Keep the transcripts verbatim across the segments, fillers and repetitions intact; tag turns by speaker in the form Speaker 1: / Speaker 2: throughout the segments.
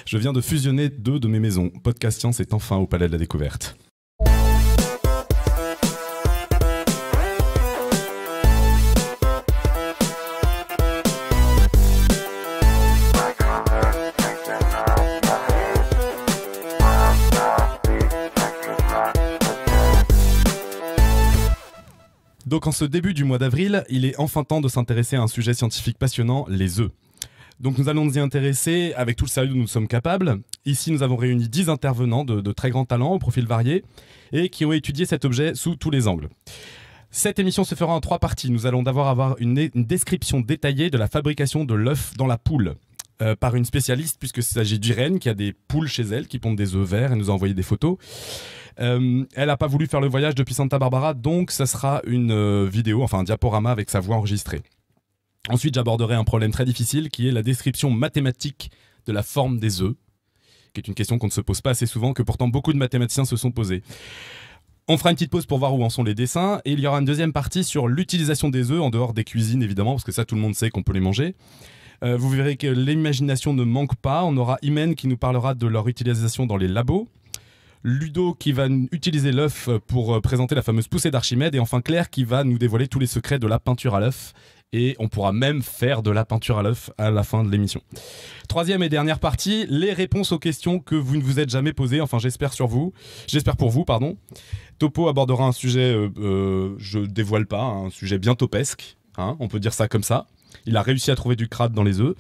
Speaker 1: Je viens de fusionner deux de mes maisons. Podcast Science est enfin au Palais de la Découverte. Donc en ce début du mois d'avril, il est enfin temps de s'intéresser à un sujet scientifique passionnant, les œufs. Donc nous allons nous y intéresser avec tout le sérieux dont nous sommes capables. Ici, nous avons réuni dix intervenants de, de très grands talents, au profil varié, et qui ont étudié cet objet sous tous les angles. Cette émission se fera en trois parties. Nous allons d'abord avoir une, une description détaillée de la fabrication de l'œuf dans la poule, euh, par une spécialiste, puisqu'il s'agit d'Irène, qui a des poules chez elle, qui pondent des œufs verts, et nous a envoyé des photos. Euh, elle n'a pas voulu faire le voyage depuis Santa Barbara, donc ça sera une euh, vidéo, enfin un diaporama avec sa voix enregistrée. Ensuite, j'aborderai un problème très difficile qui est la description mathématique de la forme des œufs, qui est une question qu'on ne se pose pas assez souvent, que pourtant beaucoup de mathématiciens se sont posés. On fera une petite pause pour voir où en sont les dessins, et il y aura une deuxième partie sur l'utilisation des œufs, en dehors des cuisines évidemment, parce que ça tout le monde sait qu'on peut les manger. Euh, vous verrez que l'imagination ne manque pas. On aura Imen qui nous parlera de leur utilisation dans les labos. Ludo qui va utiliser l'œuf pour présenter la fameuse poussée d'Archimède, et enfin Claire qui va nous dévoiler tous les secrets de la peinture à l'œuf, et on pourra même faire de la peinture à l'œuf à la fin de l'émission. Troisième et dernière partie, les réponses aux questions que vous ne vous êtes jamais posées, enfin j'espère sur vous, j'espère pour vous, pardon. Topo abordera un sujet, euh, euh, je dévoile pas, un sujet bien topesque, hein, on peut dire ça comme ça. Il a réussi à trouver du crade dans les œufs.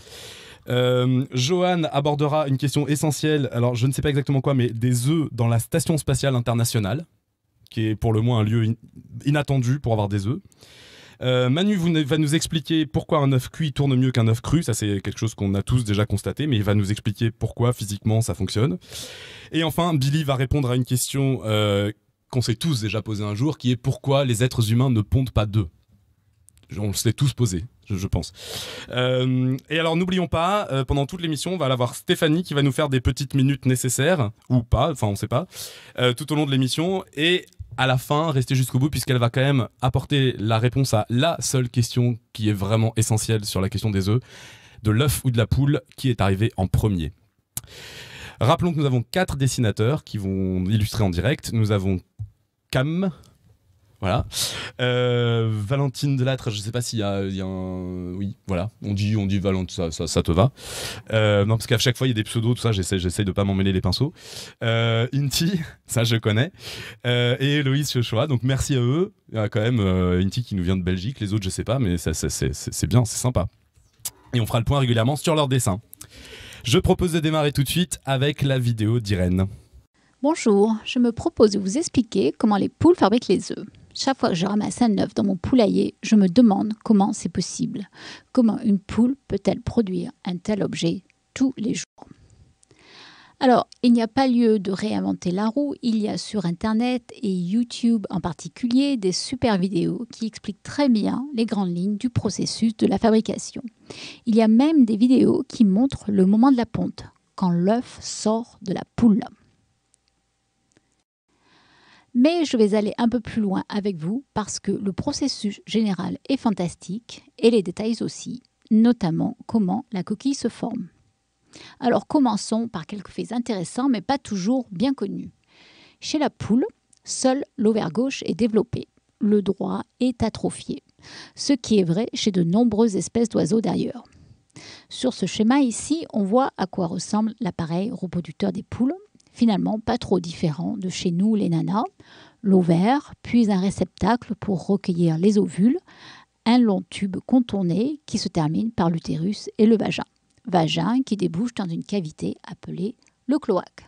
Speaker 1: Euh, Johan abordera une question essentielle, alors je ne sais pas exactement quoi, mais des œufs dans la Station Spatiale Internationale, qui est pour le moins un lieu in inattendu pour avoir des œufs. Euh, Manu vous, va nous expliquer pourquoi un œuf cuit tourne mieux qu'un œuf cru, ça c'est quelque chose qu'on a tous déjà constaté, mais il va nous expliquer pourquoi physiquement ça fonctionne. Et enfin, Billy va répondre à une question euh, qu'on s'est tous déjà posée un jour, qui est pourquoi les êtres humains ne pondent pas d'œufs. On se l'est tous posé, je, je pense. Euh, et alors, n'oublions pas, euh, pendant toute l'émission, on va avoir Stéphanie qui va nous faire des petites minutes nécessaires, ou pas, enfin on ne sait pas, euh, tout au long de l'émission. Et à la fin, restez jusqu'au bout, puisqu'elle va quand même apporter la réponse à la seule question qui est vraiment essentielle sur la question des œufs, de l'œuf ou de la poule, qui est arrivé en premier. Rappelons que nous avons quatre dessinateurs qui vont illustrer en direct. Nous avons Cam... Voilà. Euh, Valentine Delattre, je ne sais pas s'il y a, il y a un... Oui, voilà. On dit, on dit Valentine, ça, ça, ça te va. Euh, non, parce qu'à chaque fois, il y a des pseudos, tout ça, j'essaie, j'essaie de ne pas m'emmêler les pinceaux. Euh, Inti, ça, je connais. Euh, et Héloïse Chochoa, donc merci à eux. Il y a quand même euh, Inti qui nous vient de Belgique, les autres, je ne sais pas, mais ça, ça, c'est, c'est bien, c'est sympa. Et on fera le point régulièrement sur leurs dessins. Je propose de démarrer tout de suite avec la vidéo d'Irène.
Speaker 2: Bonjour, je me propose de vous expliquer comment les poules fabriquent les œufs. Chaque fois que je ramasse un œuf dans mon poulailler, je me demande comment c'est possible. Comment une poule peut-elle produire un tel objet tous les jours? Alors, il n'y a pas lieu de réinventer la roue. Il y a sur Internet et YouTube en particulier des super vidéos qui expliquent très bien les grandes lignes du processus de la fabrication. Il y a même des vidéos qui montrent le moment de la ponte, quand l'œuf sort de la poule. Mais je vais aller un peu plus loin avec vous parce que le processus général est fantastique et les détails aussi, notamment comment la coquille se forme. Alors commençons par quelques faits intéressants mais pas toujours bien connus. Chez la poule, seul l'ovaire gauche est développé, le droit est atrophié, ce qui est vrai chez de nombreuses espèces d'oiseaux d'ailleurs. Sur ce schéma ici, on voit à quoi ressemble l'appareil reproducteur des poules. Finalement, pas trop différent de chez nous les nanas, l'ovaire, puis un réceptacle pour recueillir les ovules, un long tube contourné qui se termine par l'utérus et le vagin. Vagin qui débouche dans une cavité appelée le cloaque.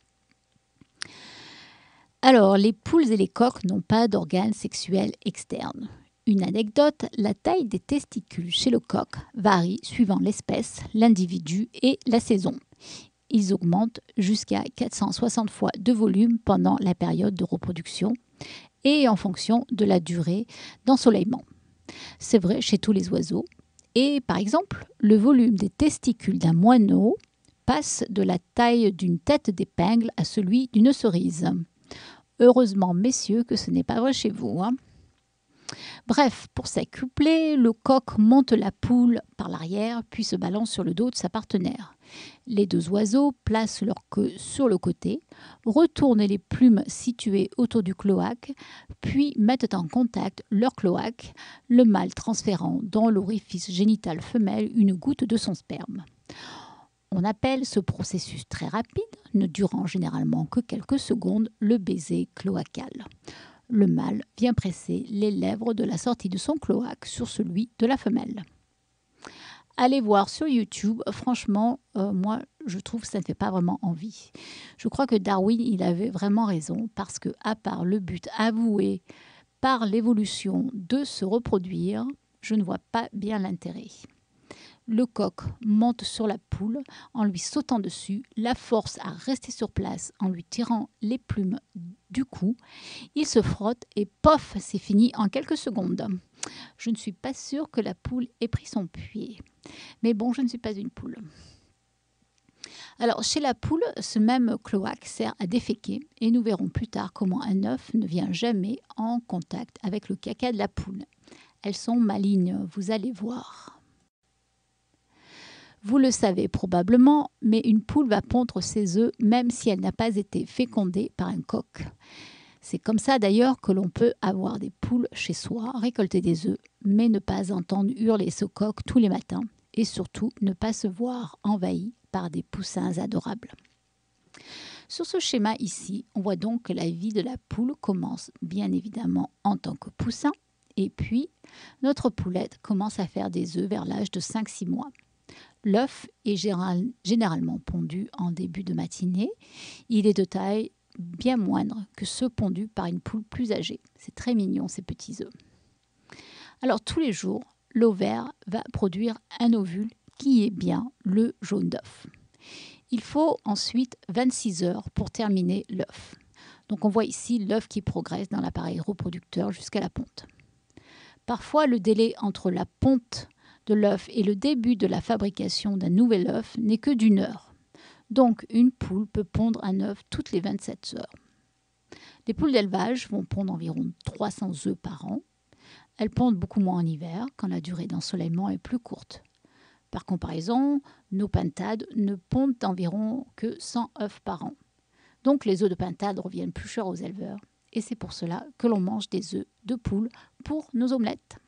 Speaker 2: Alors, les poules et les coqs n'ont pas d'organes sexuels externes. Une anecdote, la taille des testicules chez le coq varie suivant l'espèce, l'individu et la saison. Ils augmentent jusqu'à quatre cent soixante fois de volume pendant la période de reproduction et en fonction de la durée d'ensoleillement. C'est vrai chez tous les oiseaux. Et par exemple, le volume des testicules d'un moineau passe de la taille d'une tête d'épingle à celui d'une cerise. Heureusement, messieurs, que ce n'est pas vrai chez vous, hein. Bref, pour s'accoupler, le coq monte la poule par l'arrière, puis se balance sur le dos de sa partenaire. Les deux oiseaux placent leur queue sur le côté, retournent les plumes situées autour du cloaque, puis mettent en contact leur cloaque, le mâle transférant dans l'orifice génital femelle une goutte de son sperme. On appelle ce processus très rapide, ne durant généralement que quelques secondes, le baiser cloacal. Le mâle vient presser les lèvres de la sortie de son cloaque sur celui de la femelle. Allez voir sur YouTube, franchement, euh, moi, je trouve que ça ne fait pas vraiment envie. Je crois que Darwin, il avait vraiment raison, parce que, à part le but avoué par l'évolution de se reproduire, je ne vois pas bien l'intérêt. Le coq monte sur la poule en lui sautant dessus, la force à rester sur place en lui tirant les plumes du cou. Il se frotte et pof, c'est fini en quelques secondes. Je ne suis pas sûre que la poule ait pris son pied. Mais bon, je ne suis pas une poule. Alors, chez la poule, ce même cloaque sert à déféquer et nous verrons plus tard comment un œuf ne vient jamais en contact avec le caca de la poule. Elles sont malignes, vous allez voir. Vous le savez probablement, mais une poule va pondre ses œufs même si elle n'a pas été fécondée par un coq. C'est comme ça d'ailleurs que l'on peut avoir des poules chez soi, récolter des œufs, mais ne pas entendre hurler ce coq tous les matins et surtout ne pas se voir envahi par des poussins adorables. Sur ce schéma ici, on voit donc que la vie de la poule commence bien évidemment en tant que poussin et puis notre poulette commence à faire des œufs vers l'âge de cinq six mois. L'œuf est général, généralement pondu en début de matinée. Il est de taille bien moindre que ceux pondus par une poule plus âgée. C'est très mignon ces petits œufs. Alors tous les jours, l'ovaire va produire un ovule qui est bien le jaune d'œuf. Il faut ensuite vingt-six heures pour terminer l'œuf. Donc on voit ici l'œuf qui progresse dans l'appareil reproducteur jusqu'à la ponte. Parfois le délai entre la ponte de l'œuf et le début de la fabrication d'un nouvel œuf n'est que d'une heure. Donc, une poule peut pondre un œuf toutes les vingt-sept heures. Les poules d'élevage vont pondre environ trois cents œufs par an. Elles pondent beaucoup moins en hiver, quand la durée d'ensoleillement est plus courte. Par comparaison, nos pintades ne pondent environ que cent œufs par an. Donc, les œufs de pintade reviennent plus chers aux éleveurs. Et c'est pour cela que l'on mange des œufs de poule pour nos omelettes.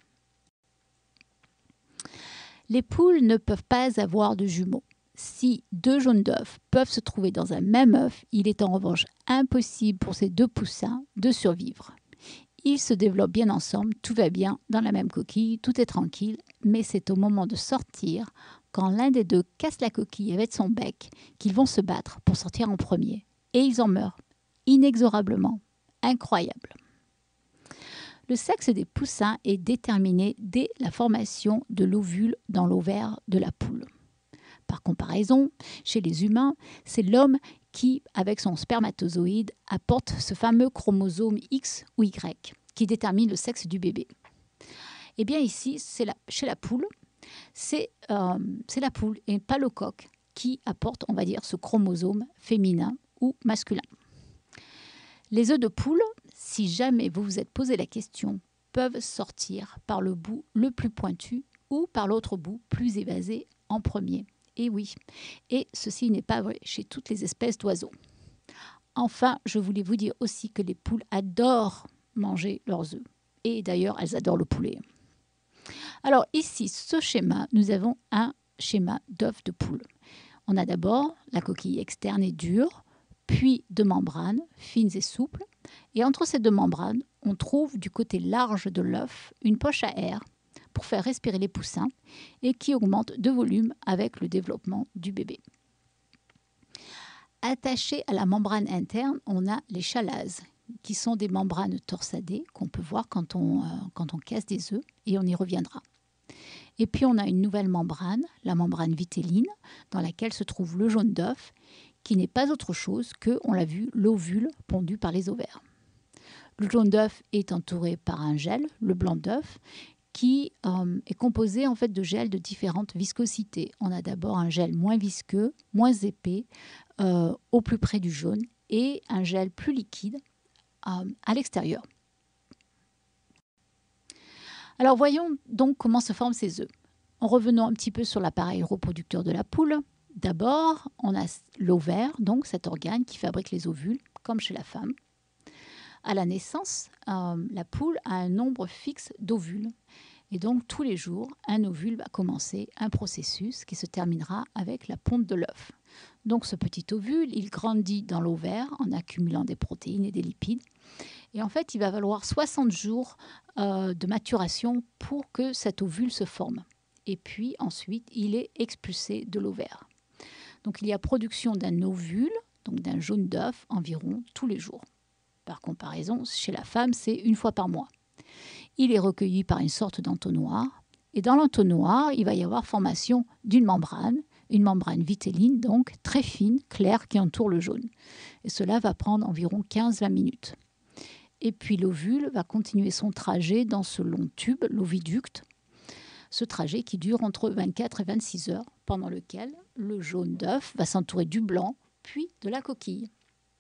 Speaker 2: Les poules ne peuvent pas avoir de jumeaux. Si deux jaunes d'œufs peuvent se trouver dans un même œuf, il est en revanche impossible pour ces deux poussins de survivre. Ils se développent bien ensemble, tout va bien dans la même coquille, tout est tranquille, mais c'est au moment de sortir, quand l'un des deux casse la coquille avec son bec, qu'ils vont se battre pour sortir en premier. Et ils en meurent, inexorablement. Incroyable. Le sexe des poussins est déterminé dès la formation de l'ovule dans l'ovaire de la poule. Par comparaison, chez les humains, c'est l'homme qui, avec son spermatozoïde, apporte ce fameux chromosome X ou Y qui détermine le sexe du bébé. Eh bien ici, c'est la, chez la poule, c'est euh, c'est la poule et pas le coq qui apporte, on va dire, ce chromosome féminin ou masculin. Les œufs de poule, si jamais vous vous êtes posé la question, peuvent sortir par le bout le plus pointu ou par l'autre bout plus évasé en premier. Et oui, et ceci n'est pas vrai chez toutes les espèces d'oiseaux. Enfin, je voulais vous dire aussi que les poules adorent manger leurs œufs. Et d'ailleurs, elles adorent le poulet. Alors ici, ce schéma, nous avons un schéma d'œuf de poule. On a d'abord la coquille externe et dure, puis deux membranes fines et souples. Et entre ces deux membranes, on trouve du côté large de l'œuf une poche à air pour faire respirer les poussins et qui augmente de volume avec le développement du bébé. Attachées à la membrane interne, on a les chalases, qui sont des membranes torsadées qu'on peut voir quand on, euh, quand on casse des œufs, et on y reviendra. Et puis on a une nouvelle membrane, la membrane vitelline, dans laquelle se trouve le jaune d'œuf, qui n'est pas autre chose que, on l'a vu, l'ovule pondu par les ovaires. Le jaune d'œuf est entouré par un gel, le blanc d'œuf, qui euh, est composé en fait de gels de différentes viscosités. On a d'abord un gel moins visqueux, moins épais, euh, au plus près du jaune, et un gel plus liquide euh, à l'extérieur. Alors voyons donc comment se forment ces œufs. En revenant un petit peu sur l'appareil reproducteur de la poule, D'abord, on a l'ovaire, donc cet organe qui fabrique les ovules, comme chez la femme. À la naissance, euh, la poule a un nombre fixe d'ovules. Et donc, tous les jours, un ovule va commencer un processus qui se terminera avec la ponte de l'œuf. Donc, ce petit ovule, il grandit dans l'ovaire en accumulant des protéines et des lipides. Et en fait, il va falloir soixante jours euh, de maturation pour que cet ovule se forme. Et puis, ensuite, il est expulsé de l'ovaire. Donc, il y a production d'un ovule, donc d'un jaune d'œuf, environ tous les jours. Par comparaison, chez la femme, c'est une fois par mois. Il est recueilli par une sorte d'entonnoir. Et dans l'entonnoir, il va y avoir formation d'une membrane, une membrane vitéline, donc très fine, claire, qui entoure le jaune. Et cela va prendre environ quinze à vingt minutes. Et puis l'ovule va continuer son trajet dans ce long tube, l'oviducte. Ce trajet qui dure entre vingt-quatre et vingt-six heures, pendant lequel le jaune d'œuf va s'entourer du blanc, puis de la coquille.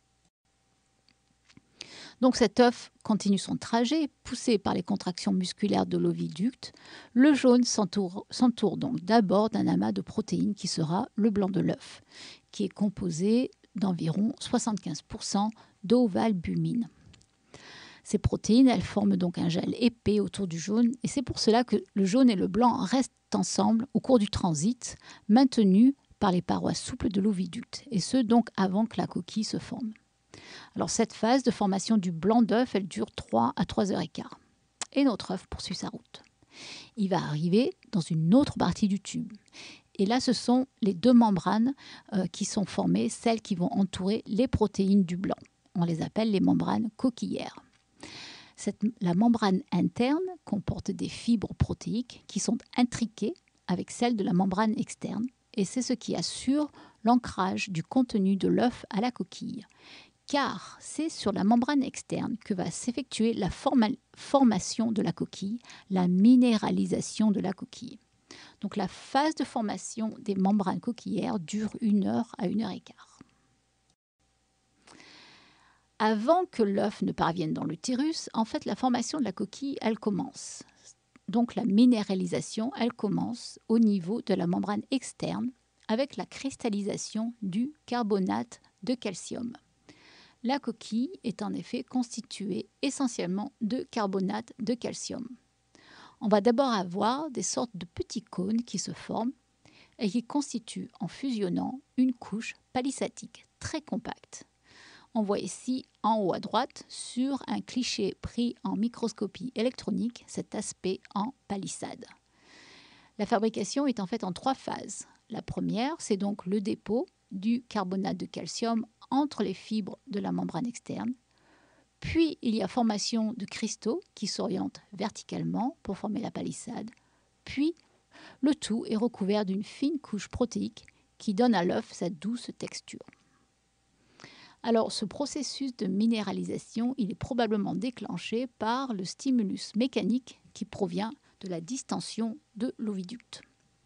Speaker 2: Donc cet œuf continue son trajet, poussé par les contractions musculaires de l'oviducte. Le jaune s'entoure, s'entoure donc d'abord d'un amas de protéines qui sera le blanc de l'œuf, qui est composé d'environ soixante-quinze pour cent d'ovalbumine. Ces protéines, elles forment donc un gel épais autour du jaune, et c'est pour cela que le jaune et le blanc restent ensemble au cours du transit, maintenus par les parois souples de l'oviducte, et ce donc avant que la coquille se forme. Alors cette phase de formation du blanc d'œuf, elle dure trois à trois heures quinze. Et notre œuf poursuit sa route. Il va arriver dans une autre partie du tube. Et là, ce sont les deux membranes euh, qui sont formées, celles qui vont entourer les protéines du blanc. On les appelle les membranes coquillères. Cette, la membrane interne comporte des fibres protéiques qui sont intriquées avec celles de la membrane externe. Et c'est ce qui assure l'ancrage du contenu de l'œuf à la coquille. Car c'est sur la membrane externe que va s'effectuer la forma- formation de la coquille, la minéralisation de la coquille. Donc la phase de formation des membranes coquillères dure une heure à une heure et quart. Avant que l'œuf ne parvienne dans l'utérus, en fait, la formation de la coquille, elle commence. Donc la minéralisation, elle commence au niveau de la membrane externe avec la cristallisation du carbonate de calcium. La coquille est en effet constituée essentiellement de carbonate de calcium. On va d'abord avoir des sortes de petits cônes qui se forment et qui constituent en fusionnant une couche palissadtique très compacte. On voit ici en haut à droite, sur un cliché pris en microscopie électronique, cet aspect en palissade. La fabrication est en fait en trois phases. La première, c'est donc le dépôt du carbonate de calcium entre les fibres de la membrane externe. Puis, il y a formation de cristaux qui s'orientent verticalement pour former la palissade. Puis, le tout est recouvert d'une fine couche protéique qui donne à l'œuf sa douce texture. Alors, ce processus de minéralisation, il est probablement déclenché par le stimulus mécanique qui provient de la distension de l'oviducte.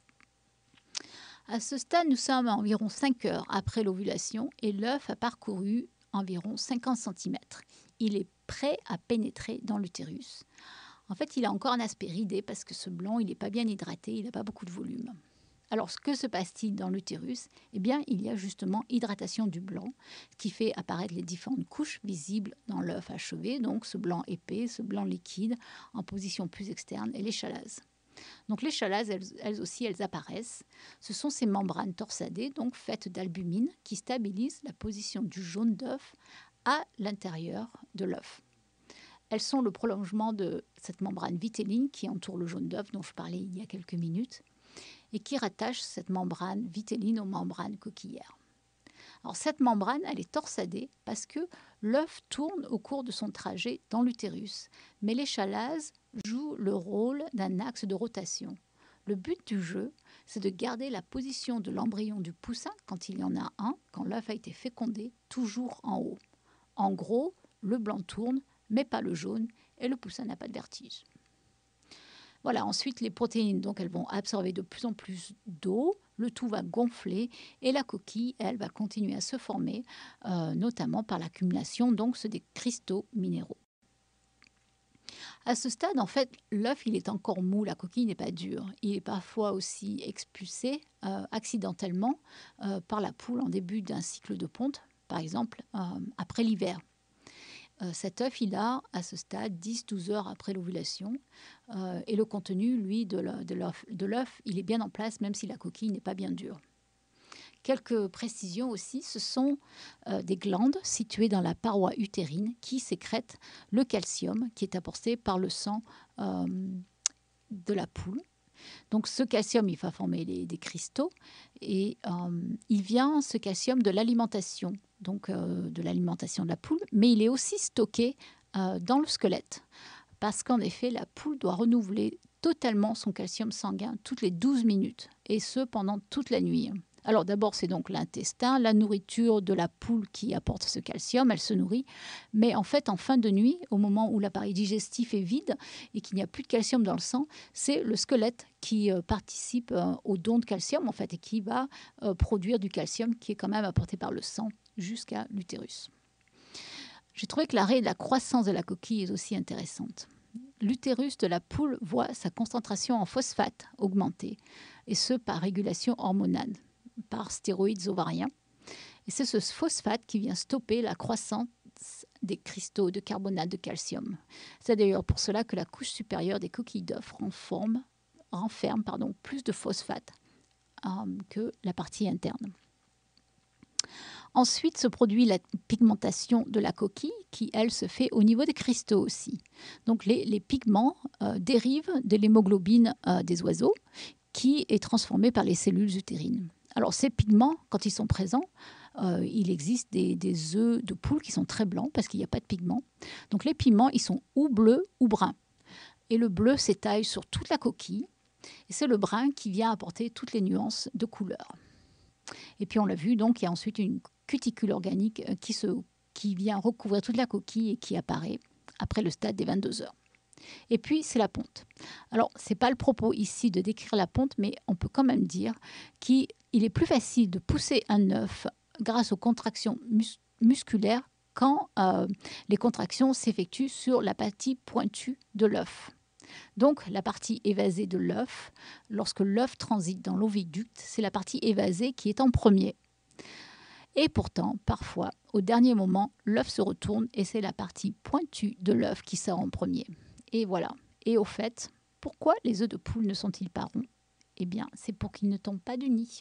Speaker 2: À ce stade, nous sommes à environ cinq heures après l'ovulation et l'œuf a parcouru environ cinquante centimètres. Il est prêt à pénétrer dans l'utérus. En fait, il a encore un aspect ridé parce que ce blanc, il n'est pas bien hydraté, il n'a pas beaucoup de volume. Alors, que se passe-t-il dans l'utérus ? Eh bien, il y a justement hydratation du blanc, ce qui fait apparaître les différentes couches visibles dans l'œuf achevé, donc ce blanc épais, ce blanc liquide, en position plus externe, et les chalases. Donc les chalases, elles, elles aussi, elles apparaissent. Ce sont ces membranes torsadées, donc faites d'albumine, qui stabilisent la position du jaune d'œuf à l'intérieur de l'œuf. Elles sont le prolongement de cette membrane vitéline qui entoure le jaune d'œuf dont je parlais il y a quelques minutes et qui rattache cette membrane vitéline aux membranes coquillères. Alors cette membrane, elle est torsadée parce que l'œuf tourne au cours de son trajet dans l'utérus, mais les chalases jouent le rôle d'un axe de rotation. Le but du jeu, c'est de garder la position de l'embryon du poussin, quand il y en a un, quand l'œuf a été fécondé, toujours en haut. En gros, le blanc tourne, mais pas le jaune, et le poussin n'a pas de vertige. Voilà, ensuite, les protéines, donc, elles vont absorber de plus en plus d'eau, le tout va gonfler et la coquille, elle, va continuer à se former, euh, notamment par l'accumulation donc, des cristaux minéraux. À ce stade, en fait, l'œuf, il est encore mou, la coquille n'est pas dure. Il est parfois aussi expulsé euh, accidentellement euh, par la poule en début d'un cycle de ponte, par exemple, euh, après l'hiver. Euh, cet œuf, il a, à ce stade, dix douze heures après l'ovulation. Euh, et le contenu, lui, de l'œuf, il est bien en place, même si la coquille n'est pas bien dure. Quelques précisions aussi, ce sont euh, des glandes situées dans la paroi utérine qui sécrètent le calcium qui est apporté par le sang euh, de la poule. Donc ce calcium, il va former les, des cristaux et euh, il vient, ce calcium, de l'alimentation, donc euh, de l'alimentation de la poule, mais il est aussi stocké euh, dans le squelette parce qu'en effet, la poule doit renouveler totalement son calcium sanguin toutes les douze minutes et ce pendant toute la nuit. Alors d'abord, c'est donc l'intestin, la nourriture de la poule qui apporte ce calcium, elle se nourrit. Mais en fait, en fin de nuit, au moment où l'appareil digestif est vide et qu'il n'y a plus de calcium dans le sang, c'est le squelette qui euh, participe euh, au don de calcium en fait et qui va euh, produire du calcium qui est quand même apporté par le sang jusqu'à l'utérus. J'ai trouvé que l'arrêt de la croissance de la coquille est aussi intéressante. L'utérus de la poule voit sa concentration en phosphate augmenter, et ce par régulation hormonale, par stéroïdes ovariens. Et c'est ce phosphate qui vient stopper la croissance des cristaux de carbonate de calcium. C'est d'ailleurs pour cela que la couche supérieure des coquilles d'œufs renferme, renferme pardon, plus de phosphate euh, que la partie interne. Ensuite se produit la pigmentation de la coquille qui, elle, se fait au niveau des cristaux aussi. Donc les, les pigments euh, dérivent de l'hémoglobine euh, des oiseaux qui est transformée par les cellules utérines. Alors ces pigments, quand ils sont présents, euh, il existe des, des œufs de poule qui sont très blancs parce qu'il n'y a pas de pigments. Donc les pigments, ils sont ou bleus ou bruns. Et le bleu s'étale sur toute la coquille. Et c'est le brun qui vient apporter toutes les nuances de couleur. Et puis on l'a vu, donc il y a ensuite une cuticule organique qui, se, qui vient recouvrir toute la coquille et qui apparaît après le stade des vingt-deux heures. Et puis, c'est la ponte. Alors, ce n'est pas le propos ici de décrire la ponte, mais on peut quand même dire qu'il est plus facile de pousser un œuf grâce aux contractions mus- musculaires quand euh, les contractions s'effectuent sur la partie pointue de l'œuf. Donc, la partie évasée de l'œuf, lorsque l'œuf transite dans l'oviducte, c'est la partie évasée qui est en premier. Et pourtant, parfois, au dernier moment, l'œuf se retourne et c'est la partie pointue de l'œuf qui sort en premier. Et voilà. Et au fait, pourquoi les œufs de poule ne sont-ils pas ronds? Eh bien, c'est pour qu'ils ne tombent pas du nid.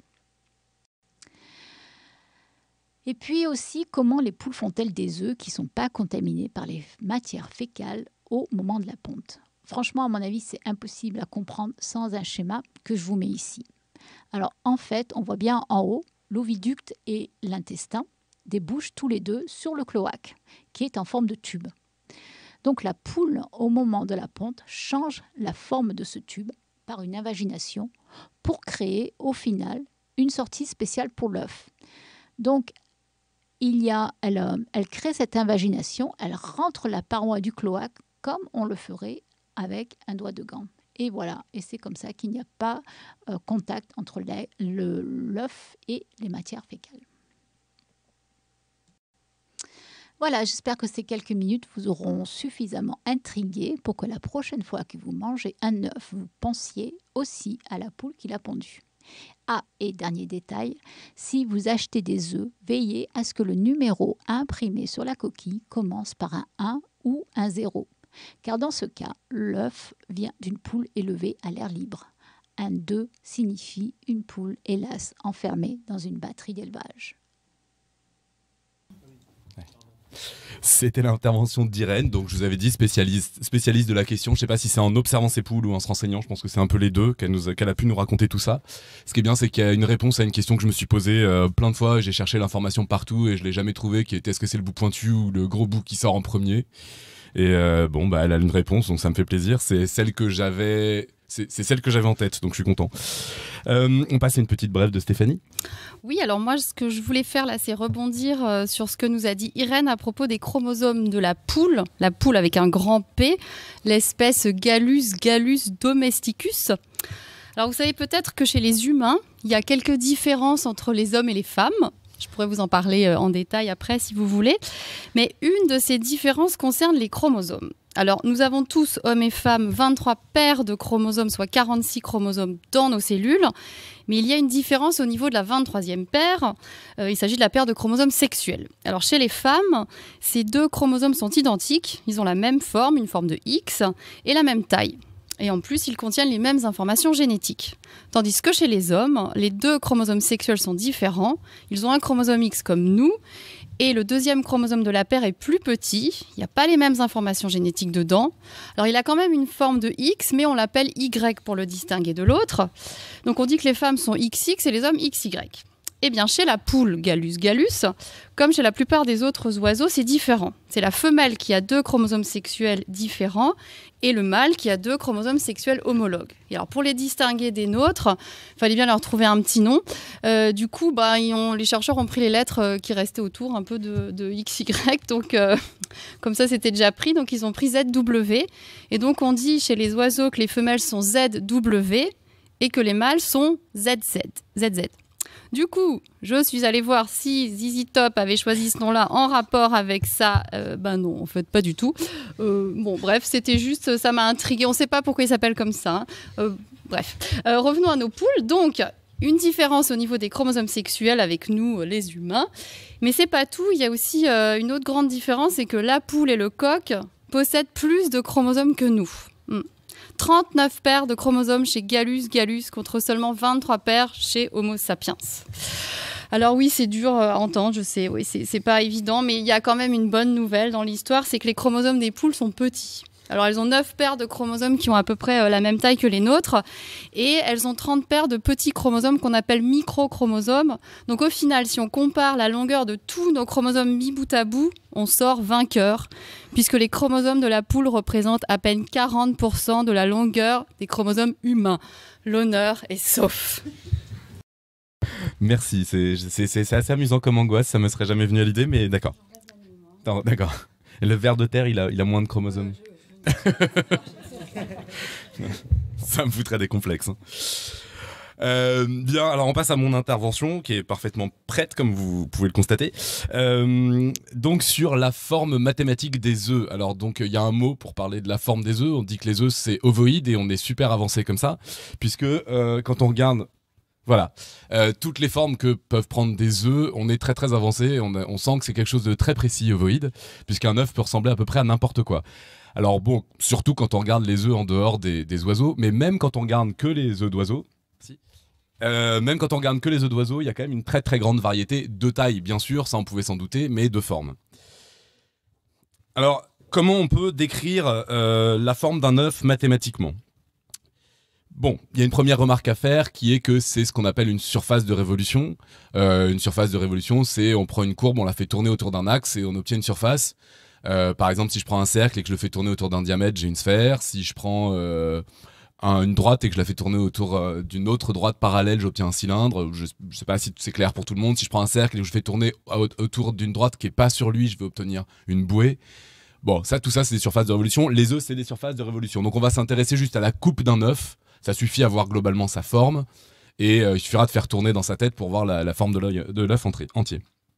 Speaker 2: Et puis aussi, comment les poules font-elles des œufs qui ne sont pas contaminés par les matières fécales au moment de la ponte? Franchement, à mon avis, c'est impossible à comprendre sans un schéma que je vous mets ici. Alors, en fait, on voit bien en haut, l'oviducte et l'intestin débouchent tous les deux sur le cloaque, qui est en forme de tube. Donc la poule, au moment de la ponte, change la forme de ce tube par une invagination pour créer, au final, une sortie spéciale pour l'œuf. Donc, il y a, elle, elle crée cette invagination, elle rentre la paroi du cloaque comme on le ferait avec un doigt de gant. Et voilà, et c'est comme ça qu'il n'y a pas euh, contact entre l'œuf et les matières fécales. Voilà, j'espère que ces quelques minutes vous auront suffisamment intrigué pour que la prochaine fois que vous mangez un œuf, vous pensiez aussi à la poule qui l'a pondu. Ah, et dernier détail, si vous achetez des œufs, veillez à ce que le numéro imprimé sur la coquille commence par un un ou un zéro. Car dans ce cas, l'œuf vient d'une poule élevée à l'air libre. Un deux signifie une poule, hélas, enfermée dans une batterie d'élevage.
Speaker 1: C'était l'intervention d'Irène, donc je vous avais dit spécialiste, spécialiste de la question. Je ne sais pas si c'est en observant ses poules ou en se renseignant, je pense que c'est un peu les deux qu'elle, nous a, qu'elle a pu nous raconter tout ça. Ce qui est bien, c'est qu'il y a une réponse à une question que je me suis posée euh, plein de fois. J'ai cherché l'information partout et je ne l'ai jamais trouvée, qui était est-ce que c'est le bout pointu ou le gros bout qui sort en premier. Et euh, bon, bah, elle a une réponse, donc ça me fait plaisir. C'est celle que j'avais, c'est, c'est celle que j'avais en tête, donc je suis content. Euh, on passe à une petite brève de Stéphanie.
Speaker 3: Oui, alors moi, ce que je voulais faire là, c'est rebondir euh, sur ce que nous a dit Irène à propos des chromosomes de la poule, la poule avec un grand P, l'espèce Gallus gallus domesticus. Alors vous savez peut-être que chez les humains, il y a quelques différences entre les hommes et les femmes. Je pourrais vous en parler en détail après si vous voulez. Mais une de ces différences concerne les chromosomes. Alors, nous avons tous, hommes et femmes, vingt-trois paires de chromosomes, soit quarante-six chromosomes dans nos cellules. Mais il y a une différence au niveau de la vingt-troisième paire. Euh, il s'agit de la paire de chromosomes sexuels. Alors, chez les femmes, ces deux chromosomes sont identiques. Ils ont la même forme, une forme de X, et la même taille. Et en plus, ils contiennent les mêmes informations génétiques. Tandis que chez les hommes, les deux chromosomes sexuels sont différents. Ils ont un chromosome X comme nous. Et le deuxième chromosome de la paire est plus petit. Il n'y a pas les mêmes informations génétiques dedans. Alors, il a quand même une forme de X, mais on l'appelle Y pour le distinguer de l'autre. Donc, on dit que les femmes sont X X et les hommes X Y. Eh bien, chez la poule Gallus gallus, comme chez la plupart des autres oiseaux, c'est différent. C'est la femelle qui a deux chromosomes sexuels différents et le mâle qui a deux chromosomes sexuels homologues. Et alors, pour les distinguer des nôtres, il fallait bien leur trouver un petit nom. Euh, du coup, bah, ils ont, les chercheurs ont pris les lettres qui restaient autour un peu de, de X Y. Donc, euh, comme ça, c'était déjà pris. Donc, ils ont pris Z W. Et donc, on dit chez les oiseaux que les femelles sont Z W et que les mâles sont Z Z. Z Z. Du coup, je suis allée voir si Z Z Top avait choisi ce nom-là en rapport avec ça. Euh, ben non, en fait, pas du tout. Euh, bon, bref, c'était juste, ça m'a intriguée. On ne sait pas pourquoi il s'appelle comme ça. Euh, bref, euh, revenons à nos poules. Donc, une différence au niveau des chromosomes sexuels avec nous, les humains. Mais c'est pas tout. Il y a aussi euh, une autre grande différence, c'est que la poule et le coq possèdent plus de chromosomes que nous. Hmm. trente-neuf paires de chromosomes chez Gallus gallus contre seulement vingt-trois paires chez Homo sapiens. Alors oui, c'est dur à entendre, je sais, oui, c'est, c'est pas évident, mais il y a quand même une bonne nouvelle dans l'histoire, c'est que les chromosomes des poules sont petits. Alors elles ont neuf paires de chromosomes qui ont à peu près la même taille que les nôtres et elles ont trente paires de petits chromosomes qu'on appelle microchromosomes. Donc au final, si on compare la longueur de tous nos chromosomes mis bout à bout, on sort vainqueur puisque les chromosomes de la poule représentent à peine quarante pour cent de la longueur des chromosomes humains. L'honneur est sauf.
Speaker 1: Merci, c'est, c'est, c'est, c'est assez amusant comme angoisse, ça me serait jamais venu à l'idée, mais d'accord. Non, d'accord. Et le ver de terre, il a, il a moins de chromosomes. Ça me foutrait des complexes. Hein. Euh, bien, alors on passe à mon intervention qui est parfaitement prête, comme vous pouvez le constater. Euh, donc sur la forme mathématique des œufs. Alors donc il y a un mot pour parler de la forme des œufs. On dit que les œufs c'est ovoïde et on est super avancé comme ça, puisque euh, quand on regarde. Voilà, euh, toutes les formes que peuvent prendre des œufs, on est très très avancé, on, a, on sent que c'est quelque chose de très précis ovoïde, puisqu'un œuf peut ressembler à peu près à n'importe quoi. Alors bon, surtout quand on regarde les œufs en dehors des, des oiseaux, mais même quand on regarde que les œufs d'oiseaux, si, euh, même quand on regarde que les œufs d'oiseaux, il y a quand même une très très grande variété de taille, bien sûr, ça on pouvait s'en douter, mais de forme. Alors, comment on peut décrire euh, la forme d'un œuf mathématiquement ? Bon, il y a une première remarque à faire qui est que c'est ce qu'on appelle une surface de révolution. Euh, une surface de révolution, c'est on prend une courbe, on la fait tourner autour d'un axe et on obtient une surface. Euh, par exemple, si je prends un cercle et que je le fais tourner autour d'un diamètre, j'ai une sphère. Si je prends euh, un, une droite et que je la fais tourner autour euh, d'une autre droite parallèle, j'obtiens un cylindre. Je ne sais pas si c'est clair pour tout le monde. Si je prends un cercle et que je fais tourner autour d'une droite qui n'est pas sur lui, je vais obtenir une bouée. Bon, ça, tout ça, c'est des surfaces de révolution. Les œufs, c'est des surfaces de révolution. Donc, on va s'intéresser juste à la coupe d'un œuf. Ça suffit à voir globalement sa forme et euh, il suffira de faire tourner dans sa tête pour voir la, la forme de l'œil de l'œuf entier.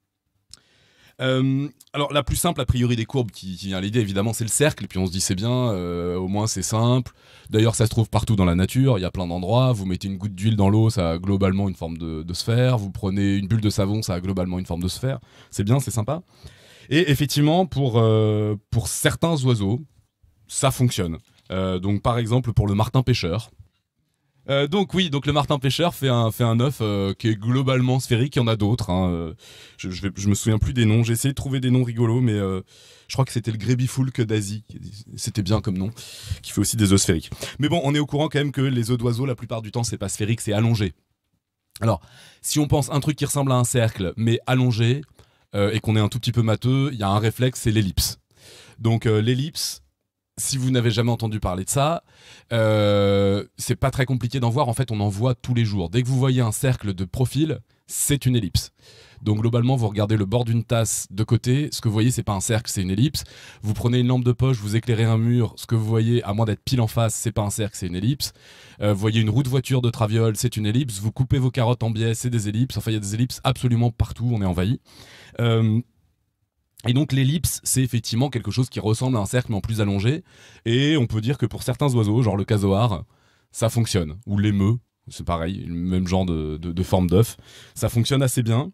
Speaker 1: Euh, alors la plus simple a priori des courbes qui, qui vient à l'idée évidemment c'est le cercle et puis on se dit c'est bien, euh, au moins c'est simple. D'ailleurs ça se trouve partout dans la nature, il y a plein d'endroits. Vous mettez une goutte d'huile dans l'eau, ça a globalement une forme de, de sphère. Vous prenez une bulle de savon, ça a globalement une forme de sphère. C'est bien, c'est sympa. Et effectivement pour, euh, pour certains oiseaux ça fonctionne. Euh, donc par exemple pour le martin pêcheur. Euh, donc oui, donc le martin pêcheur fait un fait un œuf euh, qui est globalement sphérique. Il y en a d'autres. Hein. Je, je, vais, je me souviens plus des noms. J'ai essayé de trouver des noms rigolos, mais euh, je crois que c'était le grébifoulque d'Asie. C'était bien comme nom, qui fait aussi des œufs sphériques. Mais bon, on est au courant quand même que les œufs d'oiseaux, la plupart du temps, c'est pas sphérique, c'est allongé. Alors, si on pense un truc qui ressemble à un cercle, mais allongé, euh, et qu'on est un tout petit peu matheux, il y a un réflexe, c'est l'ellipse. Donc euh, l'ellipse. Si vous n'avez jamais entendu parler de ça, euh, c'est pas très compliqué d'en voir. En fait, on en voit tous les jours. Dès que vous voyez un cercle de profil, c'est une ellipse. Donc globalement, vous regardez le bord d'une tasse de côté. Ce que vous voyez, c'est pas un cercle, c'est une ellipse. Vous prenez une lampe de poche, vous éclairez un mur. Ce que vous voyez, à moins d'être pile en face, c'est pas un cercle, c'est une ellipse. Euh, vous voyez une roue de voiture de traviole, c'est une ellipse. Vous coupez vos carottes en biais, c'est des ellipses. Enfin, il y a des ellipses absolument partout. On est envahi. Euh, Et donc l'ellipse, c'est effectivement quelque chose qui ressemble à un cercle mais en plus allongé. Et on peut dire que pour certains oiseaux, genre le casoar, ça fonctionne. Ou l'émeu, c'est pareil, le même genre de, de, de forme d'œuf. Ça fonctionne assez bien.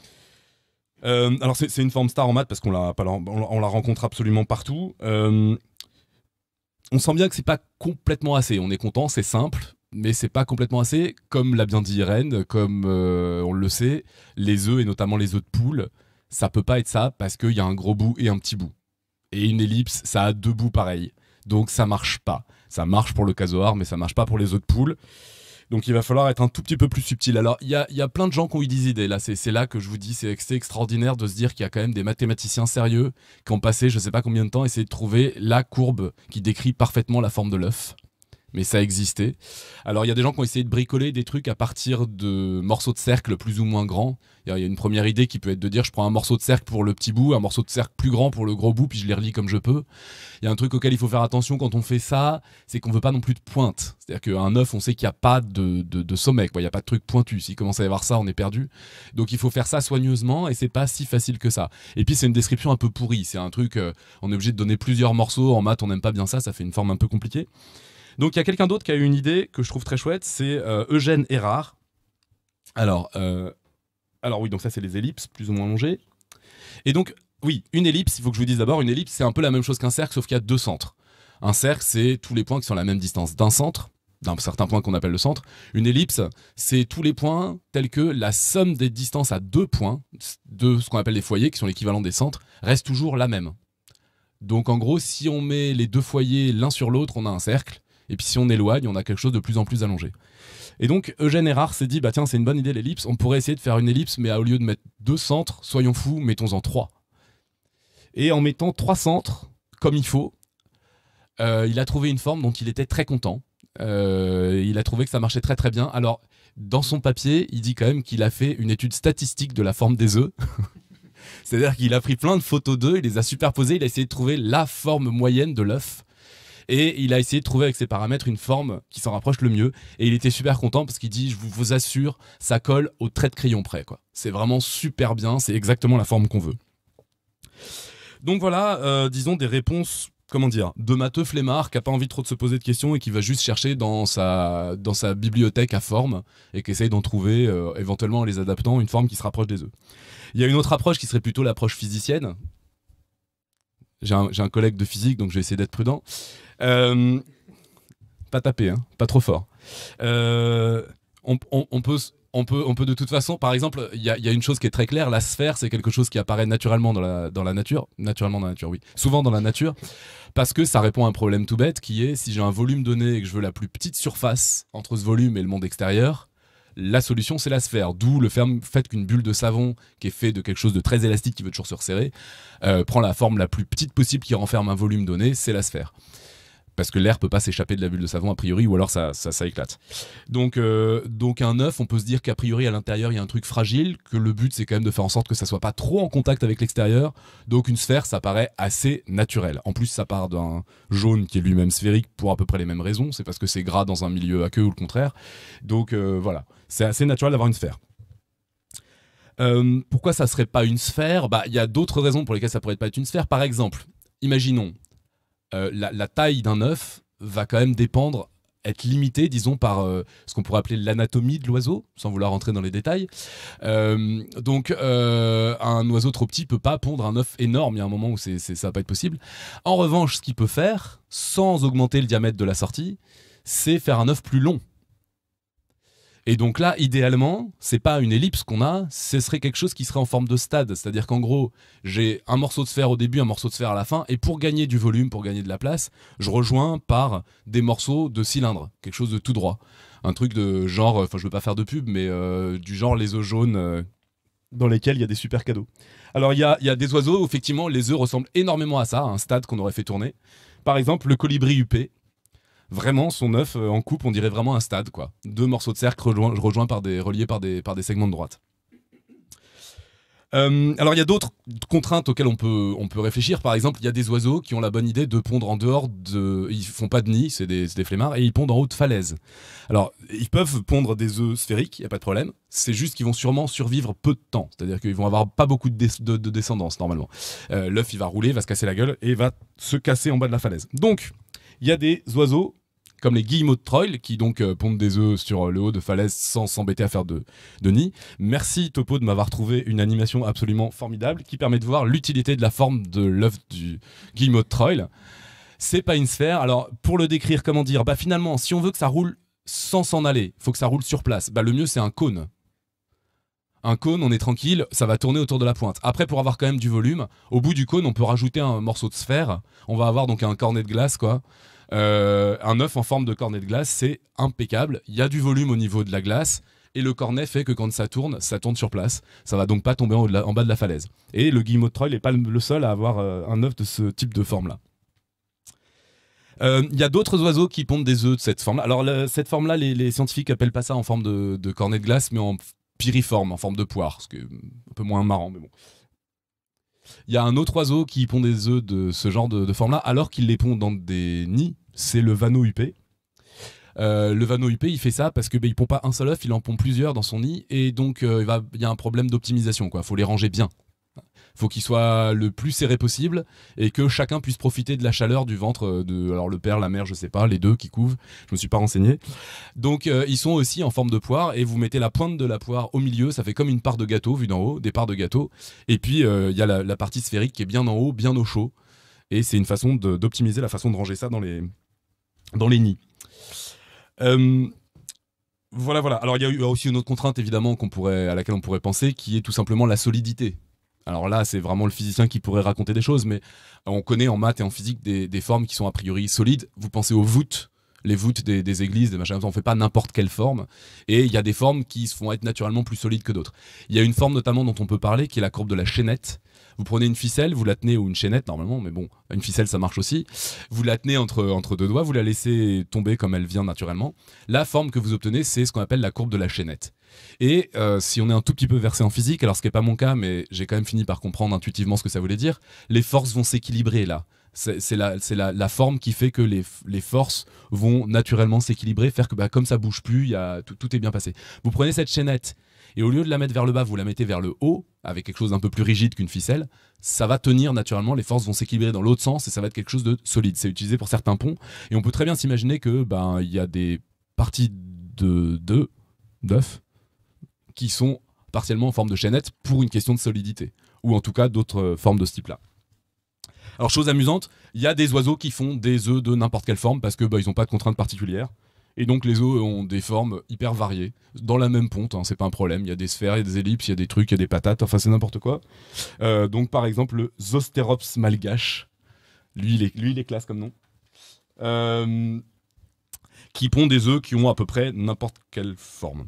Speaker 1: Euh, alors c'est, c'est une forme star en maths parce qu'on la, on, on la rencontre absolument partout. Euh, on sent bien que c'est pas complètement assez. On est content, c'est simple, mais c'est pas complètement assez. Comme l'a bien dit Irène, comme euh, on le sait, les œufs et notamment les œufs de poule, ça peut pas être ça parce qu'il y a un gros bout et un petit bout. Et une ellipse, ça a deux bouts pareils. Donc ça marche pas. Ça marche pour le casoar, mais ça marche pas pour les œufs de poule. Donc il va falloir être un tout petit peu plus subtil. Alors il y a, y a plein de gens qui ont eu des idées. Là, c'est, c'est là que je vous dis, c'est, c'est extraordinaire de se dire qu'il y a quand même des mathématiciens sérieux qui ont passé je sais pas combien de temps à essayer de trouver la courbe qui décrit parfaitement la forme de l'œuf. Mais ça existait. Alors il y a des gens qui ont essayé de bricoler des trucs à partir de morceaux de cercle plus ou moins grands. Il y a une première idée qui peut être de dire je prends un morceau de cercle pour le petit bout, un morceau de cercle plus grand pour le gros bout, puis je les relie comme je peux. Il y a un truc auquel il faut faire attention quand on fait ça, c'est qu'on veut pas non plus de pointe. C'est-à-dire qu'un œuf, on sait qu'il n'y a pas de, de, de sommet, quoi. Il n'y a pas de truc pointu. S'il commence à y avoir ça, on est perdu. Donc il faut faire ça soigneusement et c'est pas si facile que ça. Et puis c'est une description un peu pourrie. C'est un truc, euh, on est obligé de donner plusieurs morceaux. En maths, on n'aime pas bien ça, ça fait une forme un peu compliquée. Donc il y a quelqu'un d'autre qui a eu une idée que je trouve très chouette, c'est euh, Eugène Erard. Alors, euh, alors oui, donc ça c'est les ellipses, plus ou moins allongées. Et donc, oui, une ellipse, il faut que je vous dise d'abord, une ellipse c'est un peu la même chose qu'un cercle, sauf qu'il y a deux centres. Un cercle, c'est tous les points qui sont à la même distance d'un centre, d'un certain point qu'on appelle le centre. Une ellipse, c'est tous les points tels que la somme des distances à deux points, de ce qu'on appelle les foyers, qui sont l'équivalent des centres, reste toujours la même. Donc en gros, si on met les deux foyers l'un sur l'autre, on a un cercle. Et puis si on éloigne, on a quelque chose de plus en plus allongé. Et donc Eugène Erard s'est dit, bah tiens, c'est une bonne idée l'ellipse, on pourrait essayer de faire une ellipse, mais au lieu de mettre deux centres, soyons fous, mettons-en trois. Et en mettant trois centres, comme il faut, euh, il a trouvé une forme dont il était très content. Euh, il a trouvé que ça marchait très très bien. Alors, dans son papier, il dit quand même qu'il a fait une étude statistique de la forme des œufs. C'est-à-dire qu'il a pris plein de photos d'œufs, il les a superposées, il a essayé de trouver la forme moyenne de l'œuf. Et il a essayé de trouver avec ses paramètres une forme qui s'en rapproche le mieux. Et il était super content parce qu'il dit, je vous assure, ça colle au trait de crayon près, quoi. C'est vraiment super bien, c'est exactement la forme qu'on veut. Donc voilà, euh, disons des réponses, comment dire, de matheux flemmard qui n'a pas envie trop de se poser de questions et qui va juste chercher dans sa, dans sa bibliothèque à forme et qui essaye d'en trouver, euh, éventuellement en les adaptant, une forme qui se rapproche des œufs. Il y a une autre approche qui serait plutôt l'approche physicienne. J'ai un, j'ai un collègue de physique, donc je vais essayer d'être prudent. Euh, pas taper, hein, pas trop fort. Euh, on, on, on, peut, on, peut, on peut de toute façon, par exemple, il y a, y a une chose qui est très claire, la sphère, c'est quelque chose qui apparaît naturellement dans la, dans la nature. Naturellement dans la nature, oui. Souvent dans la nature, parce que ça répond à un problème tout bête qui est, si j'ai un volume donné et que je veux la plus petite surface entre ce volume et le monde extérieur, la solution c'est la sphère, d'où le fait qu'une bulle de savon qui est fait de quelque chose de très élastique qui veut toujours se resserrer euh, prend la forme la plus petite possible qui renferme un volume donné, c'est la sphère. Parce que l'air peut pas s'échapper de la bulle de savon a priori, ou alors ça, ça, ça éclate. Donc, euh, donc un œuf, on peut se dire qu'a priori à l'intérieur il y a un truc fragile, que le but c'est quand même de faire en sorte que ça soit pas trop en contact avec l'extérieur. Donc une sphère, ça paraît assez naturel. En plus, ça part d'un jaune qui est lui-même sphérique pour à peu près les mêmes raisons. C'est parce que c'est gras dans un milieu aqueux ou le contraire. Donc euh, voilà, c'est assez naturel d'avoir une sphère. Euh, pourquoi ça serait pas une sphère ? Bah, il y a d'autres raisons pour lesquelles ça pourrait pas être une sphère. Par exemple, imaginons. Euh, la, la taille d'un œuf va quand même dépendre, être limitée, disons, par euh, ce qu'on pourrait appeler l'anatomie de l'oiseau, sans vouloir rentrer dans les détails. Euh, donc, euh, un oiseau trop petit peut pas pondre un œuf énorme. Il y a un moment où c'est, c'est, ça va pas être possible. En revanche, ce qu'il peut faire, sans augmenter le diamètre de la sortie, c'est faire un œuf plus long. Et donc là, idéalement, c'est pas une ellipse qu'on a, ce serait quelque chose qui serait en forme de stade. C'est-à-dire qu'en gros, j'ai un morceau de sphère au début, un morceau de sphère à la fin, et pour gagner du volume, pour gagner de la place, je rejoins par des morceaux de cylindre, quelque chose de tout droit. Un truc de genre, enfin je veux pas faire de pub, mais euh, du genre les œufs jaunes euh, dans lesquels il y a des super cadeaux. Alors il y a, y a des oiseaux où effectivement les œufs ressemblent énormément à ça, à un stade qu'on aurait fait tourner. Par exemple, le colibri huppé. Vraiment, son œuf euh, en coupe, on dirait vraiment un stade, quoi. Deux morceaux de cercle rejoints, rejoints par des, reliés par des, par des segments de droite. Euh, alors il y a d'autres contraintes auxquelles on peut, on peut réfléchir. Par exemple, il y a des oiseaux qui ont la bonne idée de pondre en dehors de... Ils font pas de nid, c'est des, des flemmards, et ils pondent en haut de falaises. Alors, ils peuvent pondre des œufs sphériques, il n'y a pas de problème. C'est juste qu'ils vont sûrement survivre peu de temps. C'est-à-dire qu'ils vont avoir pas beaucoup de, dé de, de descendance, normalement. Euh, L'œuf, il va rouler, va se casser la gueule, et va se casser en bas de la falaise. Donc, il y a des oiseaux comme les guillemots de Troil, qui donc euh, pondent des œufs sur le haut de falaise sans s'embêter à faire de, de nid. Merci Topo de m'avoir trouvé une animation absolument formidable qui permet de voir l'utilité de la forme de l'œuf du guillemot de Troil. C'est pas une sphère. Alors pour le décrire, comment dire, bah finalement, si on veut que ça roule sans s'en aller, il faut que ça roule sur place. Bah le mieux c'est un cône. Un cône, on est tranquille, ça va tourner autour de la pointe. Après, pour avoir quand même du volume, au bout du cône, on peut rajouter un morceau de sphère. On va avoir donc un cornet de glace, quoi. Euh, un œuf en forme de cornet de glace, c'est impeccable. Il y a du volume au niveau de la glace et le cornet fait que quand ça tourne, ça tourne sur place. Ça va donc pas tomber en, la, en bas de la falaise. Et le guillemot de Troil n'est pas le seul à avoir euh, un œuf de ce type de forme-là. Il euh, y a d'autres oiseaux qui pondent des œufs de cette forme-là. Alors le, cette forme-là, les, les scientifiques appellent pas ça en forme de, de cornet de glace, mais en piriforme, en forme de poire, ce qui est un peu moins marrant, mais bon. Il y a un autre oiseau qui pond des œufs de ce genre de, de forme-là, alors qu'il les pond dans des nids. C'est le vanneau huppé. Euh, le vanneau huppé, il fait ça parce que bah, il pond pas un seul œuf, il en pond plusieurs dans son nid, et donc euh, il, va, il y a un problème d'optimisation, quoi. Faut les ranger bien. Faut qu'ils soient le plus serrés possible et que chacun puisse profiter de la chaleur du ventre de, alors le père, la mère, je sais pas, les deux qui couvent. Je me suis pas renseigné. Donc euh, ils sont aussi en forme de poire et vous mettez la pointe de la poire au milieu, ça fait comme une part de gâteau vue d'en haut, des parts de gâteau. Et puis il euh, y a la, la partie sphérique qui est bien en haut, bien au chaud. Et c'est une façon d'optimiser la façon de ranger ça dans les dans les nids. Euh, voilà, voilà. Alors il y a eu aussi une autre contrainte évidemment qu'on pourrait, à laquelle on pourrait penser, qui est tout simplement la solidité. Alors là, c'est vraiment le physicien qui pourrait raconter des choses, mais on connaît en maths et en physique des, des formes qui sont a priori solides. Vous pensez aux voûtes, les voûtes des, des églises, des machins, on ne fait pas n'importe quelle forme. Et il y a des formes qui se font être naturellement plus solides que d'autres. Il y a une forme notamment dont on peut parler, qui est la courbe de la chaînette. Vous prenez une ficelle, vous la tenez, ou une chaînette normalement, mais bon, une ficelle ça marche aussi. Vous la tenez entre, entre deux doigts, vous la laissez tomber comme elle vient naturellement. La forme que vous obtenez, c'est ce qu'on appelle la courbe de la chaînette. Et euh, si on est un tout petit peu versé en physique, alors ce qui n'est pas mon cas, mais j'ai quand même fini par comprendre intuitivement ce que ça voulait dire, les forces vont s'équilibrer là. C'est la, la, la forme qui fait que les, les forces vont naturellement s'équilibrer, faire que bah, comme ça bouge plus, y a, tout, tout est bien passé. Vous prenez cette chaînette, et au lieu de la mettre vers le bas, vous la mettez vers le haut, avec quelque chose d'un peu plus rigide qu'une ficelle, ça va tenir naturellement, les forces vont s'équilibrer dans l'autre sens, et ça va être quelque chose de solide. C'est utilisé pour certains ponts, et on peut très bien s'imaginer que ben, y a des parties de d'œufs, d'œufs, qui sont partiellement en forme de chaînette pour une question de solidité, ou en tout cas d'autres formes de ce type-là. Alors chose amusante, il y a des oiseaux qui font des œufs de n'importe quelle forme parce que bah, ils n'ont pas de contraintes particulières. Et donc les œufs ont des formes hyper variées, dans la même ponte, hein, c'est pas un problème. Il y a des sphères, il y a des ellipses, il y a des trucs, il y a des patates, enfin c'est n'importe quoi. Euh, donc par exemple le Zosterops malgache, lui il est, lui, il est classe comme nom, euh, qui pond des œufs qui ont à peu près n'importe quelle forme.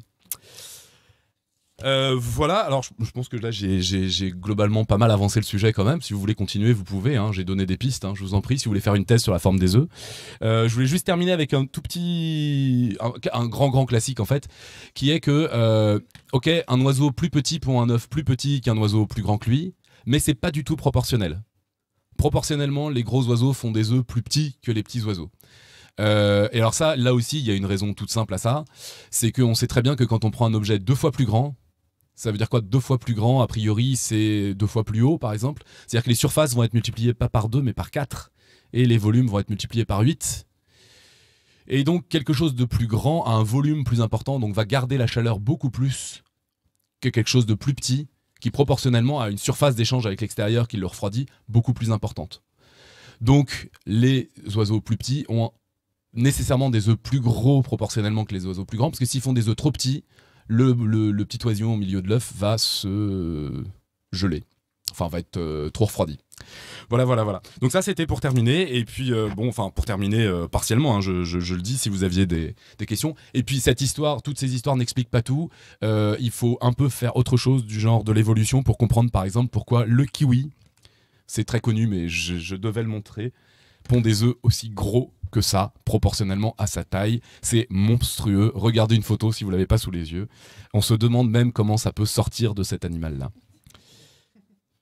Speaker 1: Euh, voilà, alors je, je pense que là j'ai globalement pas mal avancé le sujet quand même. Si vous voulez continuer, vous pouvez, hein, j'ai donné des pistes, hein, je vous en prie, si vous voulez faire une thèse sur la forme des œufs. Euh, je voulais juste terminer avec un tout petit, un, un grand grand classique en fait, qui est que, euh, ok, un oiseau plus petit pond un œuf plus petit qu'un oiseau plus grand que lui, mais c'est pas du tout proportionnel. Proportionnellement, les gros oiseaux font des œufs plus petits que les petits oiseaux. Euh, et alors ça, là aussi, il y a une raison toute simple à ça, c'est qu'on sait très bien que quand on prend un objet deux fois plus grand, ça veut dire quoi? Deux fois plus grand, a priori, c'est deux fois plus haut, par exemple. C'est-à-dire que les surfaces vont être multipliées pas par deux, mais par quatre. Et les volumes vont être multipliés par huit. Et donc, quelque chose de plus grand a un volume plus important, donc va garder la chaleur beaucoup plus que quelque chose de plus petit, qui proportionnellement a une surface d'échange avec l'extérieur qui le refroidit beaucoup plus importante. Donc, les oiseaux plus petits ont nécessairement des œufs plus gros proportionnellement que les oiseaux plus grands, parce que s'ils font des œufs trop petits, Le, le, le petit oisillon au milieu de l'œuf va se geler, enfin va être euh, trop refroidi. Voilà, voilà, voilà. Donc ça c'était pour terminer, et puis euh, bon, enfin pour terminer euh, partiellement, hein, je, je, je le dis si vous aviez des, des questions. Et puis cette histoire, toutes ces histoires n'expliquent pas tout. Euh, il faut un peu faire autre chose du genre de l'évolution pour comprendre par exemple pourquoi le kiwi, c'est très connu mais je, je devais le montrer, pond des œufs aussi gros que ça, proportionnellement à sa taille. C'est monstrueux. Regardez une photo si vous ne l'avez pas sous les yeux. On se demande même comment ça peut sortir de cet animal-là.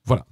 Speaker 1: Voilà.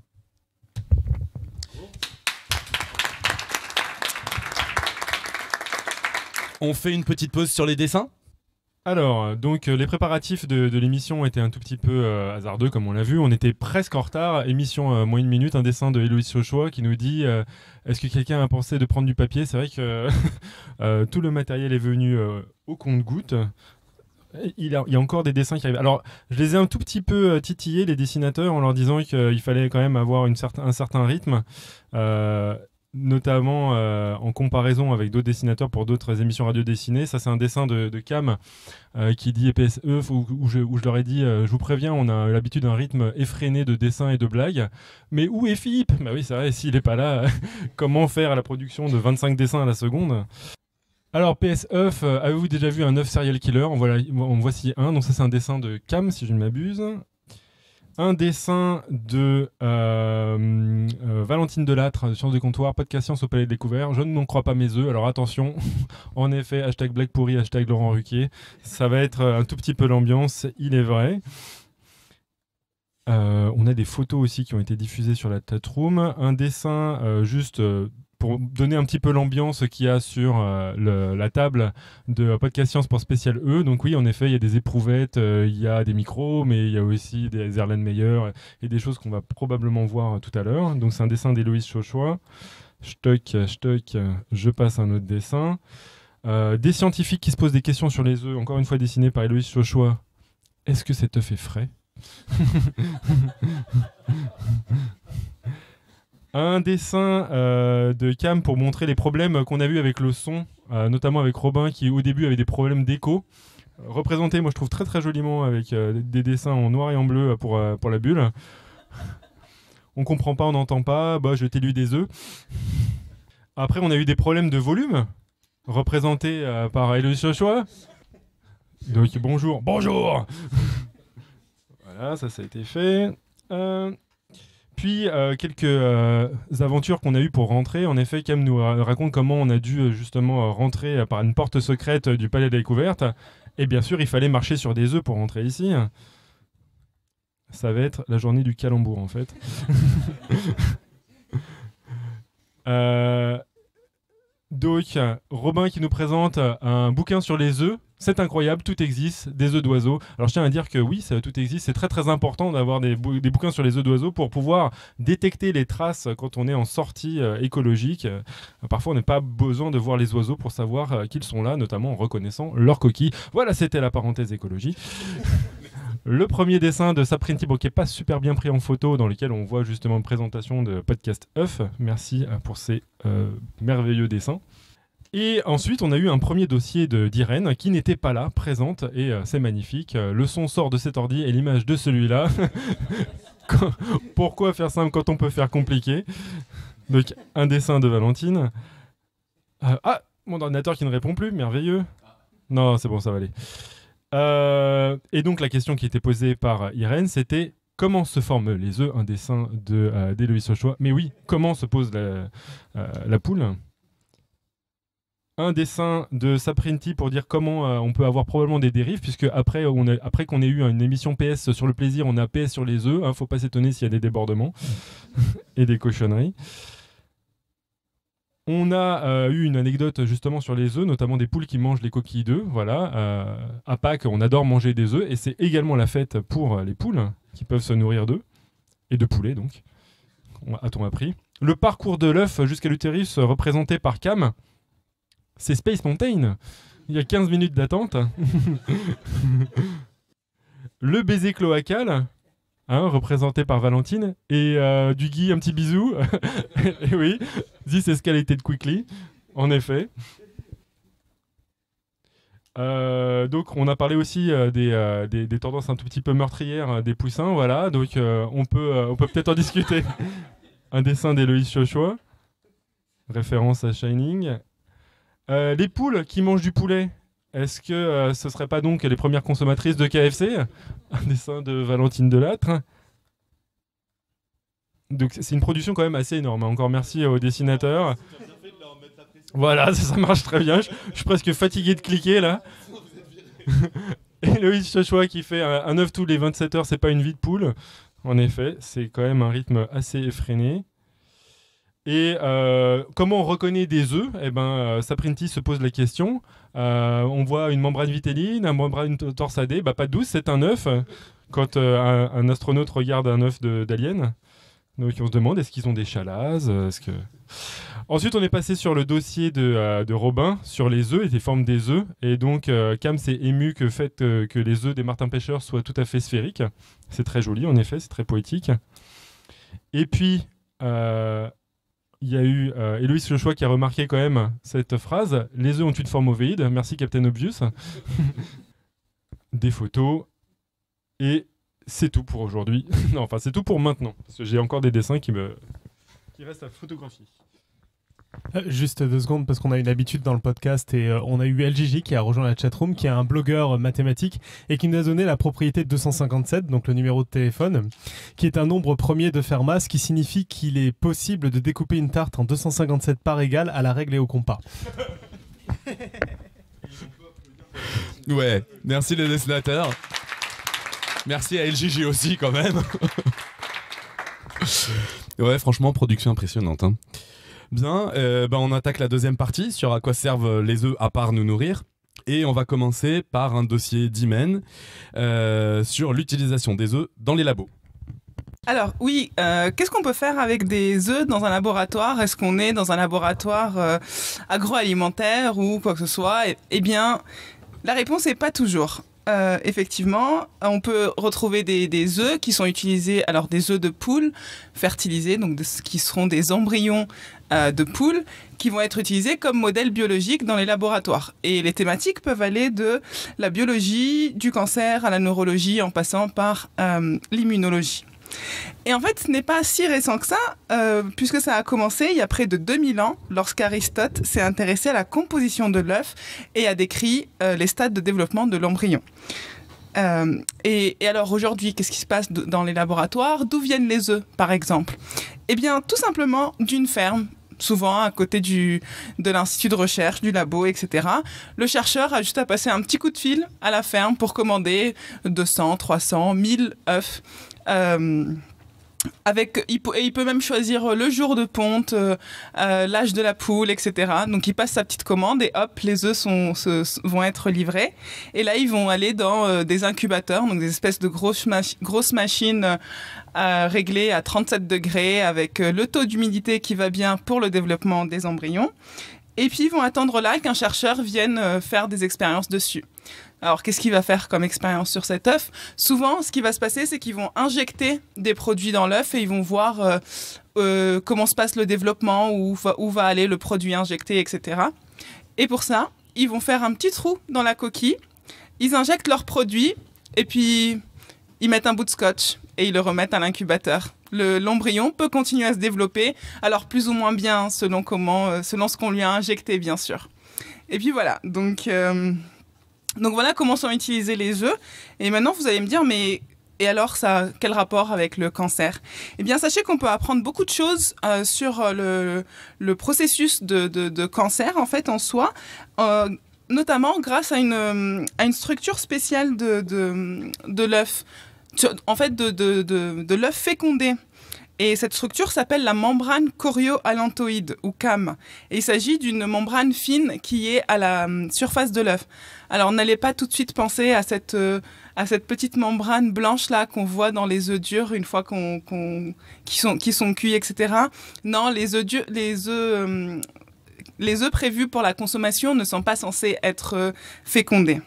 Speaker 1: On fait une petite pause sur les dessins ?
Speaker 4: Alors, donc euh, les préparatifs de, de l'émission étaient un tout petit peu euh, hasardeux, comme on l'a vu. On était presque en retard. Émission euh, moins une minute, un dessin de Héloïse Chauchois qui nous dit euh, est-ce que quelqu'un a pensé de prendre du papier ? C'est vrai que euh, tout le matériel est venu euh, au compte-gouttes. Il, a, il y a encore des dessins qui arrivent. Alors, je les ai un tout petit peu euh, titillés, les dessinateurs, en leur disant qu'il fallait quand même avoir une certain, un certain rythme. Euh, notamment euh, en comparaison avec d'autres dessinateurs pour d'autres émissions radio dessinées. Ça, c'est un dessin de, de Cam euh, qui dit P S E, où, où, je, où je leur ai dit euh, je vous préviens, on a l'habitude d'un rythme effréné de dessins et de blagues. Mais où est Philippe ? Bah oui, c'est vrai, s'il n'est pas là, comment faire la production de vingt-cinq dessins à la seconde ? Alors, P S E, euh, avez-vous déjà vu un œuf serial killer ? En, voilà, en voici un. Donc, ça, c'est un dessin de Cam, si je ne m'abuse. Un dessin de euh, euh, Valentine Delattre, de Sciences de Comptoir, podcast Science au Palais Découvert. Je ne m'en crois pas mes œufs, alors attention. En effet, hashtag blague pourrie, hashtag Laurent Ruquier. Ça va être un tout petit peu l'ambiance, il est vrai. Euh, on a des photos aussi qui ont été diffusées sur la chatroom. Un dessin euh, juste... Euh, pour donner un petit peu l'ambiance qu'il y a sur euh, le, la table de Podcast Science pour spécial E. Donc oui, en effet, il y a des éprouvettes, euh, il y a des micros, mais il y a aussi des Erlenmeyer et des choses qu'on va probablement voir tout à l'heure. Donc c'est un dessin d'Héloïse Chauchois. Stock, stock, je passe un autre dessin. Euh, des scientifiques qui se posent des questions sur les œufs, encore une fois dessiné par Héloïse Chauchois. Est-ce que cet œuf est frais ? Un dessin euh, de Cam pour montrer les problèmes qu'on a vus avec le son, euh, notamment avec Robin qui au début avait des problèmes d'écho. Euh, représenté, moi je trouve très très joliment avec euh, des dessins en noir et en bleu pour, euh, pour la bulle. On comprend pas, on n'entend pas, bah je t'ai lu des œufs. Après on a eu des problèmes de volume, représentés euh, par Héloïse Chauchois. Donc bonjour, bonjour. Voilà, ça ça a été fait. Euh... Puis euh, quelques euh, aventures qu'on a eues pour rentrer. En effet, Cam nous ra- raconte comment on a dû euh, justement euh, rentrer euh, par une porte secrète euh, du Palais de la Découverte. Et bien sûr, il fallait marcher sur des œufs pour rentrer ici. Ça va être la journée du calembour en fait. euh, donc, Robin qui nous présente un bouquin sur les œufs. C'est incroyable, tout existe, des œufs d'oiseaux. Alors je tiens à dire que oui, ça, tout existe. C'est très très important d'avoir des, bou- des bouquins sur les œufs d'oiseaux pour pouvoir détecter les traces quand on est en sortie euh, écologique. Euh, parfois on n'a pas besoin de voir les oiseaux pour savoir euh, qu'ils sont là, notamment en reconnaissant leurs coquilles. Voilà, c'était la parenthèse écologie. Le premier dessin de Saprinti, bon, qui n'est pas super bien pris en photo, dans lequel on voit justement une présentation de podcast œuf. Merci euh, pour ces euh, merveilleux dessins. Et ensuite, on a eu un premier dossier de, d'Irène qui n'était pas là, présente, et euh, c'est magnifique. Euh, le son sort de cet ordi et l'image de celui-là. Pourquoi faire simple quand on peut faire compliqué ? Donc, un dessin de Valentine. Euh, ah, mon ordinateur qui ne répond plus, merveilleux. Non, c'est bon, ça va aller. Euh, et donc, la question qui était posée par Irène, c'était comment se forment les œufs ? Un dessin de, euh, d'Héloïse Chauchois. Mais oui, comment se pose la, euh, la poule ? Un dessin de Saprinti pour dire comment euh, on peut avoir probablement des dérives, puisque après, on a, après qu'on ait eu une émission P S sur le plaisir, on a P S sur les œufs. Hein, faut pas s'étonner s'il y a des débordements et des cochonneries. On a euh, eu une anecdote justement sur les œufs, notamment des poules qui mangent les coquilles d'œufs. Voilà, euh, à Pâques, on adore manger des œufs et c'est également la fête pour les poules qui peuvent se nourrir d'œufs et de poulets donc. A-t-on appris ? Le parcours de l'œuf jusqu'à l'utérus représenté par Cam. C'est Space Mountain. Il y a quinze minutes d'attente. Le baiser cloacal, hein, représenté par Valentine. Et euh, du Guy, un petit bisou. Et oui, This escalated quickly. En effet. Euh, donc, on a parlé aussi euh, des, euh, des, des tendances un tout petit peu meurtrières euh, des poussins. Voilà, donc euh, on peut, euh, on peut peut-être en discuter. Un dessin d'Héloïse Chauchois. Référence à Shining. Euh, les poules qui mangent du poulet, est-ce que euh, ce ne serait pas donc les premières consommatrices de K F C ? Un dessin de Valentine Delattre. Donc c'est une production quand même assez énorme. Encore merci aux dessinateurs. Voilà, ça, ça marche très bien. Je, je suis presque fatigué de cliquer là. Héloïse Chauchois qui fait un, un œuf tous les vingt-sept heures, c'est pas une vie de poule. En effet, c'est quand même un rythme assez effréné. Et euh, comment on reconnaît des œufs? Eh ben, euh, Saprinti se pose la question. Euh, on voit une membrane vitelline, une membrane torsadée. Bah, pas de douce, c'est un œuf. Quand euh, un, un astronaute regarde un œuf de, d'alien, donc on se demande est-ce qu'ils ont des chalases, est-ce que... Ensuite, on est passé sur le dossier de, euh, de Robin sur les œufs et les formes des œufs. Et donc, euh, Cam s'est ému que, fait, euh, que les œufs des martins-pêcheurs soient tout à fait sphériques. C'est très joli, en effet, c'est très poétique. Et puis, euh, il y a eu euh, Héloïse Le Choix qui a remarqué quand même cette phrase. Les œufs ont une forme ovoïde. Merci, Captain Obvious. Des photos. Et c'est tout pour aujourd'hui. Non, enfin, c'est tout pour maintenant. Parce que j'ai encore des dessins qui me... qui restent à photographier.
Speaker 5: Euh, juste deux secondes, parce qu'on a une habitude dans le podcast et euh, on a eu L J J qui a rejoint la chatroom, qui est un blogueur euh, mathématique et qui nous a donné la propriété de deux cent cinquante-sept, donc le numéro de téléphone, qui est un nombre premier de Fermat, ce qui signifie qu'il est possible de découper une tarte en deux cent cinquante-sept parts égales à la règle et au compas.
Speaker 1: Ouais, merci les dessinateurs. Merci à L J J aussi quand même. Ouais, franchement, production impressionnante. Hein. Bien, euh, bah on attaque la deuxième partie sur à quoi servent les œufs à part nous nourrir. Et on va commencer par un dossier d'Imen euh, sur l'utilisation des œufs dans les labos.
Speaker 6: Alors oui, euh, qu'est-ce qu'on peut faire avec des œufs dans un laboratoire? Est-ce qu'on est dans un laboratoire euh, agroalimentaire ou quoi que ce soit? Eh, eh bien, la réponse n'est pas toujours. Euh, effectivement, on peut retrouver des, des œufs qui sont utilisés, alors des œufs de poule fertilisés, donc de, qui seront des embryons euh, de poule, qui vont être utilisés comme modèle biologique dans les laboratoires. Et les thématiques peuvent aller de la biologie, du cancer à la neurologie, en passant par euh, l'immunologie. Et en fait, ce n'est pas si récent que ça, euh, puisque ça a commencé il y a près de deux mille ans, lorsqu'Aristote s'est intéressé à la composition de l'œuf et a décrit euh, les stades de développement de l'embryon. Euh, et, et alors aujourd'hui, qu'est-ce qui se passe de, dans les laboratoires? D'où viennent les œufs, par exemple? Eh bien, tout simplement d'une ferme, souvent à côté du, de l'institut de recherche, du labo, et cetera. Le chercheur a juste à passer un petit coup de fil à la ferme pour commander deux cents, trois cents, mille œufs. Euh, avec, il, peut, et il peut même choisir le jour de ponte, euh, euh, l'âge de la poule, et cetera. Donc il passe sa petite commande et hop, les œufs sont, se, vont être livrés. Et là, ils vont aller dans euh, des incubateurs, donc des espèces de grosses, machi- grosses machines euh, réglées à trente-sept degrés avec euh, le taux d'humidité qui va bien pour le développement des embryons. Et puis ils vont attendre là qu'un chercheur vienne euh, faire des expériences dessus. Alors, qu'est-ce qu'il va faire comme expérience sur cet œuf? Souvent, ce qui va se passer, c'est qu'ils vont injecter des produits dans l'œuf et ils vont voir euh, euh, comment se passe le développement, où va, où va aller le produit injecté, et cetera. Et pour ça, ils vont faire un petit trou dans la coquille, ils injectent leur produit et puis ils mettent un bout de scotch et ils le remettent à l'incubateur. Le, l'embryon peut continuer à se développer, alors plus ou moins bien selon, comment, euh, selon ce qu'on lui a injecté, bien sûr. Et puis voilà, donc... Euh, Donc voilà comment sont utilisés les œufs. Et maintenant, vous allez me dire, mais et alors, ça, quel rapport avec le cancer? Eh bien, sachez qu'on peut apprendre beaucoup de choses euh, sur le, le processus de, de, de cancer, en fait, en soi, euh, notamment grâce à une, à une structure spéciale de, de, de l'œuf, en fait, de, de, de, de l'œuf fécondé. Et cette structure s'appelle la membrane chorioallantoïde, ou C A M. Et il s'agit d'une membrane fine qui est à la surface de l'œuf. Alors, n'allez pas tout de suite penser à cette, euh, à cette petite membrane blanche-là qu'on voit dans les œufs durs une fois qu'on, qu'on, qui, sont, qui sont cuits, et cetera. Non, les œufs, durs, les, œufs, euh, les œufs prévus pour la consommation ne sont pas censés être euh, fécondés.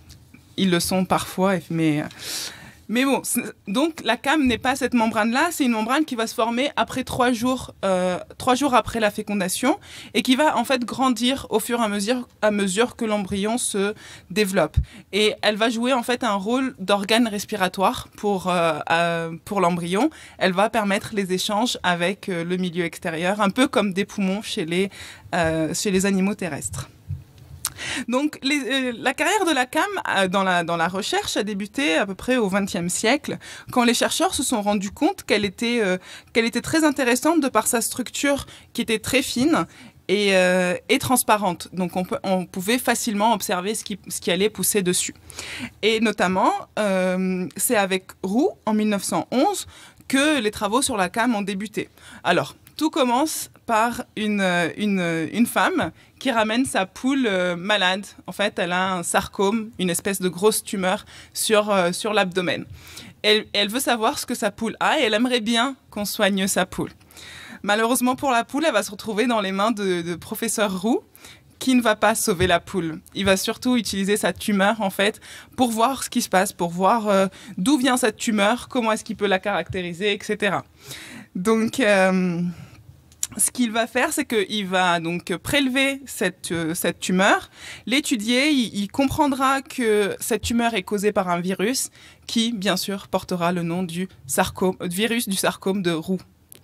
Speaker 6: Ils le sont parfois, mais... Euh, Mais bon, donc la C A M n'est pas cette membrane-là, c'est une membrane qui va se former après trois jours, euh, trois jours après la fécondation et qui va en fait grandir au fur et à mesure, à mesure que l'embryon se développe. Et elle va jouer en fait un rôle d'organe respiratoire pour, euh, euh, pour l'embryon. Elle va permettre les échanges avec euh, le milieu extérieur, un peu comme des poumons chez les, euh, chez les animaux terrestres. Donc, les, euh, la carrière de la C A M euh, dans, la, dans la recherche a débuté à peu près au vingtième siècle, quand les chercheurs se sont rendus compte qu'elle était, euh, qu'elle était très intéressante de par sa structure qui était très fine et, euh, et transparente. Donc on, peut, on pouvait facilement observer ce qui, ce qui allait pousser dessus. Et notamment, euh, c'est avec Roux, en mille neuf cent onze, que les travaux sur la cam ont débuté. Alors, tout commence par une, une, une femme qui ramène sa poule euh, malade. En fait, elle a un sarcome, une espèce de grosse tumeur sur, euh, sur l'abdomen. Elle, elle veut savoir ce que sa poule a et elle aimerait bien qu'on soigne sa poule. Malheureusement pour la poule, elle va se retrouver dans les mains de, de professeur Roux, qui ne va pas sauver la poule. Il va surtout utiliser sa tumeur, en fait, pour voir ce qui se passe, pour voir euh, d'où vient cette tumeur, comment est-ce qu'il peut la caractériser, et cetera. Donc... Euh, Ce qu'il va faire, c'est qu'il va donc prélever cette, euh, cette tumeur, l'étudier, il, il comprendra que cette tumeur est causée par un virus qui, bien sûr, portera le nom du sarcome, virus du sarcome de Roux.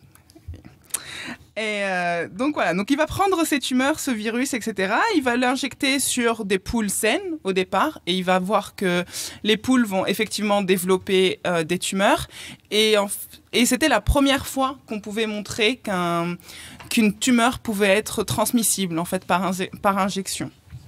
Speaker 6: Et euh, donc voilà, donc il va prendre ces tumeurs, ce virus, et cetera. Il va l'injecter sur des poules saines au départ et il va voir que les poules vont effectivement développer euh, des tumeurs. Et, en, et c'était la première fois qu'on pouvait montrer qu'un, qu'une tumeur pouvait être transmissible en fait par, un, par injection.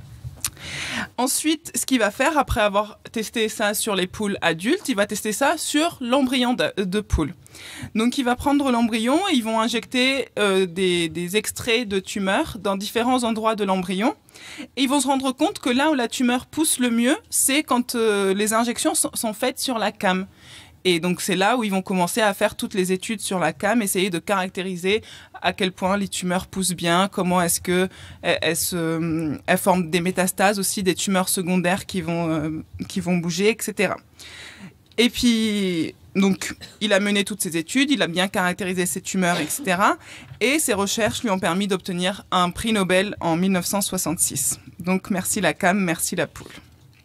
Speaker 6: Ensuite, ce qu'il va faire, après avoir testé ça sur les poules adultes, il va tester ça sur l'embryon de, de poule. Donc, il va prendre l'embryon et ils vont injecter euh, des, des extraits de tumeurs dans différents endroits de l'embryon. Et ils vont se rendre compte que là où la tumeur pousse le mieux, c'est quand euh, les injections sont, sont faites sur la cam. Et donc, c'est là où ils vont commencer à faire toutes les études sur la cam, essayer de caractériser à quel point les tumeurs poussent bien, comment est-ce qu'elles elles se, elles forment des métastases aussi, des tumeurs secondaires qui vont, euh, qui vont bouger, et cetera. Et puis, donc, il a mené toutes ces études, il a bien caractérisé ces tumeurs, et cetera. Et ses recherches lui ont permis d'obtenir un prix Nobel en mille neuf cent soixante-six. Donc, merci la cam, merci la poule.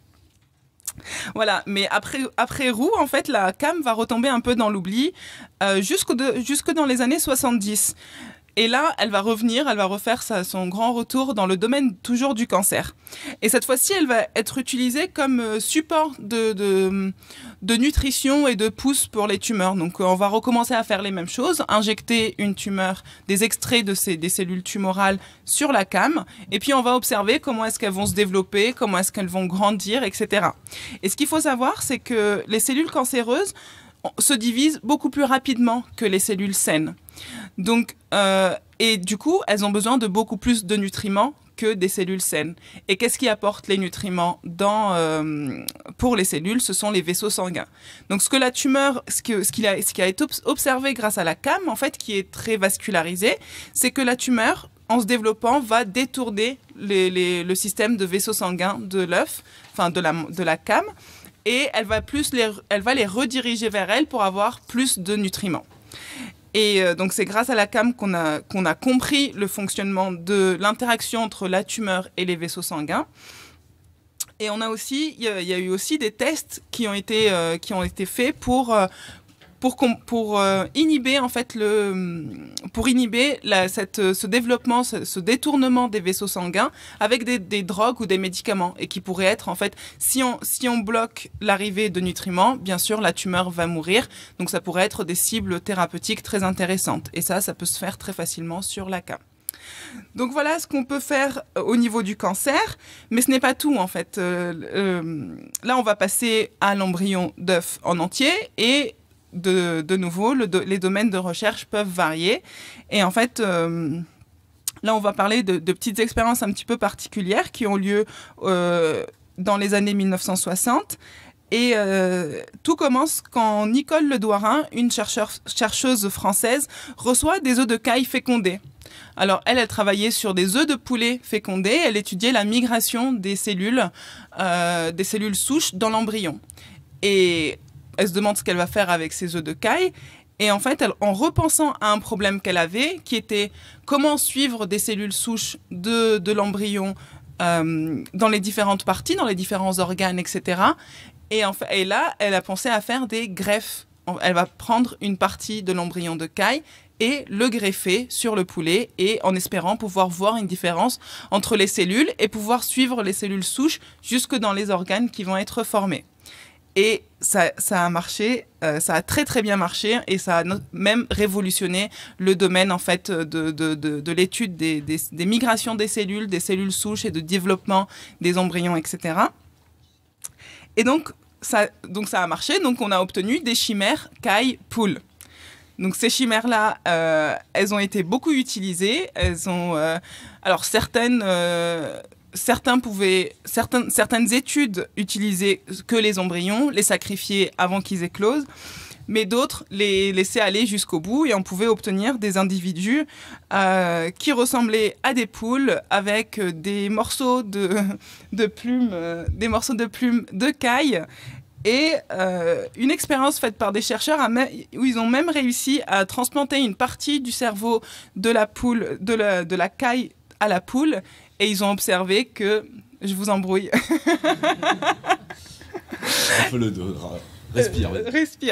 Speaker 6: Voilà, mais après, après Roux, en fait, la cam va retomber un peu dans l'oubli euh, jusque, de, jusque dans les années soixante-dix. Et là, elle va revenir, elle va refaire sa, son grand retour dans le domaine toujours du cancer. Et cette fois-ci, elle va être utilisée comme euh, support de, de, de nutrition et de pousse pour les tumeurs. Donc, euh, on va recommencer à faire les mêmes choses, injecter une tumeur, des extraits de ces, des cellules tumorales sur la cam. Et puis, on va observer comment est-ce qu'elles vont se développer, comment est-ce qu'elles vont grandir, et cetera. Et ce qu'il faut savoir, c'est que les cellules cancéreuses se divisent beaucoup plus rapidement que les cellules saines. Donc, euh, et du coup, elles ont besoin de beaucoup plus de nutriments que des cellules saines. Et qu'est-ce qui apporte les nutriments dans, euh, pour les cellules? Ce sont les vaisseaux sanguins. Donc, ce que la tumeur, ce, que, ce, qu'il a, ce qui a été observé grâce à la cam, en fait, qui est très vascularisé, c'est que la tumeur, en se développant, va détourner les, les, le système de vaisseaux sanguins de l'œuf, enfin de la, de la cam, et elle va, plus les, elle va les rediriger vers elle pour avoir plus de nutriments. Et euh, donc, c'est grâce à la cam qu'on a, qu'on a compris le fonctionnement de l'interaction entre la tumeur et les vaisseaux sanguins. Et on a aussi, il y, y a eu aussi des tests qui ont été, euh, qui ont été faits pour, euh, pour, pour euh, inhiber, en fait, le, pour inhiber la, cette, ce développement, ce, ce détournement des vaisseaux sanguins avec des, des drogues ou des médicaments. Et qui pourraient être, en fait, si on, si on bloque l'arrivée de nutriments, bien sûr, la tumeur va mourir. Donc, ça pourrait être des cibles thérapeutiques très intéressantes. Et ça, ça peut se faire très facilement sur la cam. Donc voilà ce qu'on peut faire au niveau du cancer, mais ce n'est pas tout en fait. Euh, euh, là, on va passer à l'embryon d'œuf en entier et de, de nouveau, le do- les domaines de recherche peuvent varier. Et en fait, euh, là, on va parler de, de petites expériences un petit peu particulières qui ont lieu euh, dans les années mille neuf cent soixante. Et euh, tout commence quand Nicole Ledouarin, une chercheur, chercheuse française, reçoit des œufs de caille fécondés. Alors, elle, elle travaillait sur des œufs de poulet fécondés. Elle étudiait la migration des cellules, euh, des cellules souches dans l'embryon. Et elle se demande ce qu'elle va faire avec ces œufs de caille. Et en fait, elle, en repensant à un problème qu'elle avait, qui était comment suivre des cellules souches de, de l'embryon euh, dans les différentes parties, dans les différents organes, et cetera. Et, en fait, et là, elle a pensé à faire des greffes. Elle va prendre une partie de l'embryon de caille et le greffer sur le poulet, et en espérant pouvoir voir une différence entre les cellules et pouvoir suivre les cellules souches jusque dans les organes qui vont être formés. Et ça, ça a marché, euh, ça a très très bien marché et ça a no- même révolutionné le domaine en fait de, de, de, de l'étude des, des, des migrations des cellules, des cellules souches et de développement des embryons, et cetera. Et donc ça, donc ça a marché, donc on a obtenu des chimères caille-poule. Donc ces chimères-là, euh, elles ont été beaucoup utilisées. Elles ont, euh, alors certaines, euh, certains pouvaient, certaines, certaines études utilisaient que les embryons, les sacrifier avant qu'ils éclosent, mais d'autres les laissaient aller jusqu'au bout et on pouvait obtenir des individus euh, qui ressemblaient à des poules avec des morceaux de, de plumes, euh, des morceaux de plumes de caille. Et euh, une expérience faite par des chercheurs a me- où ils ont même réussi à transplanter une partie du cerveau de la poule, de la, de la caille à la poule, et ils ont observé que, je vous embrouille.
Speaker 1: Un peu le dos. Respire.
Speaker 6: Euh, respire.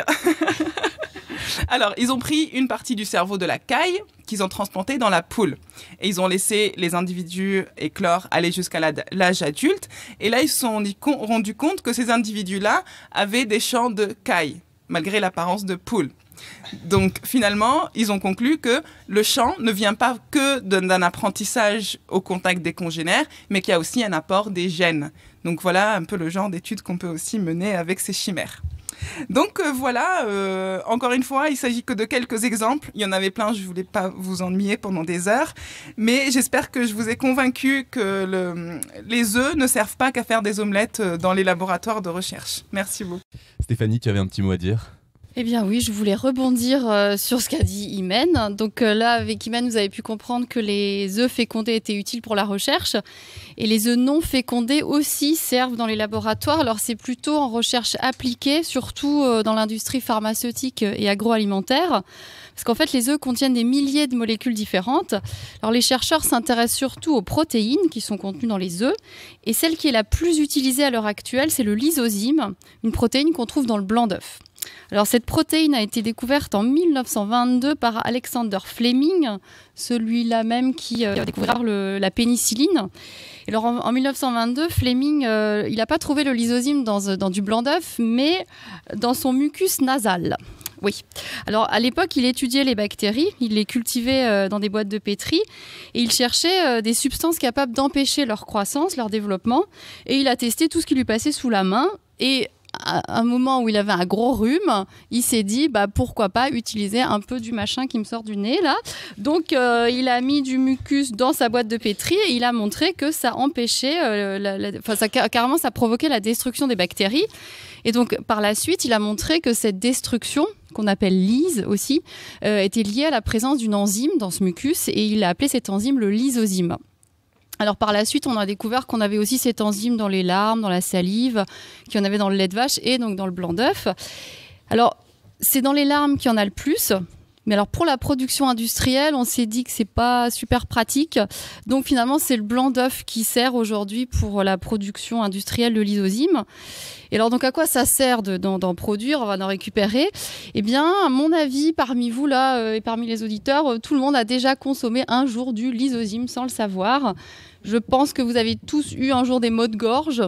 Speaker 6: Alors, ils ont pris une partie du cerveau de la caille qu'ils ont transplanté dans la poule. Et ils ont laissé les individus éclore, aller jusqu'à la- l'âge adulte. Et là, ils se sont rendus compte que ces individus-là avaient des champs de caille, malgré l'apparence de poule. Donc, finalement, ils ont conclu que le champ ne vient pas que d'un apprentissage au contact des congénères, mais qu'il y a aussi un apport des gènes. Donc, voilà un peu le genre d'études qu'on peut aussi mener avec ces chimères. Donc euh, voilà, euh, encore une fois, il s'agit que de quelques exemples. Il y en avait plein, je ne voulais pas vous ennuyer pendant des heures. Mais j'espère que je vous ai convaincu que le, les œufs ne servent pas qu'à faire des omelettes dans les laboratoires de recherche. Merci beaucoup.
Speaker 1: Stéphanie, tu avais un petit mot à dire ?
Speaker 3: Eh bien oui, je voulais rebondir euh, sur ce qu'a dit Imen. Donc euh, là, avec Imen, vous avez pu comprendre que les œufs fécondés étaient utiles pour la recherche et les œufs non fécondés aussi servent dans les laboratoires. Alors c'est plutôt en recherche appliquée, surtout euh, dans l'industrie pharmaceutique et agroalimentaire. Parce qu'en fait, les œufs contiennent des milliers de molécules différentes. Alors les chercheurs s'intéressent surtout aux protéines qui sont contenues dans les œufs. Et celle qui est la plus utilisée à l'heure actuelle, c'est le lysosyme, une protéine qu'on trouve dans le blanc d'œuf. Alors cette protéine a été découverte en mille neuf cent vingt-deux par Alexander Fleming, celui-là même qui euh, a découvert le, la pénicilline. Et alors en, en mille neuf cent vingt-deux, Fleming, euh, il n'a pas trouvé le lysosyme dans, dans du blanc d'œuf, mais dans son mucus nasal. Oui. Alors à l'époque, il étudiait les bactéries, il les cultivait euh, dans des boîtes de pétri et il cherchait euh, des substances capables d'empêcher leur croissance, leur développement. Et il a testé tout ce qui lui passait sous la main. Et à un moment où il avait un gros rhume, il s'est dit bah, pourquoi pas utiliser un peu du machin qui me sort du nez là. Donc euh, il a mis du mucus dans sa boîte de pétri et il a montré que ça empêchait, euh, la, la, enfin, ça, carrément ça provoquait la destruction des bactéries. Et donc par la suite, il a montré que cette destruction, qu'on appelle lyse aussi, euh, était liée à la présence d'une enzyme dans ce mucus et il a appelé cette enzyme le lysosyme. Alors par la suite, on a découvert qu'on avait aussi cette enzyme dans les larmes, dans la salive, qu'il y en avait dans le lait de vache et donc dans le blanc d'œuf. Alors c'est dans les larmes qu'il y en a le plus. Mais alors pour la production industrielle, on s'est dit que c'est pas super pratique. Donc finalement, c'est le blanc d'œuf qui sert aujourd'hui pour la production industrielle de lysosyme. Et alors donc à quoi ça sert de, d'en, d'en produire, d'en récupérer ? Eh bien, à mon avis, parmi vous là euh, et parmi les auditeurs, euh, tout le monde a déjà consommé un jour du lysosyme sans le savoir. Je pense que vous avez tous eu un jour des maux de gorge.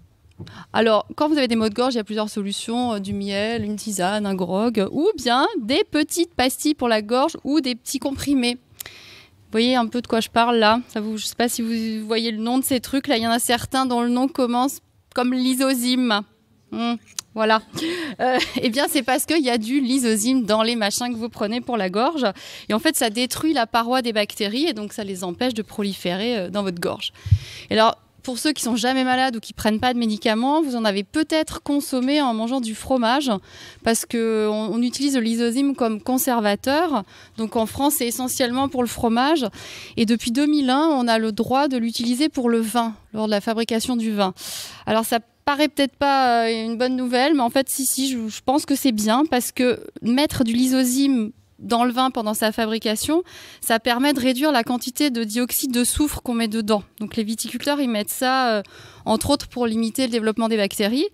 Speaker 3: Alors, quand vous avez des maux de gorge, il y a plusieurs solutions, euh, du miel, une tisane, un grog, ou bien des petites pastilles pour la gorge ou des petits comprimés. Vous voyez un peu de quoi je parle là ? Ça vous, je ne sais pas si vous voyez le nom de ces trucs. Là, il y en a certains dont le nom commence comme lysosyme. Mmh, voilà. Euh, eh bien, c'est parce qu'il y a du lysosyme dans les machins que vous prenez pour la gorge. Et en fait, ça détruit la paroi des bactéries et donc ça les empêche de proliférer euh, dans votre gorge. Et alors, pour ceux qui sont jamais malades ou qui prennent pas de médicaments, vous en avez peut-être consommé en mangeant du fromage parce que on, on utilise le lysosyme comme conservateur. Donc en France, c'est essentiellement pour le fromage. Et depuis deux mille un, on a le droit de l'utiliser pour le vin, lors de la fabrication du vin. Alors ça paraît peut-être pas une bonne nouvelle, mais en fait, si, si, je, je pense que c'est bien parce que mettre du lysosyme dans le vin pendant sa fabrication, ça permet de réduire la quantité de dioxyde de soufre qu'on met dedans. Donc les viticulteurs, ils mettent ça, euh, entre autres, pour limiter le développement des bactéries.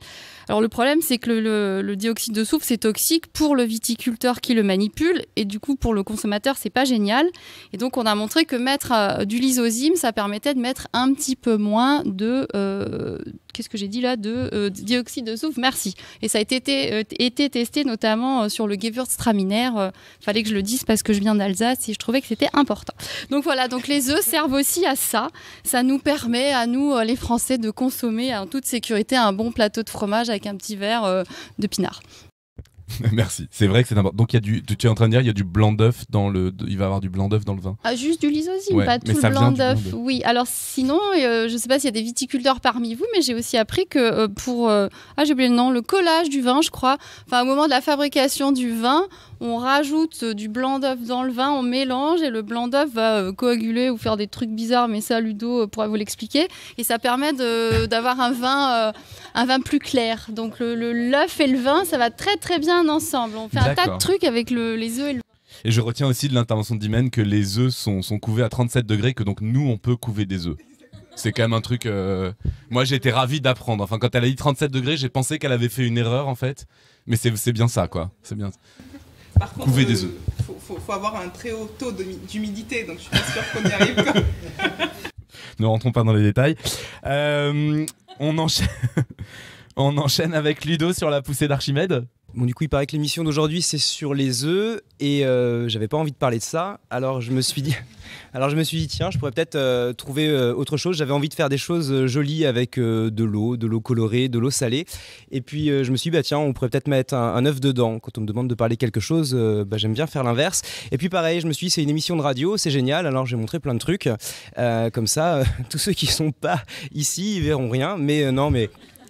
Speaker 3: Alors le problème, c'est que le, le, le dioxyde de soufre, c'est toxique pour le viticulteur qui le manipule, et du coup pour le consommateur, c'est pas génial. Et donc on a montré que mettre euh, du lysozyme, ça permettait de mettre un petit peu moins de euh, qu'est-ce que j'ai dit là de euh, dioxyde de soufre. Merci. Et ça a été, été, euh, été testé notamment euh, sur le Gewürztraminer. Euh, fallait que je le dise parce que je viens d'Alsace et je trouvais que c'était important. Donc voilà. Donc les œufs servent aussi à ça. Ça nous permet à nous euh, les Français de consommer en toute sécurité un bon plateau de fromage avec un petit verre euh, de pinard.
Speaker 1: Merci. C'est vrai que c'est important. Donc il y a du, tu es en train de dire il y a du blanc d'œuf dans le, il va y avoir du blanc d'œuf dans le vin.
Speaker 3: Ah, juste du lysozyme,
Speaker 1: ouais,
Speaker 3: pas tout le blanc d'œuf. Oui. Alors sinon, euh, je ne sais pas s'il y a des viticulteurs parmi vous, mais j'ai aussi appris que euh, pour euh, ah j'ai oublié le nom, le collage du vin, je crois. Enfin au moment de la fabrication du vin, on rajoute euh, du blanc d'œuf dans le vin, on mélange et le blanc d'œuf va euh, coaguler ou faire des trucs bizarres. Mais ça, Ludo euh, pourra vous l'expliquer. Et ça permet de, d'avoir un vin, euh, un vin plus clair. Donc le, le l'œuf et le vin, ça va très très bien ensemble. On fait un tas de trucs avec le, les œufs et le vin.
Speaker 1: Et je retiens aussi de l'intervention de Dimène que les œufs sont, sont couvés à trente-sept degrés, que donc nous on peut couver des œufs. C'est quand même un truc. Euh... Moi j'ai été ravi d'apprendre. Enfin, quand elle a dit trente-sept degrés, j'ai pensé qu'elle avait fait une erreur en fait. Mais c'est, c'est bien ça quoi. C'est bien.
Speaker 6: Par contre,
Speaker 1: couver
Speaker 6: euh,
Speaker 1: des œufs.
Speaker 6: Faut, faut, faut avoir un très haut taux d'humidité, donc je suis pas sûre qu'on y arrive. Quoi.
Speaker 1: Ne rentrons pas dans les détails. Euh, on enchaîne. On enchaîne avec Ludo sur la poussée d'Archimède.
Speaker 7: Bon, du coup, il paraît que l'émission d'aujourd'hui, c'est sur les œufs et euh, j'avais pas envie de parler de ça. Alors, je me suis dit, alors, je me suis dit tiens, je pourrais peut-être euh, trouver euh, autre chose. J'avais envie de faire des choses euh, jolies avec euh, de l'eau, de l'eau colorée, de l'eau salée. Et puis, euh, je me suis dit, bah, tiens, on pourrait peut-être mettre un, un œuf dedans. Quand on me demande de parler quelque chose, euh, bah, j'aime bien faire l'inverse. Et puis, pareil, je me suis dit, c'est une émission de radio, c'est génial. Alors, j'ai montré plein de trucs. Euh, comme ça, euh, tous ceux qui sont pas ici, ils verront rien. Mais euh, non, mais...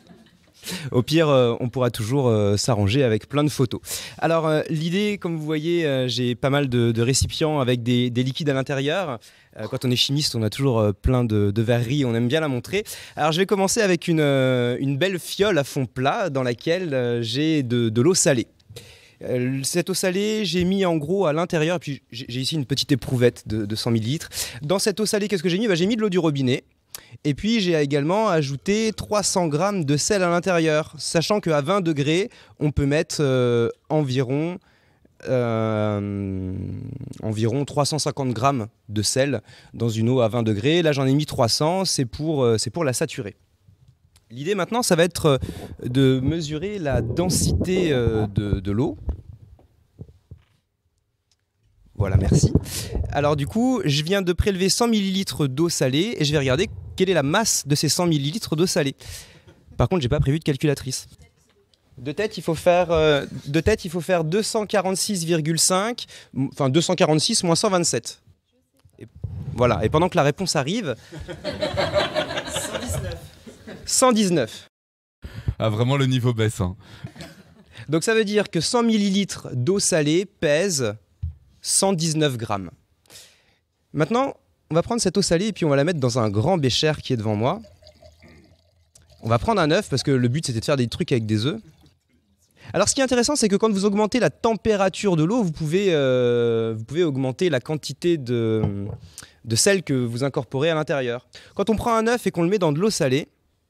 Speaker 7: Au pire, euh, on pourra toujours euh, s'arranger avec plein de photos. Alors, euh, l'idée, comme vous voyez, euh, j'ai pas mal de, de récipients avec des, des liquides à l'intérieur. Euh, quand on est chimiste, on a toujours euh, plein de, de verreries, on aime bien la montrer. Alors, je vais commencer avec une, euh, une belle fiole à fond plat dans laquelle euh, j'ai de, de l'eau salée. Euh, cette eau salée, j'ai mis en gros à l'intérieur, puis j'ai, j'ai ici une petite éprouvette de, de cent millilitres. Dans cette eau salée, qu'est-ce que j'ai mis ? Bah, j'ai mis de l'eau du robinet. Et puis j'ai également ajouté trois cents grammes de sel à l'intérieur, sachant qu'à vingt degrés, on peut mettre euh, environ, euh, environ trois cent cinquante grammes de sel dans une eau à vingt degrés. Là j'en ai mis trois cents, c'est pour, euh, c'est pour la saturer. L'idée maintenant, ça va être de mesurer la densité euh, de, de l'eau. Voilà, merci. Alors du coup, je viens de prélever cent millilitres d'eau salée et je vais regarder quelle est la masse de ces cent millilitres d'eau salée. Par contre, j'ai pas prévu de calculatrice. De tête, il faut faire, euh, de tête, il faut faire deux cent quarante-six virgule cinq, enfin deux cent quarante-six moins cent vingt-sept. Et voilà, et pendant que la réponse arrive... cent dix-neuf. cent dix-neuf.
Speaker 1: Ah, vraiment, le niveau baisse. Hein.
Speaker 7: Donc ça veut dire que cent millilitres d'eau salée pèsent cent dix-neuf grammes. Maintenant, on va prendre cette eau salée et puis on va la mettre dans un grand bécher qui est devant moi. On va prendre un œuf parce que le but c'était de faire des trucs avec des œufs. Alors ce qui est intéressant, c'est que quand vous augmentez la température de l'eau, vous pouvez, euh, vous pouvez augmenter la quantité de, de sel que vous incorporez à l'intérieur. Quand on prend un œuf et qu'on le met dans de l'eau salée,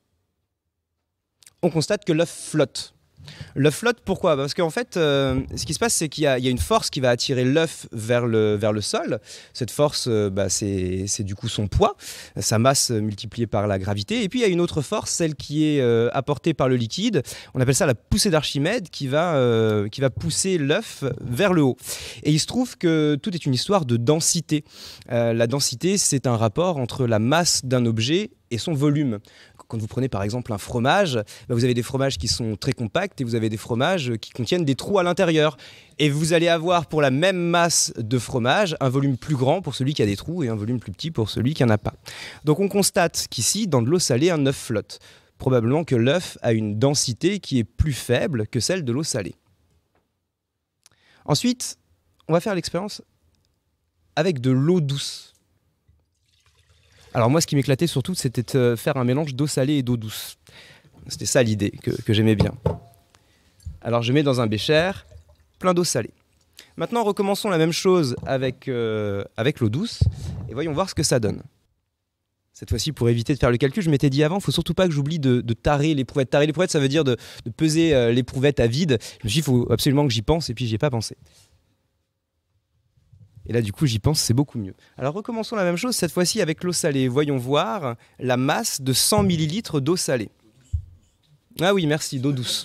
Speaker 7: on constate que l'œuf flotte. L'œuf flotte, pourquoi ? Parce qu'en fait, euh, ce qui se passe, c'est qu'il y a, il y a une force qui va attirer l'œuf vers le, vers le sol. Cette force, euh, bah, c'est, c'est du coup son poids, sa masse multipliée par la gravité. Et puis, il y a une autre force, celle qui est euh, apportée par le liquide. On appelle ça la poussée d'Archimède, qui va, euh, qui va pousser l'œuf vers le haut. Et il se trouve que tout est une histoire de densité. Euh, la densité, c'est un rapport entre la masse d'un objet et son volume. Quand vous prenez par exemple un fromage, bah vous avez des fromages qui sont très compacts et vous avez des fromages qui contiennent des trous à l'intérieur. Et vous allez avoir pour la même masse de fromage un volume plus grand pour celui qui a des trous et un volume plus petit pour celui qui n'en a pas. Donc on constate qu'ici, dans de l'eau salée, un œuf flotte. Probablement que l'œuf a une densité qui est plus faible que celle de l'eau salée. Ensuite, on va faire l'expérience avec de l'eau douce. Alors moi, ce qui m'éclatait surtout, c'était de faire un mélange d'eau salée et d'eau douce. C'était ça l'idée que, que j'aimais bien. Alors je mets dans un bécher plein d'eau salée. Maintenant, recommençons la même chose avec, euh, avec l'eau douce et voyons voir ce que ça donne. Cette fois-ci, pour éviter de faire le calcul, je m'étais dit avant, il ne faut surtout pas que j'oublie de, de tarer l'éprouvette. Tarer l'éprouvette, ça veut dire de, de peser euh, l'éprouvette à vide. Je me suis dit, il faut absolument que j'y pense, et puis j'y ai pas pensé. Et là, du coup, j'y pense, c'est beaucoup mieux. Alors, recommençons la même chose, cette fois-ci avec l'eau salée. Voyons voir la masse de cent millilitres d'eau salée. Ah oui, merci, d'eau douce.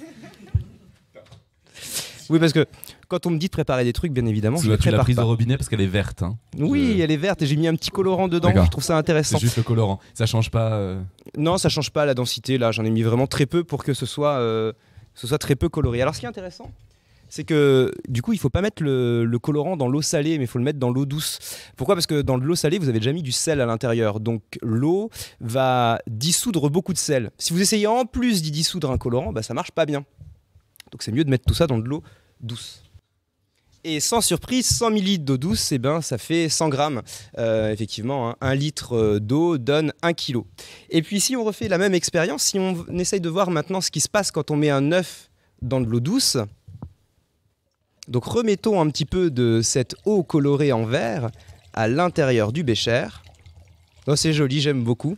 Speaker 7: Oui, parce que quand on me dit de préparer des trucs, bien évidemment, je ne
Speaker 1: Tu l'as
Speaker 7: prépare
Speaker 1: prise
Speaker 7: pas.
Speaker 1: au robinet parce qu'elle est verte. Hein.
Speaker 7: Oui,
Speaker 1: Je-
Speaker 7: elle est verte et j'ai mis un petit colorant dedans,
Speaker 1: D'accord.
Speaker 7: je trouve ça intéressant.
Speaker 1: C'est juste le colorant. Ça change pas. euh,
Speaker 7: Non, ça change pas la densité, là, j'en ai mis vraiment très peu pour que ce soit, euh, ce soit très peu coloré. Alors, ce qui est intéressant, c'est que du coup, il faut pas mettre le, le colorant dans l'eau salée, mais il faut le mettre dans l'eau douce. Pourquoi ? Parce que dans l'eau salée, vous avez déjà mis du sel à l'intérieur. Donc l'eau va dissoudre beaucoup de sel. Si vous essayez en plus d'y dissoudre un colorant, bah, ça marche pas bien. Donc c'est mieux de mettre tout ça dans de l'eau douce. Et sans surprise, cent millilitres d'eau douce, eh ben, ça fait cent grammes. Euh, effectivement, hein, un litre d'eau donne un kilo. Et puis si on refait la même expérience, si on essaye de voir maintenant ce qui se passe quand on met un œuf dans de l'eau douce, donc remettons un petit peu de cette eau colorée en vert à l'intérieur du bécher. Oh, c'est joli, j'aime beaucoup.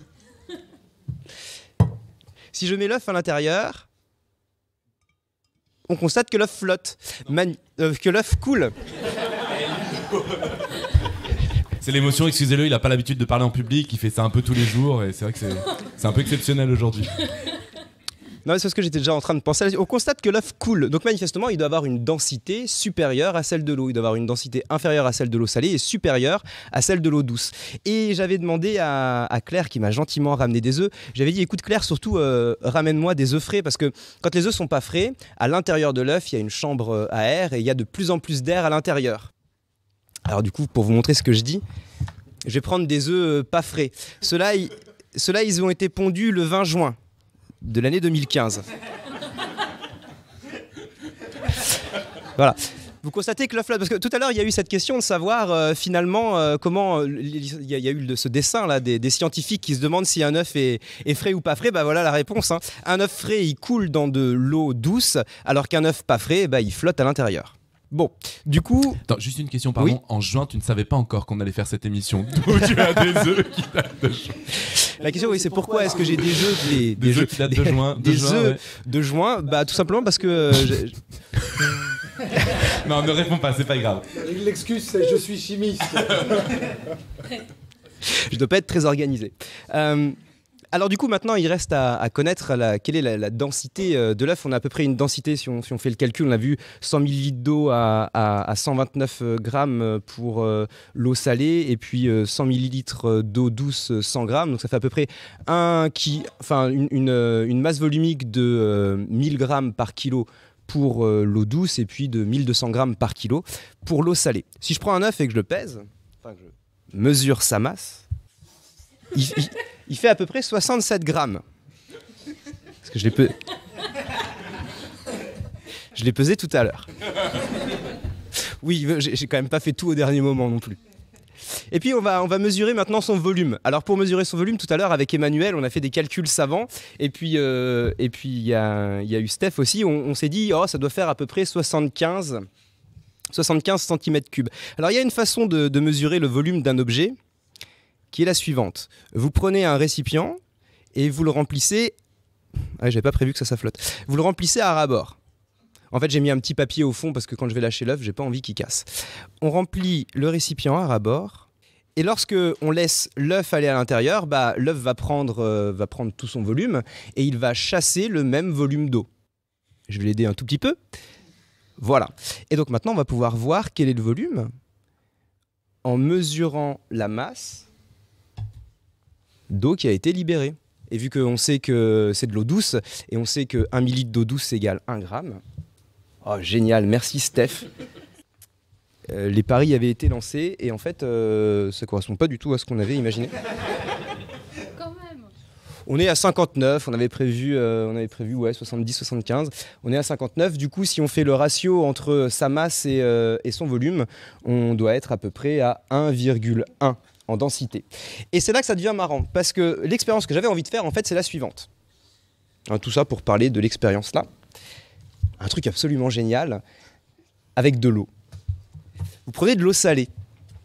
Speaker 7: Si je mets l'œuf à l'intérieur, on constate que l'œuf flotte, Mani- euh, que l'œuf coule.
Speaker 1: C'est l'émotion, excusez-le, il a pas l'habitude de parler en public, il fait ça un peu tous les jours et c'est vrai que c'est c'est un peu exceptionnel aujourd'hui.
Speaker 7: Non, c'est parce que j'étais déjà en train de penser. On constate que l'œuf coule. Donc manifestement, il doit avoir une densité supérieure à celle de l'eau. Il doit avoir une densité inférieure à celle de l'eau salée et supérieure à celle de l'eau douce. Et j'avais demandé à, à Claire, qui m'a gentiment ramené des œufs. J'avais dit, écoute Claire, surtout euh, ramène-moi des œufs frais parce que quand les œufs sont pas frais, à l'intérieur de l'œuf, il y a une chambre à air et il y a de plus en plus d'air à l'intérieur. Alors du coup, pour vous montrer ce que je dis, je vais prendre des œufs pas frais. Ceux-là, ils, ceux-là, ils ont été pondus le vingt juin de l'année deux mille quinze. Voilà. Vous constatez que l'œuf flotte, parce que tout à l'heure il y a eu cette question de savoir euh, finalement euh, comment, il euh, y, y a eu le, ce dessin là des, des scientifiques qui se demandent si un œuf est, est frais ou pas frais. Bah voilà la réponse. Hein. Un œuf frais il coule dans de l'eau douce, alors qu'un œuf pas frais, bah, il flotte à l'intérieur. Bon, du coup...
Speaker 1: Attends, juste une question, pardon.
Speaker 7: Oui.
Speaker 1: En juin, tu ne savais pas encore qu'on allait faire cette émission. D'où tu as des œufs qui datent de juin.
Speaker 7: La question, oui, c'est pourquoi est-ce que j'ai des jeux, des,
Speaker 1: Des œufs qui datent de juin. de
Speaker 7: des
Speaker 1: juin,
Speaker 7: œufs
Speaker 1: ouais.
Speaker 7: de juin. Bah tout simplement parce que euh, j'ai-
Speaker 1: Non, ne réponds pas, c'est pas grave.
Speaker 8: L'excuse, c'est je suis chimiste.
Speaker 7: je dois pas être très organisé. Euh, alors du coup, maintenant, il reste à, à connaître la, quelle est la, la densité euh, de l'œuf. On a à peu près une densité, si on, si on fait le calcul, on a vu cent millilitres d'eau à, à, à cent vingt-neuf grammes pour euh, l'eau salée, et puis euh, cent millilitres d'eau douce, cent grammes. Donc ça fait à peu près un qui, enfin, une, une, une masse volumique de euh, mille grammes par kilo pour euh, l'eau douce, et puis de mille deux cents grammes par kilo pour l'eau salée. Si je prends un œuf et que je le pèse, enfin que je mesure sa masse, il, il, il fait à peu près soixante-sept grammes. Parce que je l'ai pe... je l'ai pesé tout à l'heure. Oui, j'ai, j'ai quand même pas fait tout au dernier moment non plus. Et puis on va, on va mesurer maintenant son volume. Alors pour mesurer son volume, tout à l'heure avec Emmanuel, on a fait des calculs savants. Et puis il euh, et puis, y, a, y a eu Steph aussi. On, on s'est dit, oh, ça doit faire à peu près soixante-quinze centimètres cubes. Alors il y a une façon de, de mesurer le volume d'un objet qui est la suivante. Vous prenez un récipient et vous le remplissez... Ah, j'avais pas prévu que ça, ça flotte. Vous le remplissez à ras-bord. En fait, j'ai mis un petit papier au fond parce que quand je vais lâcher l'œuf, j'ai pas envie qu'il casse. On remplit le récipient à ras-bord et lorsque on laisse l'œuf aller à l'intérieur, bah, l'œuf va prendre, euh, va prendre tout son volume et il va chasser le même volume d'eau. Je vais l'aider un tout petit peu. Voilà. Et donc maintenant, on va pouvoir voir quel est le volume en mesurant la masse d'eau qui a été libérée. Et vu qu'on sait que c'est de l'eau douce, et on sait que un millilitre d'eau douce égale un gramme. Oh, génial, merci Steph. Euh, les paris avaient été lancés, et en fait, euh, ça ne correspond pas du tout à ce qu'on avait imaginé.
Speaker 3: Quand même.
Speaker 7: On est à cinquante-neuf, on avait prévu, euh, on avait prévu ouais, soixante-dix soixante-quinze. On est à cinquante-neuf, du coup, si on fait le ratio entre sa masse et, euh, et son volume, on doit être à peu près à un virgule un. En densité. Et c'est là que ça devient marrant, parce que l'expérience que j'avais envie de faire, en fait, c'est la suivante. Hein, tout ça pour parler de l'expérience là. Un truc absolument génial, avec de l'eau. Vous prenez de l'eau salée,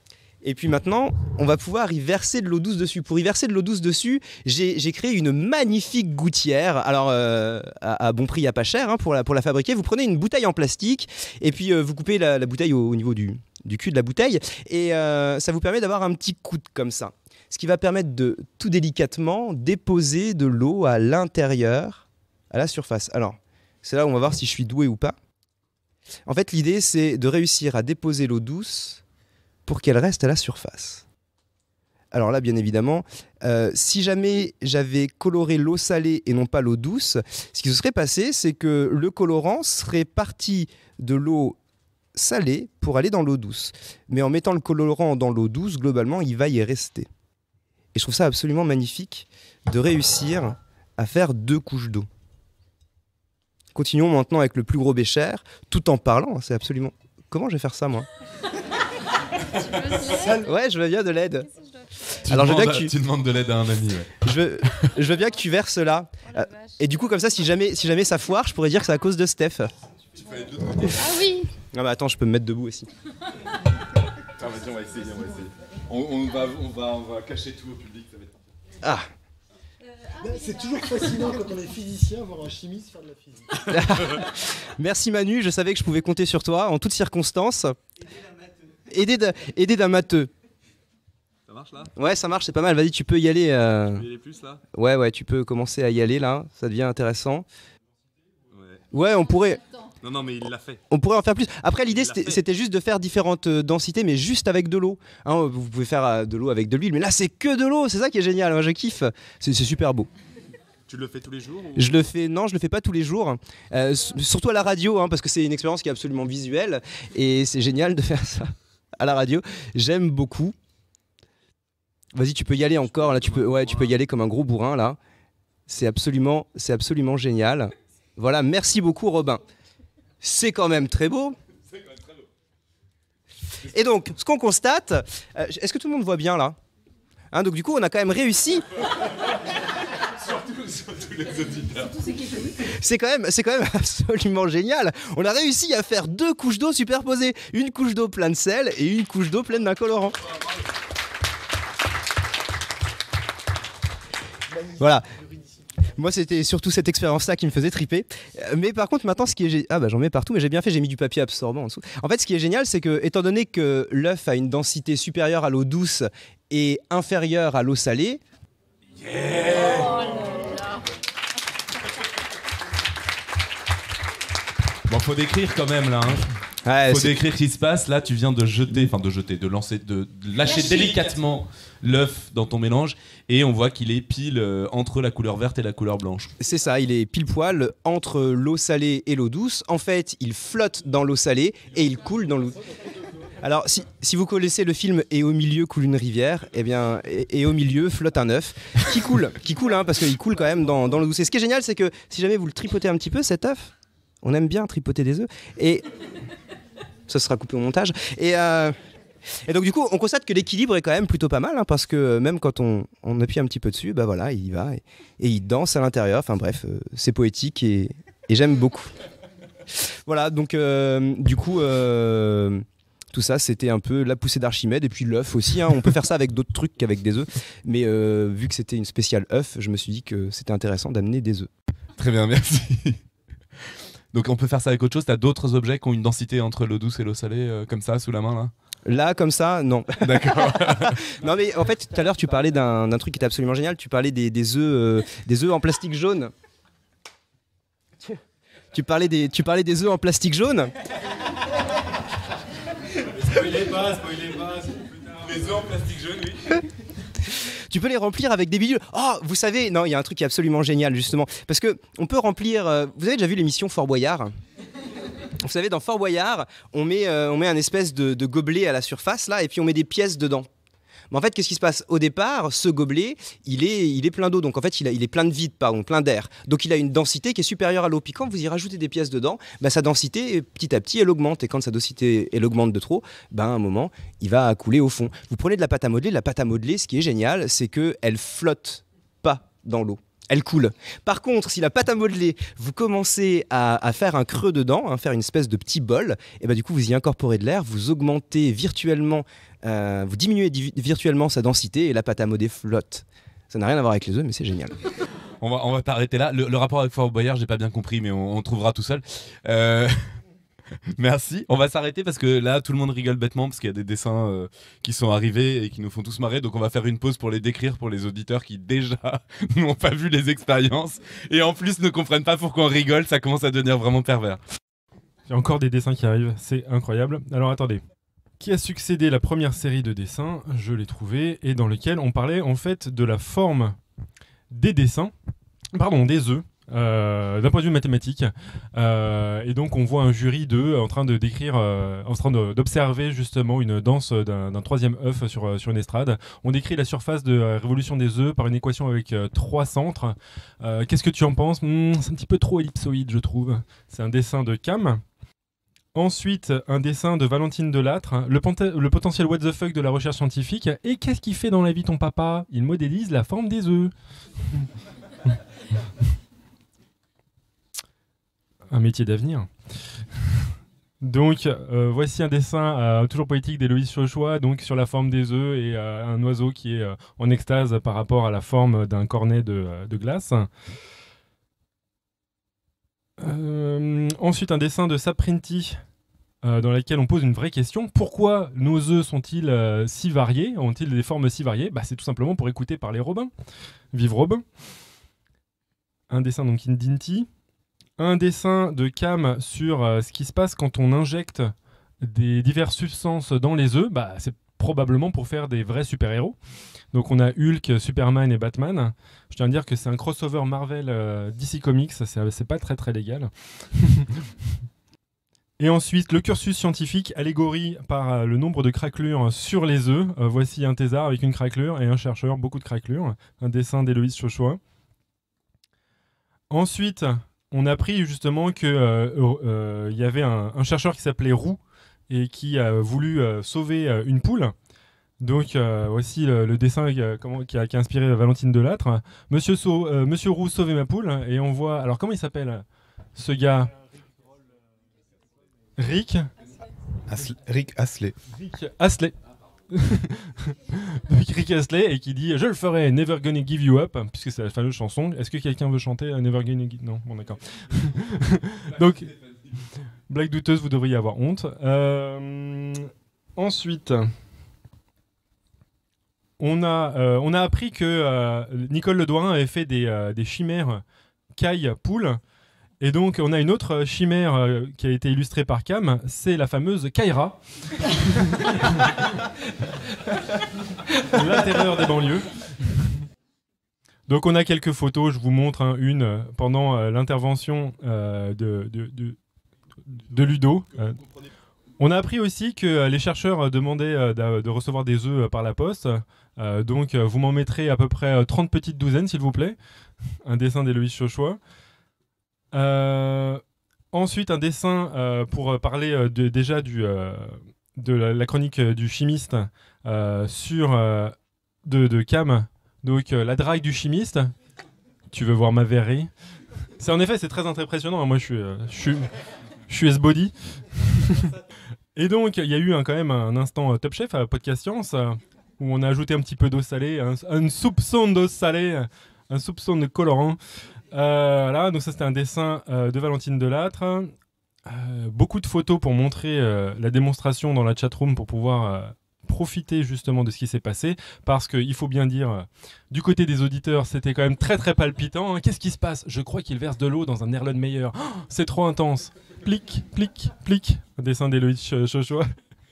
Speaker 7: Et puis maintenant, on va pouvoir y verser de l'eau douce dessus. Pour y verser de l'eau douce dessus, j'ai, j'ai créé une magnifique gouttière. Alors, euh, à, à bon prix, à pas cher, hein, pour, la, pour la fabriquer. Vous prenez une bouteille en plastique et puis euh, vous coupez la, la bouteille au, au niveau du, du cul de la bouteille. Et euh, ça vous permet d'avoir un petit coude comme ça. Ce qui va permettre de, tout délicatement, déposer de l'eau à l'intérieur, à la surface. Alors, c'est là où on va voir si je suis doué ou pas. En fait, l'idée, c'est de réussir à déposer l'eau douce pour qu'elle reste à la surface. Alors là, bien évidemment, euh, si jamais j'avais coloré l'eau salée et non pas l'eau douce, ce qui se serait passé, c'est que le colorant serait parti de l'eau salée pour aller dans l'eau douce. Mais en mettant le colorant dans l'eau douce, globalement, il va y rester. Et je trouve ça absolument magnifique de réussir à faire deux couches d'eau. Continuons maintenant avec le plus gros bécher, tout en parlant. C'est absolument... Comment je vais faire ça, moi? Ouais, je veux bien de l'aide.
Speaker 1: Tu
Speaker 7: Alors, je veux
Speaker 1: demandes,
Speaker 7: bien que tu...
Speaker 1: tu demandes de l'aide à un ami. Ouais.
Speaker 7: Je, veux... je veux bien que tu verses là.
Speaker 3: Oh
Speaker 7: Euh, et du coup, comme ça, si jamais, si jamais ça foire, je pourrais dire que c'est à cause de Steph.
Speaker 3: Ah oui.
Speaker 7: Ah bah attends, je peux me mettre debout aussi.
Speaker 1: Ah, vas-y, on va essayer, on va essayer. On, on, va, on, va, on va cacher tout au public, ça va être...
Speaker 7: Ah.
Speaker 8: C'est toujours fascinant quand on est physicien, voir un chimiste faire de la physique.
Speaker 7: Merci Manu, je savais que je pouvais compter sur toi en toutes circonstances. Aider d'un, aider d'un matheux.
Speaker 9: Ça marche là?
Speaker 7: Ouais, ça marche, c'est pas mal. Vas-y, tu peux y aller. Euh...
Speaker 9: Tu peux y aller plus là?
Speaker 7: Ouais, ouais, tu peux commencer à y aller là. Ça devient intéressant.
Speaker 9: Ouais.
Speaker 7: Ouais, on pourrait.
Speaker 9: Non, non, mais il l'a fait.
Speaker 7: On pourrait en faire plus. Après, l'idée,
Speaker 9: Il l'a
Speaker 7: c'était,
Speaker 9: fait.
Speaker 7: c'était juste de faire différentes euh, densités, mais juste avec de l'eau. Hein, vous pouvez faire euh, de l'eau avec de l'huile, mais là, c'est que de l'eau. C'est ça qui est génial. Moi, je kiffe. C'est, c'est super beau.
Speaker 9: Tu le fais tous les jours ou...
Speaker 7: Je le fais, non, je le fais pas tous les jours. Euh, s- surtout à la radio, hein, parce que c'est une expérience qui est absolument visuelle et c'est génial de faire ça à la radio. J'aime beaucoup. Vas-y, tu peux y aller encore. Là, tu peux, ouais, tu peux y aller comme un gros bourrin là. C'est absolument, c'est absolument génial. Voilà, merci beaucoup, Robin. C'est quand même très beau. Et donc, ce qu'on constate, euh, est-ce que tout le monde voit bien là? Hein, donc du coup, on a quand même réussi. C'est quand même, c'est quand même absolument génial. On a réussi à faire deux couches d'eau superposées, une couche d'eau pleine de sel et une couche d'eau pleine d'un colorant. Voilà. Moi, c'était surtout cette expérience-là qui me faisait triper. Euh, Mais par contre, maintenant, ce qui est gé- ah bah j'en mets partout, mais j'ai bien fait, j'ai mis du papier absorbant en dessous. En fait, ce qui est génial, c'est que étant donné que l'œuf a une densité supérieure à l'eau douce et inférieure à l'eau salée.
Speaker 1: Bon, faut décrire quand même là. Hein.
Speaker 7: Ouais,
Speaker 1: Faut
Speaker 7: c'est-
Speaker 1: décrire ce qui se passe. Là, tu viens de jeter, enfin de jeter, de lancer, de, de lâcher délicatement l'œuf dans ton mélange et on voit qu'il est pile euh, entre la couleur verte et la couleur blanche.
Speaker 7: C'est ça, il est pile poil entre l'eau salée et l'eau douce. En fait, il flotte dans l'eau salée et il coule dans l'eau. Alors, si, si vous connaissez le film Et au milieu coule une rivière, eh bien, et, et au milieu flotte un œuf qui coule, qui coule, hein, parce qu'il coule quand même dans, dans l'eau douce. Et ce qui est génial, c'est que si jamais vous le tripotez un petit peu, cet œuf, on aime bien tripoter des œufs, et ça sera coupé au montage. Et, euh, et donc, du coup, on constate que l'équilibre est quand même plutôt pas mal, hein, parce que même quand on, on appuie un petit peu dessus, bah voilà, il y va et, et il danse à l'intérieur. Enfin bref, euh, c'est poétique et, et j'aime beaucoup. Voilà, donc euh, du coup. Euh, Tout ça, c'était un peu la poussée d'Archimède et puis l'œuf aussi. Hein. On peut faire ça avec d'autres trucs qu'avec des œufs. Mais euh, vu que c'était une spéciale œuf, je me suis dit que c'était intéressant d'amener des œufs.
Speaker 1: Très bien, merci. Donc on peut faire ça avec autre chose. T'as d'autres objets qui ont une densité entre l'eau douce et l'eau salée, euh, comme ça, sous la main là?
Speaker 7: Là, comme ça, non.
Speaker 1: D'accord.
Speaker 7: Non, mais en fait, tout à l'heure, tu parlais d'un, d'un truc qui était absolument génial. Tu parlais des, des œufs, euh, des œufs en plastique jaune. Tu, tu parlais des, tu parlais des œufs en plastique jaune.
Speaker 4: Spoilez pas, spoilez pas, c'est plus tard.
Speaker 1: Les œufs en plastique jaune, oui.
Speaker 7: Tu peux les remplir avec des bidules. Oh, vous savez, non, il y a un truc qui est absolument génial, justement. Parce que on peut remplir. Euh, vous avez déjà vu l'émission Fort Boyard? Vous savez, dans Fort Boyard, on met, euh, on met un espèce de, de gobelet à la surface, là, et puis on met des pièces dedans. Mais en fait, qu'est-ce qui se passe? Au départ, ce gobelet, il est, il est plein d'eau. Donc en fait, il, a, il est plein de vide, pardon, plein d'air. Donc il a une densité qui est supérieure à l'eau. Puis quand vous y rajoutez des pièces dedans, bah, sa densité, petit à petit, elle augmente. Et quand sa densité, elle augmente de trop, bah, à un moment, il va couler au fond. Vous prenez de la pâte à modeler. La pâte à modeler, ce qui est génial, c'est qu'elle flotte pas dans l'eau. elle coule. Par contre, si la pâte à modeler, vous commencez à, à faire un creux dedans, hein, faire une espèce de petit bol, et ben du coup vous y incorporez de l'air, vous augmentez virtuellement, euh, vous diminuez di- virtuellement sa densité et la pâte à modeler flotte. Ça n'a rien à voir avec les œufs, mais c'est génial.
Speaker 1: On va, on va t'arrêter là. Le, le rapport avec Fort Boyard, j'ai pas bien compris, mais on, on trouvera tout seul. Euh... Merci. On va s'arrêter parce que là, tout le monde rigole bêtement parce qu'il y a des dessins euh, qui sont arrivés et qui nous font tous marrer. Donc, on va faire une pause pour les décrire pour les auditeurs qui déjà n'ont pas vu les expériences et en plus ne comprennent pas pourquoi on rigole. Ça commence à devenir vraiment pervers.
Speaker 4: Il y a encore des dessins qui arrivent, c'est incroyable. Alors attendez. Qui a succédé la première série de dessins, je l'ai trouvé, et dans lequel on parlait en fait de la forme des dessins, pardon, des œufs. Euh, d'un point de vue mathématique, euh, et donc on voit un jury d'œufs en train de décrire, euh, en train de, d'observer justement une danse d'un, d'un troisième œuf sur, sur une estrade. On décrit la surface de la révolution des œufs par une équation avec euh, trois centres. Euh, qu'est-ce que tu en penses? mmh, C'est un petit peu trop ellipsoïde, je trouve. C'est un dessin de Cam. Ensuite, un dessin de Valentine Delattre, le, pota- le potentiel what the fuck de la recherche scientifique. Et qu'est-ce qu'il fait dans la vie ton papa? Il modélise la forme des œufs. Un métier d'avenir. Donc, euh, voici un dessin euh, toujours poétique d'Héloïse Chauchois, donc sur la forme des œufs et euh, un oiseau qui est euh, en extase par rapport à la forme d'un cornet de, euh, de glace. Euh, ensuite, un dessin de Saprinti euh, dans lequel on pose une vraie question. Pourquoi nos œufs sont-ils euh, si variés? Ont-ils des formes si variées? Bah, c'est tout simplement pour écouter parler Robin. Vive Robin. Un dessin donc Indinti. Un dessin de Cam sur euh, ce qui se passe quand on injecte des diverses substances dans les œufs. Bah, c'est probablement pour faire des vrais super-héros. Donc on a Hulk, Superman et Batman. Je tiens à dire que c'est un crossover Marvel euh, D C Comics, c'est, c'est pas très très légal. Et ensuite, le cursus scientifique, allégorie par euh, le nombre de craquelures sur les œufs. Euh, voici un thésard avec une craquelure et un chercheur, beaucoup de craquelures. Un dessin d'Héloïse Chauchois. Ensuite, on a appris justement qu'il euh, euh, y avait un, un chercheur qui s'appelait Roux et qui a voulu euh, sauver euh, une poule. Donc euh, voici le, le dessin euh, comment, qui, a, qui a inspiré Valentine Delattre. Monsieur, Sau- euh, Monsieur Roux sauvez ma poule. Et on voit... Alors comment il s'appelle ce gars? Rick
Speaker 10: Asle- Rick Astley.
Speaker 4: Rick Astley. Donc Rick Astley et qui dit je le ferai, Never Gonna Give You Up, puisque c'est la fameuse chanson. Est-ce que quelqu'un veut chanter uh, Never Gonna Give... Non, bon d'accord. Donc blague douteuse, vous devriez avoir honte. Euh, ensuite on a, euh, on a appris que euh, Nicole Ledoirin avait fait des, euh, des chimères caille-poule. Et donc, on a une autre chimère euh, qui a été illustrée par Cam, c'est la fameuse Kaira. La terreur des banlieues. Donc, on a quelques photos, je vous montre hein, une euh, pendant euh, l'intervention euh, de, de, de, de Ludo. Euh, on a appris aussi que euh, les chercheurs demandaient euh, de, de recevoir des œufs euh, par la poste. Euh, donc, euh, vous m'en mettrez à peu près euh, trente petites douzaines, s'il vous plaît. Un dessin d'Héloïse Chauchois. Euh, ensuite, un dessin euh, pour parler euh, de, déjà du, euh, de la, la chronique euh, du chimiste euh, sur euh, de, de Cam. Donc, euh, la drague du chimiste. Tu veux voir ma verrerie? C'est en effet, c'est très impressionnant. Hein. Moi, je suis, euh, je suis, je suis S-body. Et donc, il y a eu un, quand même un instant euh, Top Chef à Podcast Science euh, où on a ajouté un petit peu d'eau salée, un, un soupçon d'eau salée, un soupçon de colorant. Euh, voilà, donc ça c'était un dessin euh, de Valentine Delattre. Euh, beaucoup de photos pour montrer euh, la démonstration dans la chatroom pour pouvoir euh, profiter justement de ce qui s'est passé. Parce qu'il faut bien dire, euh, du côté des auditeurs, c'était quand même très très palpitant. Hein. Qu'est-ce qui se passe? Je crois qu'il verse de l'eau dans un Erlenmeyer. Oh, c'est trop intense. Plic, plic, plic. Un dessin d'Héloïse Chauchois.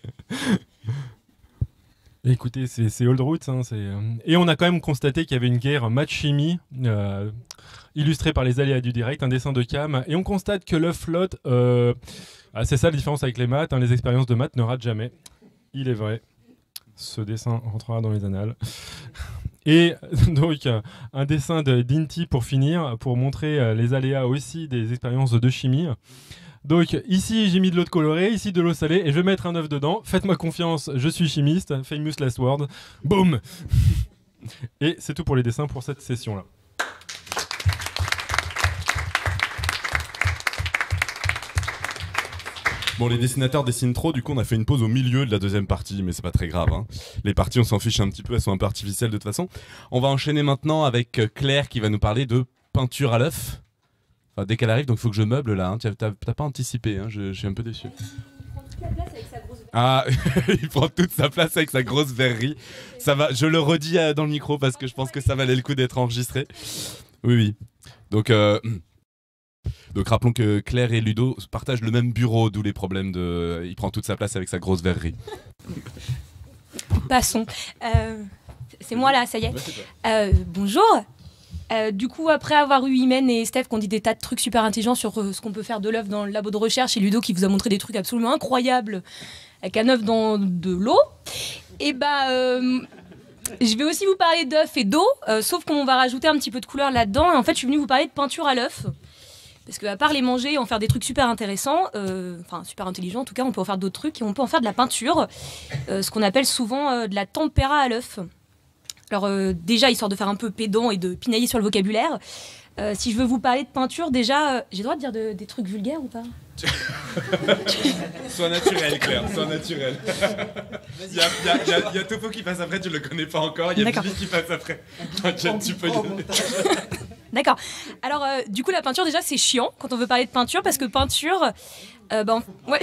Speaker 4: Écoutez, c'est, c'est Old Roots. Hein, c'est... Et on a quand même constaté qu'il y avait une guerre maths-chimie. Euh, illustré par les aléas du direct, un dessin de Cam, et on constate que l'œuf flotte. Euh... Ah, c'est ça la différence avec les maths, hein, les expériences de maths ne ratent jamais. Il est vrai. Ce dessin rentrera dans les annales. Et donc, euh, un dessin de Dinty pour finir, pour montrer euh, les aléas aussi des expériences de chimie. Donc, ici, j'ai mis de l'eau de colorée, ici de l'eau salée, et je vais mettre un œuf dedans. Faites-moi confiance, je suis chimiste. Famous last word. Boum. Et c'est tout pour les dessins pour cette session-là.
Speaker 1: Bon, les dessinateurs dessinent trop, du coup on a fait une pause au milieu de la deuxième partie, mais c'est pas très grave. Hein. Les parties on s'en fiche un petit peu, elles sont un peu artificielles de toute façon. On va enchaîner maintenant avec Claire qui va nous parler de peinture à l'œuf. Enfin, dès qu'elle arrive, donc il faut que je meuble là. Hein. T'as, t'as pas anticipé, hein. je, je suis un peu déçu. Ah, il prend toute sa place avec sa grosse verrerie. Ça va, je le redis euh, dans le micro parce que je pense que ça valait le coup d'être enregistré. Oui, oui. Donc, euh, donc rappelons que Claire et Ludo partagent le même bureau, d'où les problèmes de. Il prend toute sa place avec sa grosse verrerie.
Speaker 11: Passons. Euh, c'est moi là, ça y est. Euh, bonjour. Euh, du coup, après avoir eu Imen et Steph qui ont dit des tas de trucs super intelligents sur euh, ce qu'on peut faire de l'œuf dans le labo de recherche, et Ludo qui vous a montré des trucs absolument incroyables avec un œuf dans de l'eau, et bah, euh, je vais aussi vous parler d'œuf et d'eau, euh, sauf qu'on va rajouter un petit peu de couleur là-dedans. Et en fait, je suis venue vous parler de peinture à l'œuf. Parce qu'à part les manger et en faire des trucs super intéressants, euh, enfin super intelligents en tout cas, on peut en faire d'autres trucs et on peut en faire de la peinture, euh, ce qu'on appelle souvent euh, de la tempéra à l'œuf. Alors euh, déjà, histoire de faire un peu pédant et de pinailler sur le vocabulaire, euh, si je veux vous parler de peinture, déjà, euh, j'ai le droit de dire de, des trucs vulgaires ou pas?
Speaker 1: Sois naturel, Claire, sois naturel. Il y a, y a, y a, y a Topo qui passe après, tu le connais pas encore, il y a Billy qui passe après. T'inquiète, tu peux y aller.
Speaker 11: D'accord. Alors, euh, du coup, la peinture, déjà, c'est chiant quand on veut parler de peinture, parce que peinture, euh, ben, ouais.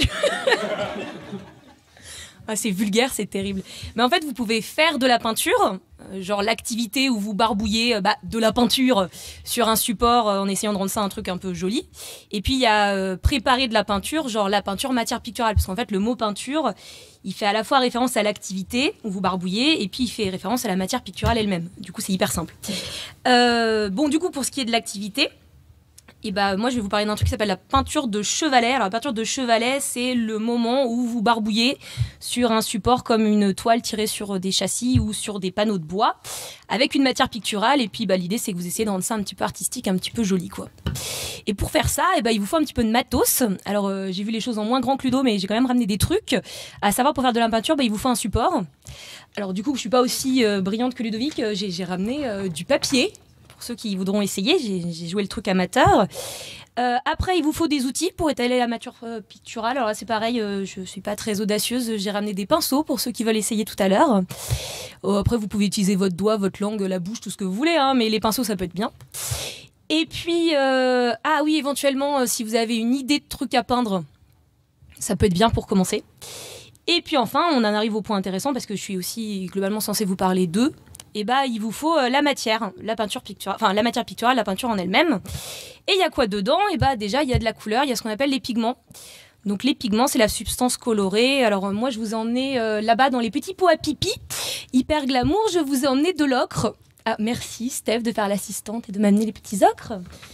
Speaker 11: Ah, c'est vulgaire, c'est terrible. Mais en fait, vous pouvez faire de la peinture, euh, genre l'activité où vous barbouillez euh, bah, de la peinture sur un support euh, en essayant de rendre ça un truc un peu joli. Et puis, il y a euh, préparer de la peinture, genre la peinture matière picturale. Parce qu'en fait, le mot peinture, il fait à la fois référence à l'activité où vous barbouillez, et puis il fait référence à la matière picturale elle-même. Du coup, c'est hyper simple. Euh, bon, du coup, pour ce qui est de l'activité, et bah, moi, je vais vous parler d'un truc qui s'appelle la peinture de chevalet. Alors, la peinture de chevalet, c'est le moment où vous barbouillez sur un support comme une toile tirée sur des châssis ou sur des panneaux de bois avec une matière picturale. Et puis, bah, l'idée, c'est que vous essayez de rendre ça un petit peu artistique, un petit peu joli, quoi. Et pour faire ça, et bah, il vous faut un petit peu de matos. Alors, euh, j'ai vu les choses en moins grand que Ludo, mais j'ai quand même ramené des trucs. À savoir, pour faire de la peinture, bah, il vous faut un support. Alors, du coup, je suis pas aussi euh, brillante que Ludovic. J'ai, j'ai ramené euh, du papier. Pour ceux qui voudront essayer, j'ai, j'ai joué le truc amateur. Euh, après, il vous faut des outils pour étaler la matière euh, picturale. Alors là, c'est pareil, euh, je suis pas très audacieuse. J'ai ramené des pinceaux pour ceux qui veulent essayer tout à l'heure. Euh, après, vous pouvez utiliser votre doigt, votre langue, la bouche, tout ce que vous voulez, hein, mais les pinceaux, ça peut être bien. Et puis, euh, ah oui, éventuellement, euh, si vous avez une idée de truc à peindre, ça peut être bien pour commencer. Et puis enfin, on en arrive au point intéressant parce que je suis aussi globalement censée vous parler d'eux. Et bah, il vous faut euh, la matière, la peinture picturale, enfin la matière picturale, la peinture en elle-même. Et il y a quoi dedans? Et bah déjà, il y a de la couleur, il y a ce qu'on appelle les pigments. Donc les pigments, c'est la substance colorée. Alors euh, moi, je vous ai emmené euh, là-bas dans les petits pots à pipi, hyper glamour. Je vous ai emmené de l'ocre. Ah, merci Steph de faire l'assistante et de m'amener les petits ocres.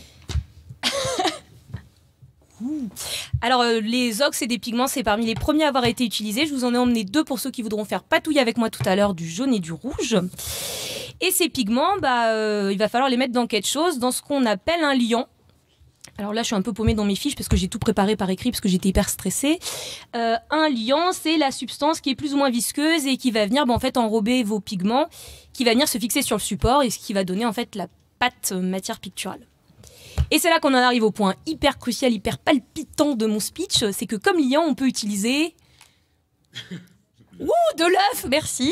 Speaker 11: Ouh. Alors euh, les ocres et des pigments, c'est parmi les premiers à avoir été utilisés. Je vous en ai emmené deux pour ceux qui voudront faire patouille avec moi tout à l'heure, du jaune et du rouge. Et ces pigments, bah, euh, il va falloir les mettre dans quelque chose, dans ce qu'on appelle un liant. Alors là, je suis un peu paumée dans mes fiches parce que j'ai tout préparé par écrit parce que j'étais hyper stressée. Euh, un liant, c'est la substance qui est plus ou moins visqueuse et qui va venir bah, en fait enrober vos pigments, qui va venir se fixer sur le support et ce qui va donner en fait la pâte euh, matière picturale. Et c'est là qu'on en arrive au point hyper crucial, hyper palpitant de mon speech, c'est que comme liant, on peut utiliser... Ouh, de l'œuf, merci.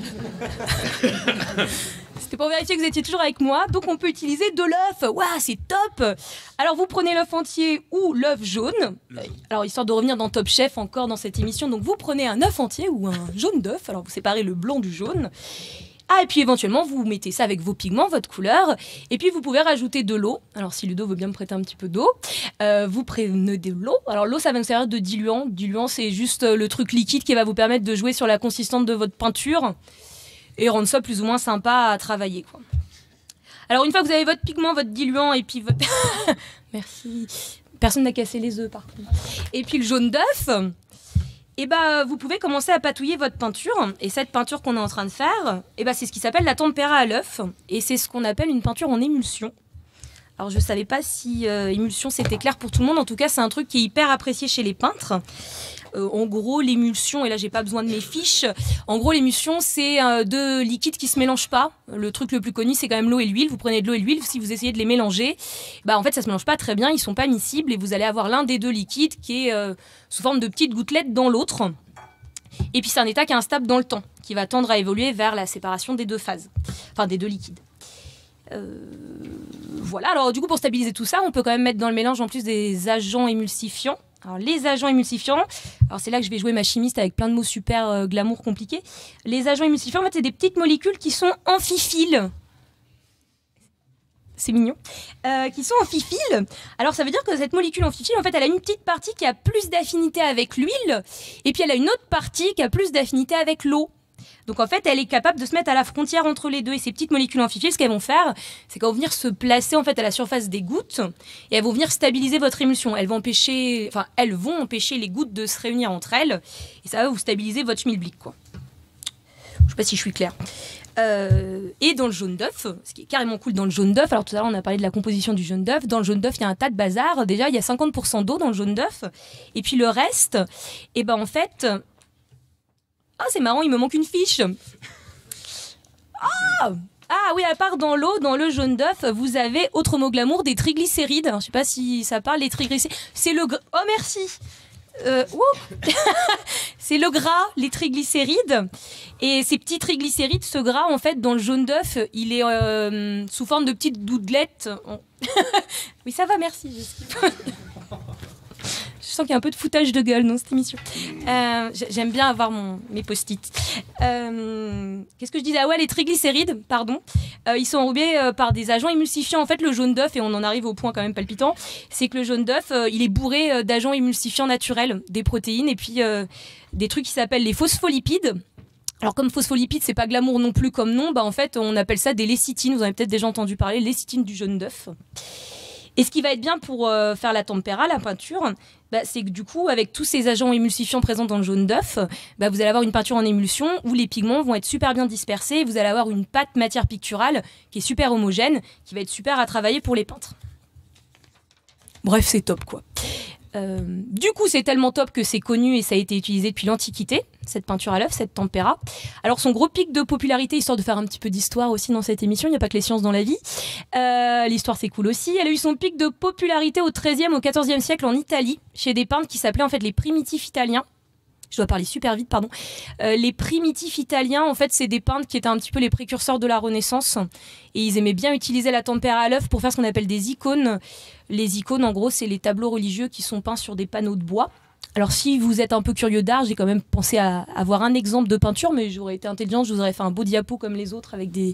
Speaker 11: C'était pour vérifier que vous étiez toujours avec moi, donc on peut utiliser de l'œuf. Waouh, c'est top. Alors vous prenez l'œuf entier ou l'œuf jaune. Alors histoire de revenir dans Top Chef encore dans cette émission, donc vous prenez un œuf entier ou un jaune d'œuf, alors vous séparez le blanc du jaune. Ah, et puis éventuellement, vous mettez ça avec vos pigments, votre couleur. Et puis, vous pouvez rajouter de l'eau. Alors, si Ludo veut bien me prêter un petit peu d'eau, euh, vous prenez de l'eau. Alors, l'eau, ça va nous servir de diluant. Diluant, c'est juste le truc liquide qui va vous permettre de jouer sur la consistance de votre peinture et rendre ça plus ou moins sympa à travailler, quoi. Alors, une fois que vous avez votre pigment, votre diluant et puis votre... Merci. Personne n'a cassé les œufs, par contre. Et puis, le jaune d'œuf... Et bah, vous pouvez commencer à patouiller votre peinture. Et cette peinture qu'on est en train de faire, et bah, c'est ce qui s'appelle la tempéra à l'œuf. Et c'est ce qu'on appelle une peinture en émulsion. Alors, je ne savais pas si euh, émulsion c'était clair pour tout le monde. En tout cas, c'est un truc qui est hyper apprécié chez les peintres. Euh, en gros, l'émulsion, et là j'ai pas besoin de mes fiches, en gros l'émulsion c'est euh, deux liquides qui se mélangent pas. Le truc le plus connu c'est quand même l'eau et l'huile. Vous prenez de l'eau et l'huile, si vous essayez de les mélanger, bah en fait ça se mélange pas très bien, ils sont pas miscibles et vous allez avoir l'un des deux liquides qui est euh, sous forme de petites gouttelettes dans l'autre. Et puis c'est un état qui est instable dans le temps, qui va tendre à évoluer vers la séparation des deux phases, enfin des deux liquides. Euh, voilà, alors du coup pour stabiliser tout ça, on peut quand même mettre dans le mélange en plus des agents émulsifiants. Alors les agents émulsifiants, alors c'est là que je vais jouer ma chimiste avec plein de mots super euh, glamour compliqués. Les agents émulsifiants, en fait, c'est des petites molécules qui sont amphiphiles. C'est mignon. Euh, qui sont amphiphiles. Alors ça veut dire que cette molécule amphiphile, en fait, elle a une petite partie qui a plus d'affinité avec l'huile, et puis elle a une autre partie qui a plus d'affinité avec l'eau. Donc en fait, elle est capable de se mettre à la frontière entre les deux. Et ces petites molécules amphiphiles, ce qu'elles vont faire, c'est qu'elles vont venir se placer en fait à la surface des gouttes et elles vont venir stabiliser votre émulsion. Elles vont empêcher, enfin, elles vont empêcher les gouttes de se réunir entre elles et ça va vous stabiliser votre schmilblick, quoi. Je sais pas si je suis claire. Euh, et dans le jaune d'œuf, ce qui est carrément cool dans le jaune d'œuf, alors tout à l'heure on a parlé de la composition du jaune d'œuf. Dans le jaune d'œuf, il y a un tas de bazar. Déjà, il y a cinquante pour cent d'eau dans le jaune d'œuf. Et puis le reste, et ben en fait. Ah, c'est marrant, il me manque une fiche. Ah, ah oui, à part dans l'eau, dans le jaune d'œuf, vous avez, autre mot glamour, des triglycérides. Alors, je sais pas si ça parle, les triglycérides. C'est le... Oh, merci. Euh, c'est le gras, les triglycérides. Et ces petits triglycérides, ce gras, en fait, dans le jaune d'œuf, il est euh, sous forme de petites doudelettes. Oui, ça va, merci. Je sens qu'il y a un peu de foutage de gueule dans cette émission. Euh, J'aime bien avoir mon, mes post-it. Euh, Qu'est-ce que je disais? Ah ouais, les triglycérides, pardon. Euh, ils sont enrobés euh, par des agents émulsifiants. En fait, le jaune d'œuf, et on en arrive au point quand même palpitant, c'est que le jaune d'œuf, euh, il est bourré euh, d'agents émulsifiants naturels, des protéines, et puis euh, des trucs qui s'appellent les phospholipides. Alors comme phospholipides, c'est pas glamour non plus comme nom, bah en fait, on appelle ça des lécithines. Vous en avez peut-être déjà entendu parler, lécithines du jaune d'œuf. Et ce qui va être bien pour euh, faire la tempéra, la peinture, bah, c'est que du coup, avec tous ces agents émulsifiants présents dans le jaune d'œuf, bah, vous allez avoir une peinture en émulsion où les pigments vont être super bien dispersés et vous allez avoir une pâte matière picturale qui est super homogène, qui va être super à travailler pour les peintres. Bref, c'est top quoi. Euh, du coup, c'est tellement top que c'est connu et ça a été utilisé depuis l'Antiquité, cette peinture à l'œuf, cette tempéra. Alors, son gros pic de popularité, histoire de faire un petit peu d'histoire aussi dans cette émission, il n'y a pas que les sciences dans la vie. Euh, L'histoire, c'est cool aussi. Elle a eu son pic de popularité au treizième, au quatorzième siècle en Italie, chez des peintres qui s'appelaient en fait les primitifs italiens. Je dois parler super vite, pardon. Euh, les primitifs italiens, en fait, c'est des peintres qui étaient un petit peu les précurseurs de la Renaissance. Et ils aimaient bien utiliser la tempéra à l'œuf pour faire ce qu'on appelle des icônes. Les icônes, en gros, c'est les tableaux religieux qui sont peints sur des panneaux de bois. Alors, si vous êtes un peu curieux d'art, j'ai quand même pensé à avoir un exemple de peinture, mais j'aurais été intelligente, je vous aurais fait un beau diapo comme les autres avec des...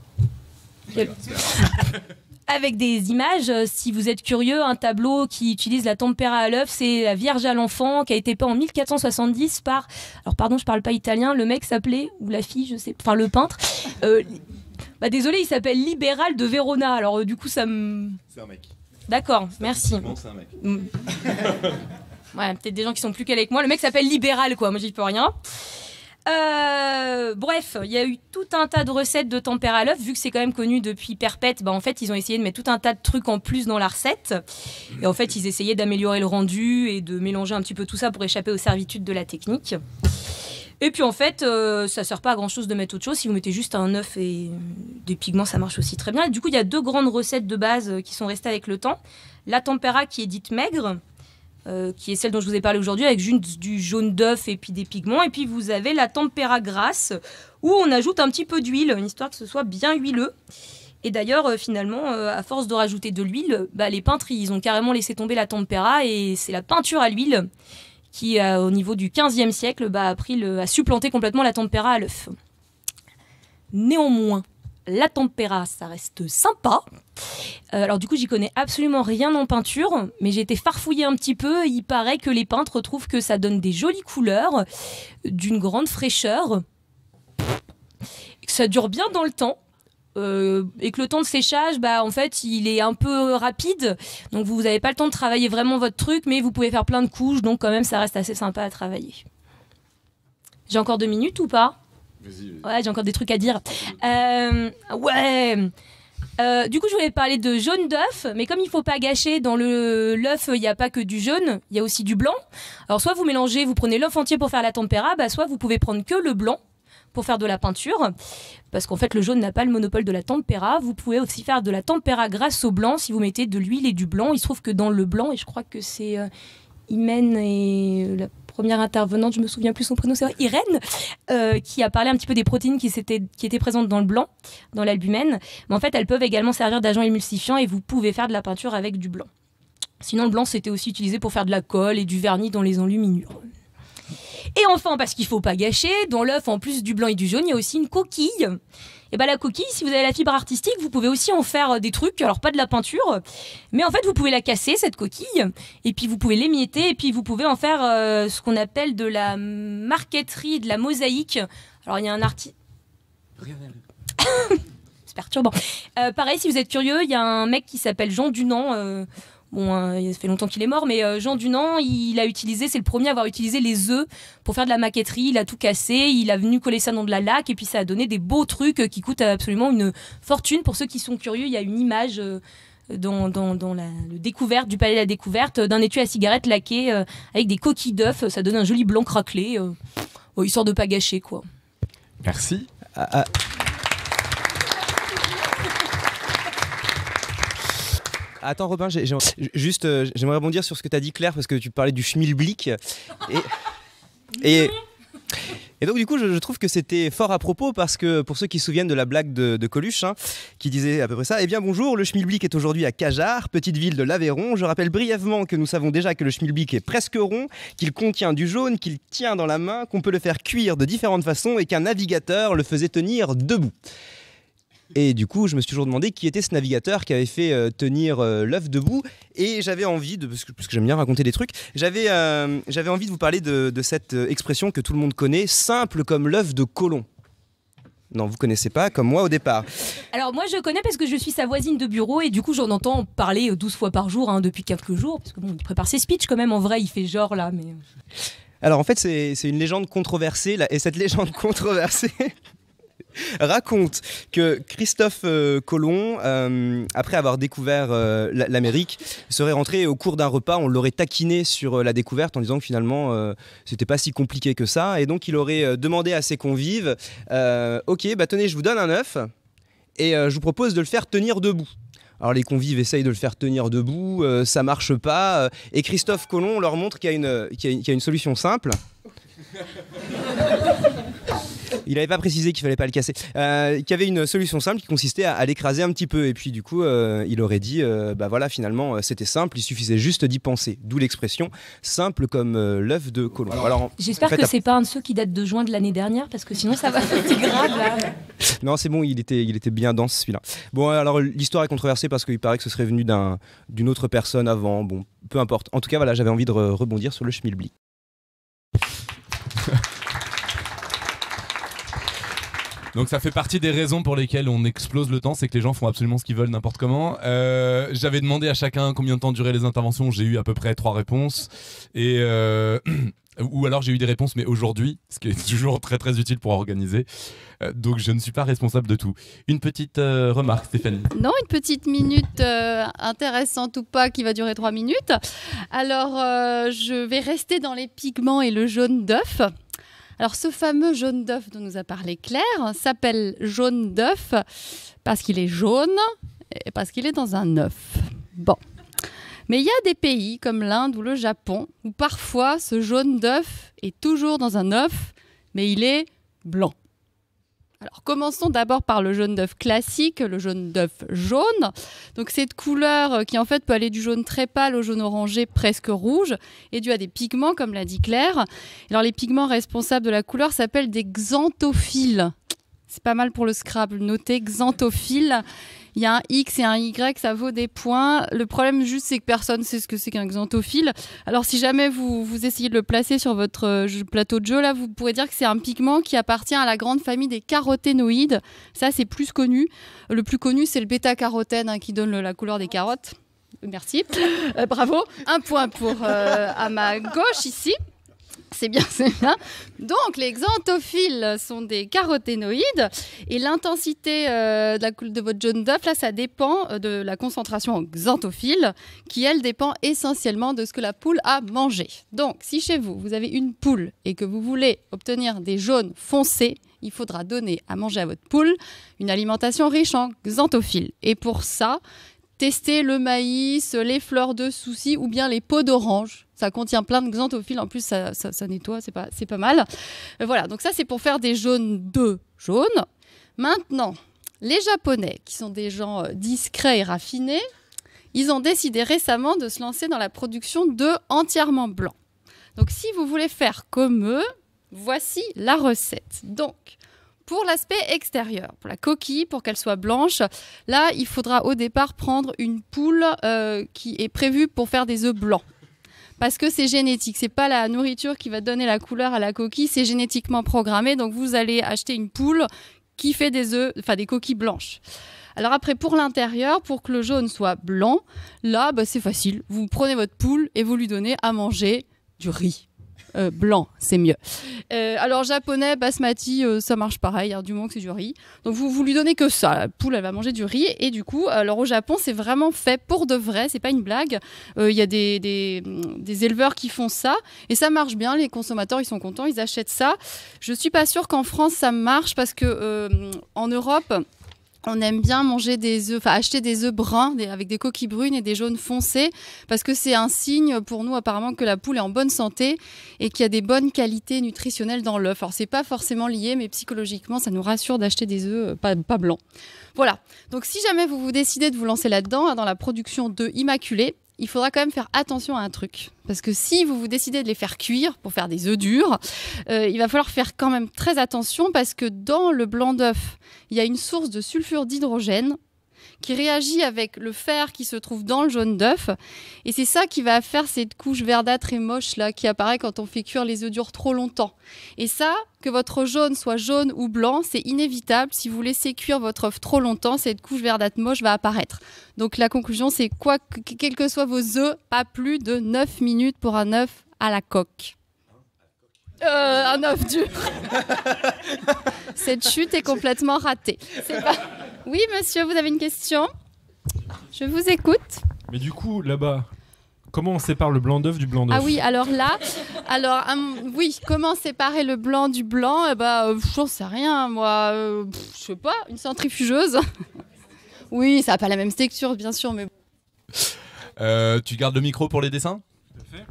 Speaker 11: Avec des images, si vous êtes curieux, un tableau qui utilise la tempéra à l'œuf, c'est la Vierge à l'enfant, qui a été peint en mille quatre cent soixante-dix par... Alors pardon, je parle pas italien, le mec s'appelait, ou la fille, je sais, enfin le peintre. Euh, bah désolé, il s'appelle Libéral de Verona, alors euh, du coup ça me...
Speaker 9: C'est un mec.
Speaker 11: D'accord, merci.
Speaker 9: C'est un mec.
Speaker 11: Ouais, peut-être des gens qui sont plus calés que moi. Le mec s'appelle Libéral, quoi, moi j'y peux rien. Euh, bref, il y a eu tout un tas de recettes de tempéra à l'œuf. Vu que c'est quand même connu depuis perpète, bah en fait ils ont essayé de mettre tout un tas de trucs en plus dans la recette. Et en fait ils essayaient d'améliorer le rendu et de mélanger un petit peu tout ça pour échapper aux servitudes de la technique. Et puis en fait euh, ça sert pas à grand chose de mettre autre chose. Si vous mettez juste un œuf et des pigments, ça marche aussi très bien. Et du coup il y a deux grandes recettes de base qui sont restées avec le temps. La tempéra qui est dite maigre, Euh, qui est celle dont je vous ai parlé aujourd'hui, avec juste du jaune d'œuf et puis des pigments. Et puis vous avez la tempéra grasse, où on ajoute un petit peu d'huile, histoire que ce soit bien huileux. Et d'ailleurs, euh, finalement, euh, à force de rajouter de l'huile, bah, les peintres, ils ont carrément laissé tomber la tempéra, et c'est la peinture à l'huile qui, euh, au niveau du quinzième siècle, bah, a, pris le, a supplanté complètement la tempéra à l'œuf. Néanmoins, la tempéra, ça reste sympa. Euh, alors du coup, j'y connais absolument rien en peinture, mais j'ai été farfouiller un petit peu. Il paraît que les peintres trouvent que ça donne des jolies couleurs, d'une grande fraîcheur, que ça dure bien dans le temps. Euh, et que le temps de séchage, bah, en fait, il est un peu rapide. Donc vous n'avez pas le temps de travailler vraiment votre truc, mais vous pouvez faire plein de couches, donc quand même, ça reste assez sympa à travailler. J'ai encore deux minutes ou pas ?
Speaker 9: Vas-y, vas-y.
Speaker 11: Ouais, j'ai encore des trucs à dire. Euh, ouais. Euh, du coup, je voulais parler de jaune d'œuf, mais comme il faut pas gâcher, dans le l'œuf, il n'y a pas que du jaune, il y a aussi du blanc. Alors, soit vous mélangez, vous prenez l'œuf entier pour faire la tempera, bah, soit vous pouvez prendre que le blanc pour faire de la peinture, parce qu'en fait, le jaune n'a pas le monopole de la tempera. Vous pouvez aussi faire de la tempera grâce au blanc si vous mettez de l'huile et du blanc. Il se trouve que dans le blanc, et je crois que c'est euh, Imen et la première intervenante, je me souviens plus son prénom, c'est Irène, euh, qui a parlé un petit peu des protéines qui, qui étaient présentes dans le blanc, dans l'albumène. Mais en fait, elles peuvent également servir d'agent émulsifiant et vous pouvez faire de la peinture avec du blanc. Sinon, le blanc, c'était aussi utilisé pour faire de la colle et du vernis dans les enluminures. Et enfin, parce qu'il ne faut pas gâcher, dans l'œuf, en plus du blanc et du jaune, il y a aussi une coquille. Et bien la coquille, si vous avez la fibre artistique, vous pouvez aussi en faire des trucs, alors pas de la peinture, mais en fait vous pouvez la casser, cette coquille, et puis vous pouvez l'émietter, et puis vous pouvez en faire euh, ce qu'on appelle de la marqueterie, de la mosaïque. Alors il y a un artiste... C'est perturbant. Euh, pareil, si vous êtes curieux, il y a un mec qui s'appelle Jean Dunant, euh, bon, euh, ça fait longtemps qu'il est mort, mais euh, Jean Dunant, il a utilisé, c'est le premier à avoir utilisé les œufs pour faire de la maquetterie. Il a tout cassé, il a venu coller ça dans de la laque, et puis ça a donné des beaux trucs qui coûtent absolument une fortune. Pour ceux qui sont curieux, il y a une image euh, dans, dans, dans la le découverte du Palais de la Découverte d'un étui à cigarette laqué euh, avec des coquilles d'œufs. Ça donne un joli blanc craquelé, euh, oh, histoire de pas gâcher, quoi.
Speaker 1: Merci.
Speaker 7: Ah, ah. Attends Robin, j'ai, j'ai, juste, euh, j'aimerais rebondir sur ce que tu as dit Claire, parce que tu parlais du schmilblick. Et, et, et donc du coup, je, je trouve que c'était fort à propos, parce que pour ceux qui se souviennent de la blague de, de Coluche, hein, qui disait à peu près ça, eh bien bonjour, le schmilblick est aujourd'hui à Cajarc, petite ville de l'Aveyron. Je rappelle brièvement que nous savons déjà que le schmilblick est presque rond, qu'il contient du jaune, qu'il tient dans la main, qu'on peut le faire cuire de différentes façons et qu'un navigateur le faisait tenir debout. Et du coup, je me suis toujours demandé qui était ce navigateur qui avait fait euh, tenir euh, l'œuf debout. Et j'avais envie, de, parce que, parce que j'aime bien raconter des trucs, j'avais, euh, j'avais envie de vous parler de, de cette euh, expression que tout le monde connaît, simple comme l'œuf de Colomb. Non, vous connaissez pas, comme moi au départ.
Speaker 11: Alors moi, je connais parce que je suis sa voisine de bureau et du coup, j'en entends parler douze fois par jour hein, depuis quelques jours. Parce que bon, il prépare ses speeches quand même, en vrai, il fait genre là, mais...
Speaker 7: Alors en fait, c'est, c'est une légende controversée, là, et cette légende controversée... raconte que Christophe euh, Colomb, euh, après avoir découvert euh, l'Amérique, serait rentré au cours d'un repas, on l'aurait taquiné sur euh, la découverte en disant que finalement euh, c'était pas si compliqué que ça, et donc il aurait euh, demandé à ses convives euh, ok, bah tenez, je vous donne un œuf et euh, je vous propose de le faire tenir debout. Alors les convives essayent de le faire tenir debout, euh, ça marche pas, euh, et Christophe Colomb leur montre qu'il y a une, qu'il y a, qu'il y a une solution simple. Il n'avait pas précisé qu'il fallait pas le casser. Euh, qu'il y avait une solution simple qui consistait à, à l'écraser un petit peu. Et puis du coup, euh, il aurait dit, euh, bah voilà, finalement, euh, c'était simple. Il suffisait juste d'y penser. D'où l'expression simple comme euh, l'œuf de Colomb. Alors,
Speaker 11: j'espère en fait, que c'est pas un de ceux qui date de juin de l'année dernière, parce que sinon ça va être grave. Là.
Speaker 7: Non, c'est bon, il était, il était bien dense celui-là. Bon, alors l'histoire est controversée parce qu'il paraît que ce serait venu d'un, d'une autre personne avant. Bon, peu importe. En tout cas, voilà, j'avais envie de re- rebondir sur le schmilblick.
Speaker 1: Donc ça fait partie des raisons pour lesquelles on explose le temps, c'est que les gens font absolument ce qu'ils veulent n'importe comment. Euh, j'avais demandé à chacun combien de temps duraient les interventions, j'ai eu à peu près trois réponses. Et euh, ou alors j'ai eu des réponses mais aujourd'hui, ce qui est toujours très très utile pour organiser. Euh, donc je ne suis pas responsable de tout. Une petite euh, remarque, Stéphanie.
Speaker 3: Non, une petite minute euh, intéressante ou pas qui va durer trois minutes. Alors euh, je vais rester dans les pigments et le jaune d'œuf. Alors ce fameux jaune d'œuf dont nous a parlé Claire s'appelle jaune d'œuf parce qu'il est jaune et parce qu'il est dans un œuf. Bon. Mais il y a des pays comme l'Inde ou le Japon où parfois ce jaune d'œuf est toujours dans un œuf, mais il est blanc. Alors commençons d'abord par le jaune d'œuf classique, le jaune d'œuf jaune. Donc cette couleur qui en fait peut aller du jaune très pâle au jaune orangé presque rouge est due à des pigments comme l'a dit Claire. Alors les pigments responsables de la couleur s'appellent des xanthophiles. C'est pas mal pour le Scrabble, notez xanthophiles. Il y a un X et un Y, ça vaut des points. Le problème juste, c'est que personne ne sait ce que c'est qu'un xanthophile. Alors si jamais vous, vous essayez de le placer sur votre euh, plateau de jeu, là, vous pourrez dire que c'est un pigment qui appartient à la grande famille des caroténoïdes. Ça, c'est plus connu. Le plus connu, c'est le bêta-carotène hein, qui donne le, la couleur des carottes. Merci. Euh, bravo. Un point pour euh, à ma gauche ici. C'est bien, c'est bien. Donc, les xanthophiles sont des caroténoïdes et l'intensité euh, de, la, de votre jaune d'œuf, là, ça dépend de la concentration en xanthophiles qui, elle, dépend essentiellement de ce que la poule a mangé. Donc, si chez vous, vous avez une poule et que vous voulez obtenir des jaunes foncés, il faudra donner à manger à votre poule une alimentation riche en xanthophiles. Et pour ça, testez le maïs, les fleurs de souci ou bien les peaux d'orange. Ça contient plein de xanthophiles. En plus, ça, ça, ça nettoie, c'est pas, c'est pas mal. Euh, voilà, donc ça, c'est pour faire des jaunes d'œufs jaunes. Maintenant, les Japonais, qui sont des gens discrets et raffinés, ils ont décidé récemment de se lancer dans la production d'œufs entièrement blancs. Donc, si vous voulez faire comme eux, voici la recette. Donc, pour l'aspect extérieur, pour la coquille, pour qu'elle soit blanche, là, il faudra au départ prendre une poule euh, qui est prévue pour faire des œufs blancs. Parce que c'est génétique, c'est pas la nourriture qui va donner la couleur à la coquille, c'est génétiquement programmé. Donc vous allez acheter une poule qui fait des œufs, enfin des coquilles blanches. Alors après, pour l'intérieur, pour que le jaune soit blanc, là, bah, c'est facile. Vous prenez votre poule et vous lui donnez à manger du riz. Euh, blanc, c'est mieux. Euh, alors japonais, basmati, euh, ça marche pareil, hein, du moment que c'est du riz. Donc vous, vous lui donnez que ça. La poule, elle va manger du riz. Et du coup, alors au Japon, c'est vraiment fait pour de vrai. C'est pas une blague. Il euh, y a des, des, des éleveurs qui font ça et ça marche bien. Les consommateurs, ils sont contents, ils achètent ça. Je suis pas sûre qu'en France ça marche parce que euh, en Europe, on aime bien manger des œufs, enfin acheter des œufs bruns des, avec des coquilles brunes et des jaunes foncés parce que c'est un signe pour nous apparemment que la poule est en bonne santé et qu'il y a des bonnes qualités nutritionnelles dans l'œuf. Alors c'est pas forcément lié, mais psychologiquement ça nous rassure d'acheter des œufs pas, pas blancs. Voilà. Donc si jamais vous vous décidez de vous lancer là-dedans, dans la production d'œufs immaculés, il faudra quand même faire attention à un truc. Parce que si vous vous décidez de les faire cuire pour faire des œufs durs, euh, il va falloir faire quand même très attention parce que dans le blanc d'œuf, il y a une source de sulfure d'hydrogène qui réagit avec le fer qui se trouve dans le jaune d'œuf. Et c'est ça qui va faire cette couche verdâtre et moche là, qui apparaît quand on fait cuire les œufs durs trop longtemps. Et ça, que votre jaune soit jaune ou blanc, c'est inévitable. Si vous laissez cuire votre œuf trop longtemps, cette couche verdâtre moche va apparaître. Donc la conclusion, c'est quoi, que, quels que soient vos œufs, pas plus de neuf minutes pour un œuf à la coque. Euh, un œuf dur. Cette chute est complètement ratée. C'est pas... Oui, monsieur, vous avez une question? Je vous écoute.
Speaker 4: Mais du coup, là-bas, comment on sépare le blanc d'œuf du blanc d'œuf?
Speaker 3: Ah oui, alors là, alors um, oui, comment séparer le blanc du blanc? Eh ben, euh, j'en sais rien, moi. Euh, pff, je sais pas, une centrifugeuse. Oui, ça n'a pas la même texture, bien sûr, mais.
Speaker 1: Euh, tu gardes le micro pour les dessins?
Speaker 4: Tout à fait.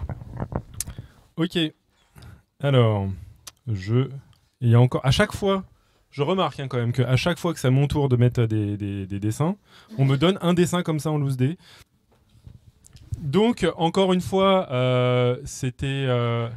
Speaker 4: Ok. Alors, je. Il y a encore. À chaque fois. Je remarque hein, quand même qu'à chaque fois que c'est à mon tour de mettre des, des, des dessins, on me donne un dessin comme ça en loose dé. Donc, encore une fois, euh, c'était euh,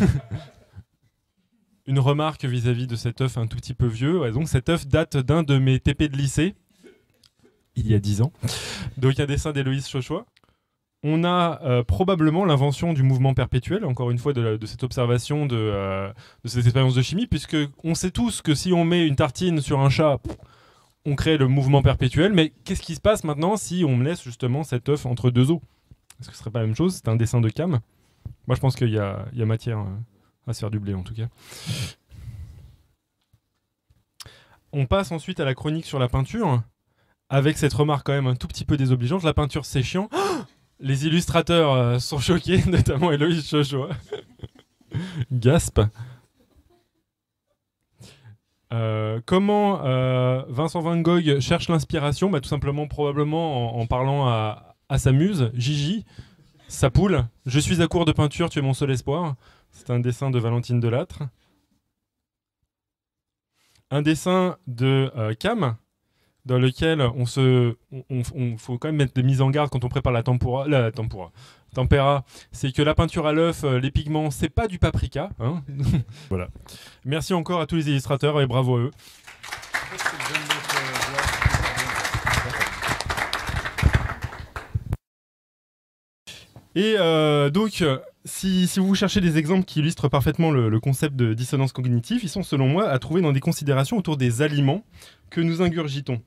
Speaker 4: une remarque vis-à-vis de cet œuf un tout petit peu vieux. Ouais, donc, cet œuf date d'un de mes T P de lycée, il y a dix ans. Donc, un dessin d'Héloïse Chauchois. On a euh, probablement l'invention du mouvement perpétuel, encore une fois, de, la, de cette observation, de, euh, de cette expérience de chimie, puisque on sait tous que si on met une tartine sur un chat, on crée le mouvement perpétuel. Mais qu'est-ce qui se passe maintenant si on laisse justement cet œuf entre deux os? Est-ce que ce serait pas la même chose? C'est un dessin de Cam. Moi, je pense qu'il y a, il y a matière à se faire du blé, en tout cas. On passe ensuite à la chronique sur la peinture, avec cette remarque quand même un tout petit peu désobligeante. La peinture, c'est chiant. Les illustrateurs euh, sont choqués, notamment Héloïse Chauchois. Gasp. Euh, comment euh, Vincent Van Gogh cherche l'inspiration? Bah, tout simplement, probablement en, en parlant à, à sa muse, Gigi, sa poule. Je suis à court de peinture, tu es mon seul espoir. C'est un dessin de Valentine Delattre. Un dessin de euh, Cam, dans lequel on se, on, on, on faut quand même mettre des mises en garde quand on prépare la tempura, la tempura, tempéra. C'est que la peinture à l'œuf, les pigments, c'est pas du paprika. Hein. Voilà. Merci encore à tous les illustrateurs et bravo à eux. Et euh, donc, si, si vous cherchez des exemples qui illustrent parfaitement le, le concept de dissonance cognitive, ils sont selon moi à trouver dans des considérations autour des aliments que nous ingurgitons.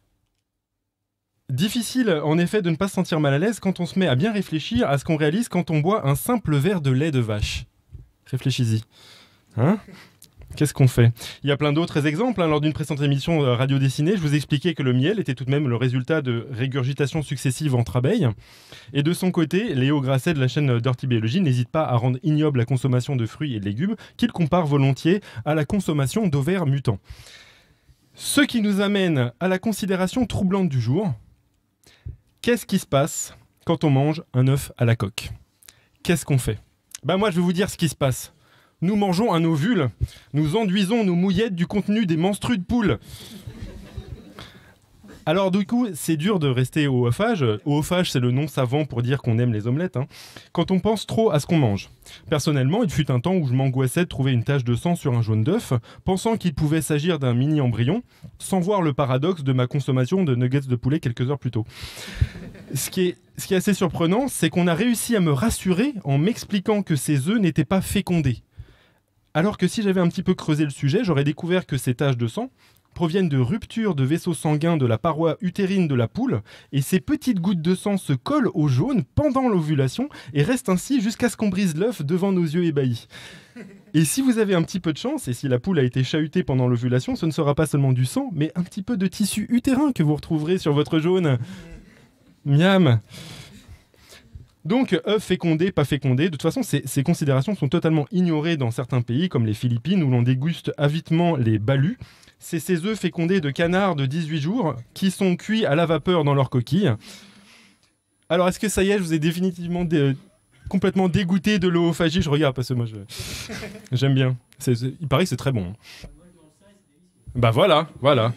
Speaker 4: Difficile en effet de ne pas se sentir mal à l'aise quand on se met à bien réfléchir à ce qu'on réalise quand on boit un simple verre de lait de vache. Réfléchis-y. Hein ? Qu'est-ce qu'on fait ? Il y a plein d'autres exemples. Hein. Lors d'une précédente émission euh, radio dessinée, je vous expliquais que le miel était tout de même le résultat de régurgitations successives entre abeilles. Et de son côté, Léo Grasset de la chaîne Dirty Biology n'hésite pas à rendre ignoble la consommation de fruits et de légumes, qu'il compare volontiers à la consommation d'ovaires mutants. Ce qui nous amène à la considération troublante du jour. Qu'est-ce qui se passe quand on mange un œuf à la coque ? Qu'est-ce qu'on fait ? Ben moi, je vais vous dire ce qui se passe. Nous mangeons un ovule. Nous enduisons nos mouillettes du contenu des menstrues de poule. Alors du coup, c'est dur de rester au ophage. Au ophage, c'est le nom savant pour dire qu'on aime les omelettes. Hein. Quand on pense trop à ce qu'on mange. Personnellement, il fut un temps où je m'angoissais de trouver une tache de sang sur un jaune d'œuf, pensant qu'il pouvait s'agir d'un mini-embryon, sans voir le paradoxe de ma consommation de nuggets de poulet quelques heures plus tôt. Ce qui est, ce qui est assez surprenant, c'est qu'on a réussi à me rassurer en m'expliquant que ces œufs n'étaient pas fécondés. Alors que si j'avais un petit peu creusé le sujet, j'aurais découvert que ces taches de sang proviennent de ruptures de vaisseaux sanguins de la paroi utérine de la poule, et ces petites gouttes de sang se collent au jaune pendant l'ovulation et restent ainsi jusqu'à ce qu'on brise l'œuf devant nos yeux ébahis. Et si vous avez un petit peu de chance, et si la poule a été chahutée pendant l'ovulation, ce ne sera pas seulement du sang, mais un petit peu de tissu utérin que vous retrouverez sur votre jaune. Miam. Donc, œufs fécondés, pas fécondés, de toute façon, ces, ces considérations sont totalement ignorées dans certains pays, comme les Philippines, où l'on déguste avidement les balus. C'est ces œufs fécondés de canards de dix-huit jours qui sont cuits à la vapeur dans leur coquille. Alors, est-ce que ça y est, je vous ai définitivement dé- complètement dégoûté de l'oophagie ? Je regarde, parce que moi, je... j'aime bien. C'est, c'est... Il paraît que c'est très bon. Bah voilà, voilà.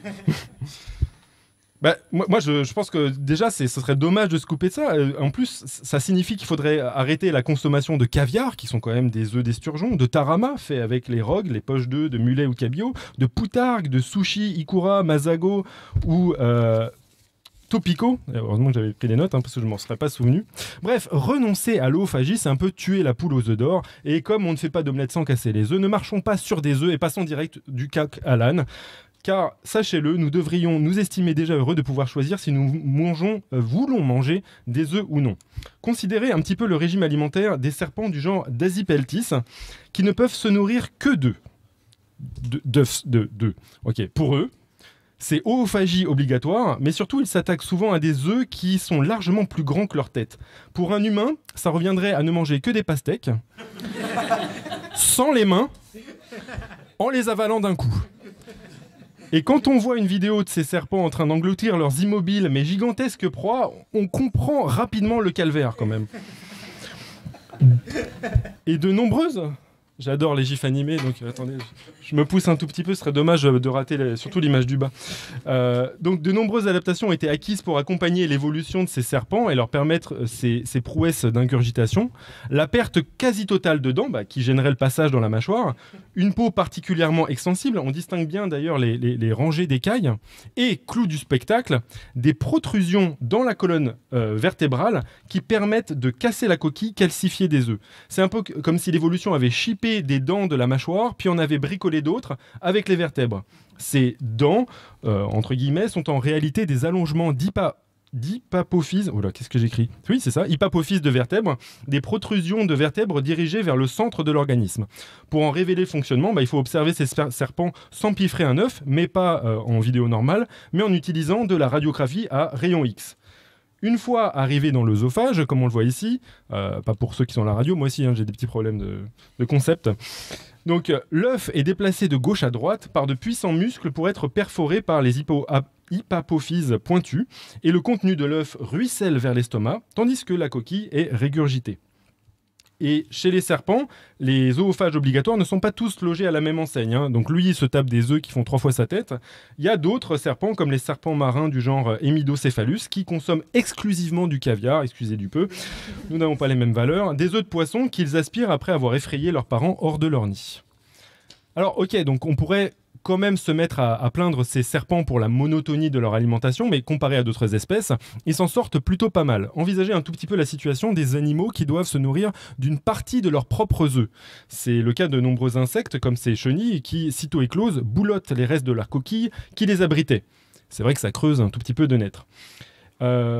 Speaker 4: Bah, moi, moi je, je pense que déjà, c'est, ce serait dommage de se couper de ça. Euh, en plus, ça signifie qu'il faudrait arrêter la consommation de caviar, qui sont quand même des œufs d'esturgeon, de tarama, fait avec les rogues, les poches d'œufs de mulet ou cabillaud, de poutargue, de sushi, ikura, masago ou euh, topico. Heureusement que j'avais pris des notes, hein, parce que je ne m'en serais pas souvenu. Bref, renoncer à l'oophagie, c'est un peu tuer la poule aux œufs d'or. Et comme on ne fait pas d'omelette sans casser les œufs, ne marchons pas sur des œufs et passons direct du coq à l'âne. Car, sachez-le, nous devrions nous estimer déjà heureux de pouvoir choisir si nous mangeons, euh, voulons manger des œufs ou non. Considérez un petit peu le régime alimentaire des serpents du genre Dasypeltis, qui ne peuvent se nourrir que d'œufs. De, d'œufs, de, d'œufs. Ok, pour eux, c'est oophagie obligatoire, mais surtout, ils s'attaquent souvent à des œufs qui sont largement plus grands que leur tête. Pour un humain, ça reviendrait à ne manger que des pastèques, sans les mains, en les avalant d'un coup. Et quand on voit une vidéo de ces serpents en train d'engloutir leurs immobiles mais gigantesques proies, on comprend rapidement le calvaire quand même. Et de nombreuses... J'adore les gifs animés, donc attendez, je me pousse un tout petit peu, ce serait dommage de rater les, surtout l'image du bas. Euh, donc de nombreuses adaptations ont été acquises pour accompagner l'évolution de ces serpents et leur permettre ces, ces prouesses d'ingurgitation. La perte quasi totale de dents, bah, qui gênerait le passage dans la mâchoire, une peau particulièrement extensible, on distingue bien d'ailleurs les, les, les rangées d'écailles, et, clou du spectacle, des protrusions dans la colonne euh, vertébrale qui permettent de casser la coquille calcifiée des œufs. C'est un peu comme si l'évolution avait chippé des dents de la mâchoire, puis on avait bricolé d'autres avec les vertèbres. Ces dents, euh, entre guillemets, sont en réalité des allongements d'hypa... d'hypapophyse. Oh là, qu'est-ce que j'écris ? Oui, c'est ça, hypapophyse de vertèbres, des protrusions de vertèbres dirigées vers le centre de l'organisme. Pour en révéler le fonctionnement, bah, il faut observer ces sper- serpents s'empiffrer un œuf, mais pas euh, en vidéo normale, mais en utilisant de la radiographie à rayon X. Une fois arrivé dans l'œsophage, comme on le voit ici, euh, pas pour ceux qui sont à la radio, moi aussi hein, j'ai des petits problèmes de, de concept. Donc euh, l'œuf est déplacé de gauche à droite par de puissants muscles pour être perforé par les hypo- hypapophyses pointues, et le contenu de l'œuf ruisselle vers l'estomac, tandis que la coquille est régurgitée. Et chez les serpents, les oophages obligatoires ne sont pas tous logés à la même enseigne. Hein. Donc lui, il se tape des œufs qui font trois fois sa tête. Il y a d'autres serpents, comme les serpents marins du genre Hemidocephalus, qui consomment exclusivement du caviar, excusez du peu, nous n'avons pas les mêmes valeurs, des œufs de poisson qu'ils aspirent après avoir effrayé leurs parents hors de leur nid. Alors ok, donc on pourrait quand même se mettre à, à plaindre ces serpents pour la monotonie de leur alimentation, mais comparé à d'autres espèces, ils s'en sortent plutôt pas mal. Envisagez un tout petit peu la situation des animaux qui doivent se nourrir d'une partie de leurs propres œufs. C'est le cas de nombreux insectes comme ces chenilles qui, sitôt écloses, boulottent les restes de leur coquille qui les abritaient. C'est vrai que ça creuse un tout petit peu de naître. Euh,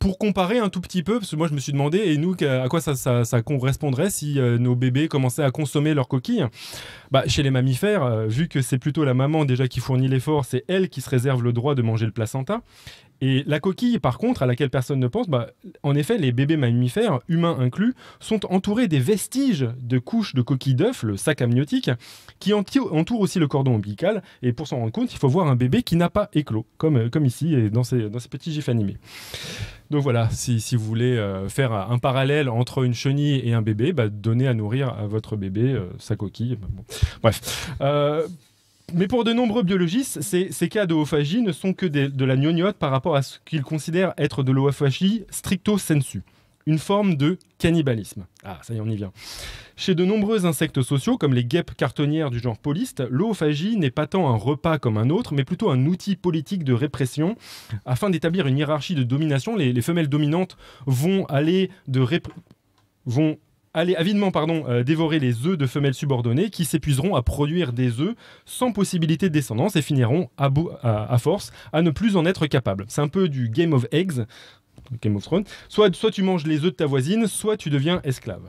Speaker 4: pour comparer un tout petit peu, parce que moi je me suis demandé, et nous, à quoi ça, ça, ça correspondrait si euh, nos bébés commençaient à consommer leurs coquilles. Bah, chez les mammifères, euh, vu que c'est plutôt la maman déjà qui fournit l'effort, c'est elle qui se réserve le droit de manger le placenta. Et la coquille, par contre, à laquelle personne ne pense, bah, en effet, les bébés mammifères, humains inclus, sont entourés des vestiges de couches de coquilles d'œufs, le sac amniotique, qui entoure aussi le cordon ombilical. Et pour s'en rendre compte, il faut voir un bébé qui n'a pas éclos, comme, comme ici et dans ces, dans ces petits gifs animés. Donc voilà, si, si vous voulez euh, faire un parallèle entre une chenille et un bébé, bah, donnez à nourrir à votre bébé euh, sa coquille. Bon. Bref. Euh, Mais pour de nombreux biologistes, ces, ces cas d'oophagie ne sont que des, de la gnognotte par rapport à ce qu'ils considèrent être de l'oophagie stricto sensu, une forme de cannibalisme. Ah, ça y est, on y vient. Chez de nombreux insectes sociaux, comme les guêpes cartonnières du genre Polyste, l'oophagie n'est pas tant un repas comme un autre, mais plutôt un outil politique de répression. Afin d'établir une hiérarchie de domination, les, les femelles dominantes vont aller de rép... vont aller avidement pardon, euh, dévorer les œufs de femelles subordonnées qui s'épuiseront à produire des œufs sans possibilité de descendance et finiront à, bout, à, à force à ne plus en être capables. C'est un peu du Game of Eggs, Game of Thrones. Soit, soit tu manges les œufs de ta voisine, soit tu deviens esclave.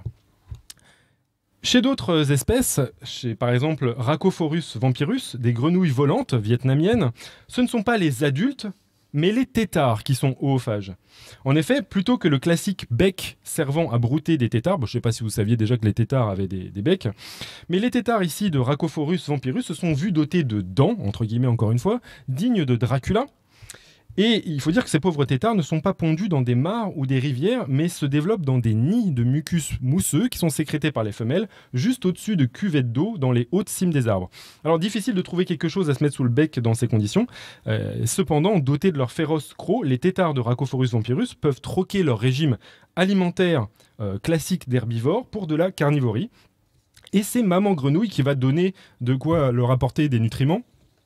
Speaker 4: Chez d'autres espèces, chez par exemple Rhacophorus vampirus, des grenouilles volantes vietnamiennes, ce ne sont pas les adultes, mais les têtards qui sont oophages. En effet, plutôt que le classique bec servant à brouter des têtards, bon, je ne sais pas si vous saviez déjà que les têtards avaient des, des becs, mais les têtards ici de Rhacophorus vampirus se sont vus dotés de dents, entre guillemets encore une fois, dignes de Dracula. Et il faut dire que ces pauvres têtards ne sont pas pondus dans des mares ou des rivières, mais se développent dans des nids de mucus mousseux qui sont sécrétés par les femelles, juste au-dessus de cuvettes d'eau dans les hautes cimes des arbres. Alors difficile de trouver quelque chose à se mettre sous le bec dans ces conditions. Euh, cependant, dotés de leur féroce croc, les têtards de Rhacophorus vampirus peuvent troquer leur régime alimentaire euh, classique d'herbivore pour de la carnivorie. Et c'est maman grenouille qui va donner de quoi leur apporter des nutriments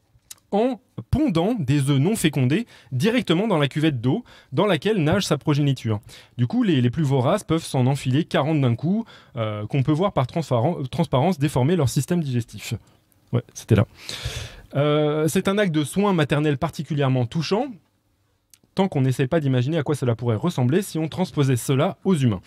Speaker 4: en pondant des œufs non fécondés directement dans la cuvette d'eau dans laquelle nage sa progéniture. Du coup, les, les plus voraces peuvent s'en enfiler quarante d'un coup, euh, qu'on peut voir par transparence déformer leur système digestif. Ouais, c'était là. Euh, c'est un acte de soin maternel particulièrement touchant, tant qu'on n'essaie pas d'imaginer à quoi cela pourrait ressembler si on transposait cela aux humains.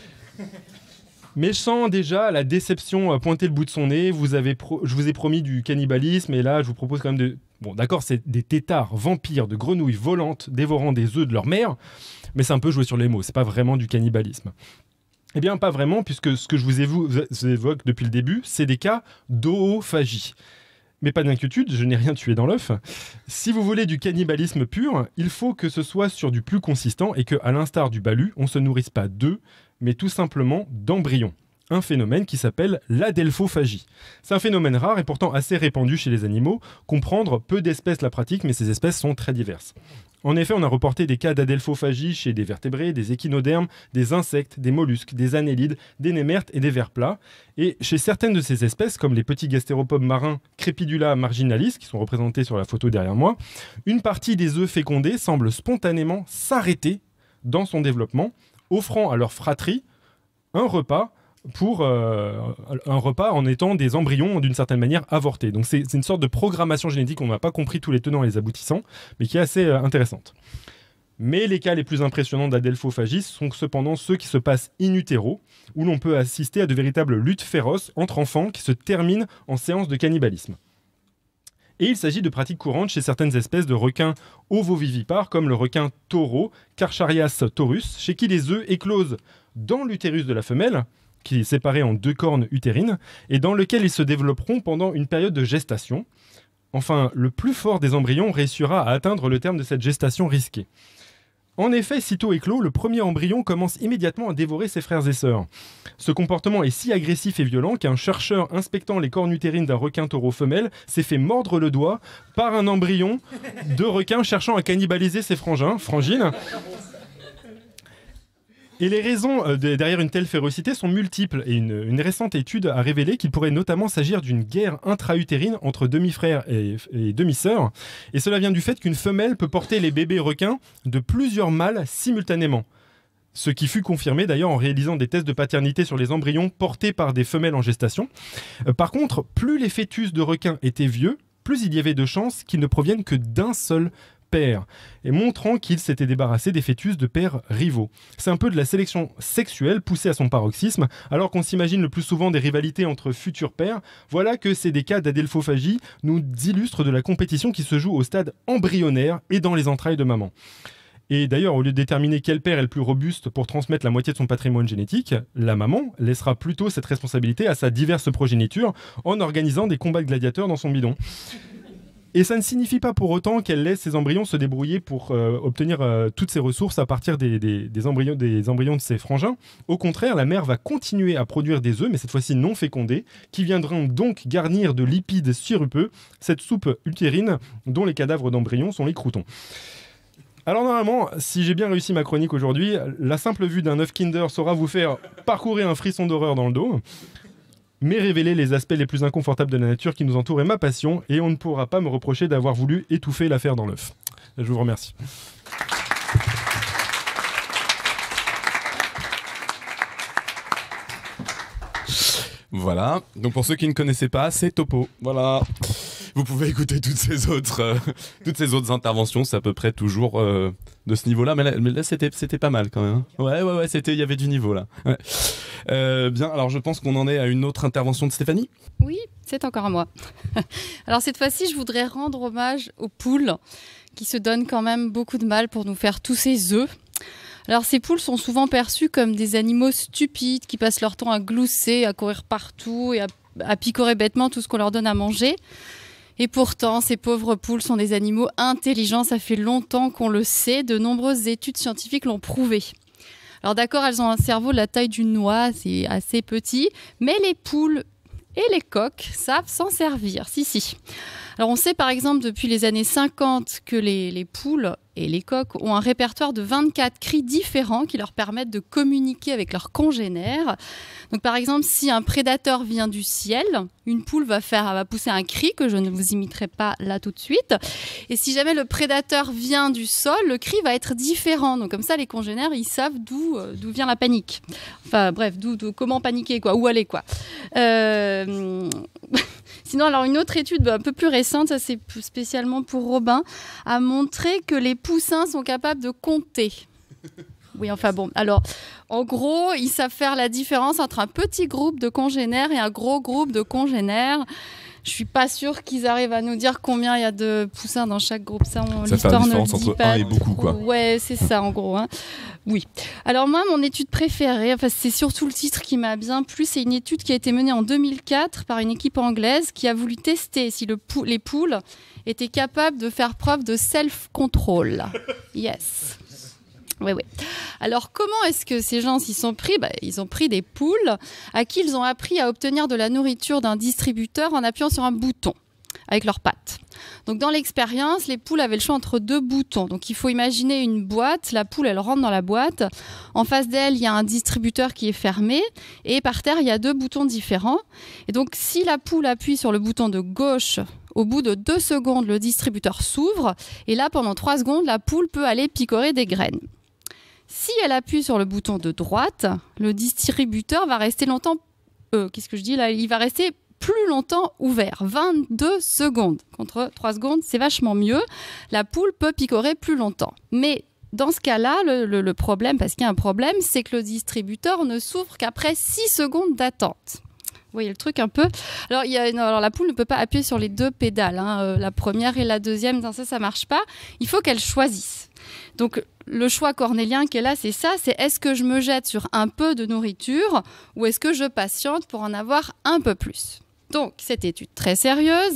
Speaker 4: Mais je sens déjà la déception pointer le bout de son nez. Vous avez pro... Je vous ai promis du cannibalisme et là, je vous propose quand même de... Bon, d'accord, c'est des têtards vampires de grenouilles volantes dévorant des œufs de leur mère, mais c'est un peu jouer sur les mots, c'est pas vraiment du cannibalisme. Eh bien, pas vraiment, puisque ce que je vous évoque depuis le début, c'est des cas d'oophagie. Mais pas d'inquiétude, je n'ai rien tué dans l'œuf. Si vous voulez du cannibalisme pur, il faut que ce soit sur du plus consistant et que, à l'instar du balu, on ne se nourrisse pas d'œufs, mais tout simplement d'embryons. Un phénomène qui s'appelle l'adelphophagie. C'est un phénomène rare et pourtant assez répandu chez les animaux. Comprendre, peu d'espèces la pratiquent, mais ces espèces sont très diverses. En effet, on a reporté des cas d'adelphophagie chez des vertébrés, des échinodermes, des insectes, des mollusques, des annélides, des némertes et des vers plats. Et chez certaines de ces espèces, comme les petits gastéropodes marins Crepidula marginalis, qui sont représentés sur la photo derrière moi, une partie des œufs fécondés semble spontanément s'arrêter dans son développement, offrant à leur fratrie un repas pour euh, un repas en étant des embryons d'une certaine manière avortés. Donc c'est, c'est une sorte de programmation génétique, on n'a pas compris tous les tenants et les aboutissants, mais qui est assez euh, intéressante. Mais les cas les plus impressionnants d'adelphophagie sont cependant ceux qui se passent in utero, où l'on peut assister à de véritables luttes féroces entre enfants qui se terminent en séance de cannibalisme. Et il s'agit de pratiques courantes chez certaines espèces de requins ovovivipares, comme le requin taureau, Carcharias taurus, chez qui les œufs éclosent dans l'utérus de la femelle, qui est séparé en deux cornes utérines, et dans lequel ils se développeront pendant une période de gestation. Enfin, le plus fort des embryons réussira à atteindre le terme de cette gestation risquée. En effet, sitôt éclos, le premier embryon commence immédiatement à dévorer ses frères et sœurs. Ce comportement est si agressif et violent qu'un chercheur inspectant les cornes utérines d'un requin taureau femelle s'est fait mordre le doigt par un embryon de requin cherchant à cannibaliser ses frangins, frangines. Et les raisons euh, de, derrière une telle férocité sont multiples, et une, une récente étude a révélé qu'il pourrait notamment s'agir d'une guerre intra-utérine entre demi-frères et, et demi-sœurs, et cela vient du fait qu'une femelle peut porter les bébés requins de plusieurs mâles simultanément. Ce qui fut confirmé d'ailleurs en réalisant des tests de paternité sur les embryons portés par des femelles en gestation. Euh, par contre, plus les fœtus de requins étaient vieux, plus il y avait de chances qu'ils ne proviennent que d'un seul pairs, et montrant qu'ils s'étaient débarrassés des fœtus de pères rivaux. C'est un peu de la sélection sexuelle poussée à son paroxysme, alors qu'on s'imagine le plus souvent des rivalités entre futurs pères. Voilà que ces des cas d'adélphophagie nous illustrent de la compétition qui se joue au stade embryonnaire et dans les entrailles de maman. Et d'ailleurs, au lieu de déterminer quel père est le plus robuste pour transmettre la moitié de son patrimoine génétique, la maman laissera plutôt cette responsabilité à sa diverse progéniture en organisant des combats de gladiateurs dans son bidon. Et ça ne signifie pas pour autant qu'elle laisse ses embryons se débrouiller pour euh, obtenir euh, toutes ses ressources à partir des, des, des, embryons, des embryons de ses frangins. Au contraire, la mère va continuer à produire des œufs, mais cette fois-ci non fécondés, qui viendront donc garnir de lipides sirupeux cette soupe utérine dont les cadavres d'embryons sont les croûtons. Alors normalement, si j'ai bien réussi ma chronique aujourd'hui, la simple vue d'un œuf Kinder saura vous faire parcourir un frisson d'horreur dans le dos, mais révéler les aspects les plus inconfortables de la nature qui nous entoure est ma passion, et on ne pourra pas me reprocher d'avoir voulu étouffer l'affaire dans l'œuf. Je vous remercie.
Speaker 1: Voilà, donc pour ceux qui ne connaissaient pas, c'est Topo. Voilà. Vous pouvez écouter toutes ces autres, euh, toutes ces autres interventions, c'est à peu près toujours euh, de ce niveau-là, mais là, mais là c'était, c'était pas mal quand même. Hein. Ouais, ouais, ouais, c'était, il y avait du niveau là. Ouais. Euh, bien, alors je pense qu'on en est à une autre intervention de Stéphanie.
Speaker 3: Oui, c'est encore à moi. Alors cette fois-ci, je voudrais rendre hommage aux poules qui se donnent quand même beaucoup de mal pour nous faire tous ces œufs. Alors ces poules sont souvent perçues comme des animaux stupides qui passent leur temps à glousser, à courir partout et à, à picorer bêtement tout ce qu'on leur donne à manger. Et pourtant, ces pauvres poules sont des animaux intelligents, ça fait longtemps qu'on le sait, de nombreuses études scientifiques l'ont prouvé. Alors d'accord, elles ont un cerveau de la taille d'une noix, c'est assez petit, mais les poules et les coqs savent s'en servir, si si. Alors on sait par exemple depuis les années cinquante que les, les poules et les coqs ont un répertoire de vingt-quatre cris différents qui leur permettent de communiquer avec leurs congénères. Donc par exemple, si un prédateur vient du ciel, une poule va faire, va pousser un cri que je ne vous imiterai pas là tout de suite. Et si jamais le prédateur vient du sol, le cri va être différent. Donc comme ça, les congénères, ils savent d'où euh, d'où vient la panique. Enfin bref, d'où, d'où comment paniquer quoi, où aller quoi. Euh... Sinon, alors une autre étude un peu plus récente, ça c'est spécialement pour Robin, a montré que les poussins sont capables de compter. Oui, enfin bon. Alors, en gros, ils savent faire la différence entre un petit groupe de congénères et un gros groupe de congénères. Je suis pas sûre qu'ils arrivent à nous dire combien il y a de poussins dans chaque groupe. Ça, on,
Speaker 1: ça fait la différence entre un et beaucoup, quoi.
Speaker 3: Ouais, c'est ça, en gros. Hein. Oui. Alors moi, mon étude préférée, enfin, c'est surtout le titre qui m'a bien plu. C'est une étude qui a été menée en deux mille quatre par une équipe anglaise qui a voulu tester si le pou- les poules étaient capables de faire preuve de self-control. Yes. Oui, oui. Alors, comment est-ce que ces gens s'y sont pris ? Bah, ils ont pris des poules à qui ils ont appris à obtenir de la nourriture d'un distributeur en appuyant sur un bouton avec leurs pattes. Donc, dans l'expérience, les poules avaient le choix entre deux boutons. Donc, il faut imaginer une boîte. La poule, elle rentre dans la boîte. En face d'elle, il y a un distributeur qui est fermé. Et par terre, il y a deux boutons différents. Et donc, si la poule appuie sur le bouton de gauche, au bout de deux secondes, le distributeur s'ouvre. Et là, pendant trois secondes, la poule peut aller picorer des graines. Si elle appuie sur le bouton de droite, le distributeur va rester longtemps... Euh, qu'est-ce que je dis là ? Il va rester plus longtemps ouvert, vingt-deux secondes. Contre trois secondes, c'est vachement mieux. La poule peut picorer plus longtemps. Mais dans ce cas-là, le, le, le problème, parce qu'il y a un problème, c'est que le distributeur ne s'ouvre qu'après six secondes d'attente. Vous voyez le truc un peu. Alors, il y a, non, alors la poule ne peut pas appuyer sur les deux pédales, hein, euh, la première et la deuxième. Non, ça, ça marche pas. Il faut qu'elle choisisse. Donc, le choix cornélien qui est là, c'est ça. C'est est-ce que je me jette sur un peu de nourriture ou est-ce que je patiente pour en avoir un peu plus ? Donc, cette étude très sérieuse,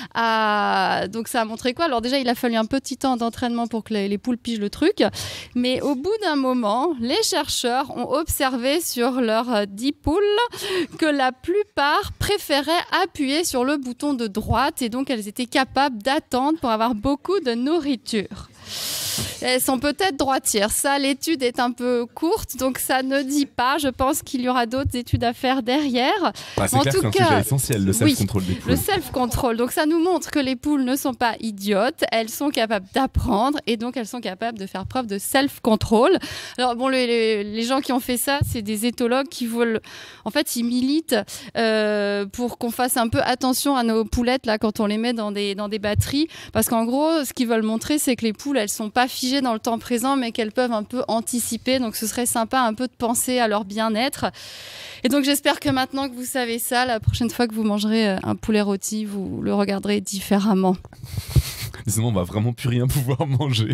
Speaker 3: a... donc ça a montré quoi ? Alors déjà, il a fallu un petit temps d'entraînement pour que les, les poules pigent le truc. Mais au bout d'un moment, les chercheurs ont observé sur leurs dix poules que la plupart préféraient appuyer sur le bouton de droite et donc elles étaient capables d'attendre pour avoir beaucoup de nourriture. Elles sont peut-être droitières. Ça, l'étude est un peu courte, donc ça ne dit pas. Je pense qu'il y aura d'autres études à faire derrière.
Speaker 1: Bah, c'est
Speaker 3: en
Speaker 1: clair,
Speaker 3: tout
Speaker 1: c'est un
Speaker 3: cas,
Speaker 1: sujet essentiel, le self-control
Speaker 3: oui,
Speaker 1: des poules.
Speaker 3: Le self-control. Donc ça nous montre que les poules ne sont pas idiotes. Elles sont capables d'apprendre et donc elles sont capables de faire preuve de self-control. Alors bon, les, les, les gens qui ont fait ça, c'est des éthologues qui veulent... En fait, ils militent euh, pour qu'on fasse un peu attention à nos poulettes là quand on les met dans des, dans des batteries. Parce qu'en gros, ce qu'ils veulent montrer, c'est que les poules, elles sont pas figées dans le temps présent, mais qu'elles peuvent un peu anticiper. Donc ce serait sympa un peu de penser à leur bien-être. Et donc j'espère que maintenant que vous savez ça, la prochaine fois que vous mangerez un poulet rôti, vous le regarderez différemment.
Speaker 1: Sinon, on va vraiment plus rien pouvoir manger.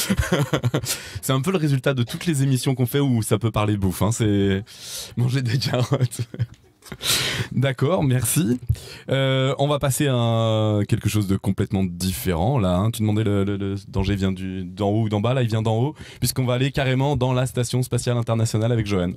Speaker 1: C'est un peu le résultat de toutes les émissions qu'on fait où ça peut parler bouffe. Hein. C'est manger des carottes. D'accord, merci. Euh, on va passer à quelque chose de complètement différent là. Hein. Tu demandais le, le, le danger vient du, d'en haut ou d'en bas. Là, il vient d'en haut, puisqu'on va aller carrément dans la Station Spatiale Internationale avec Johan.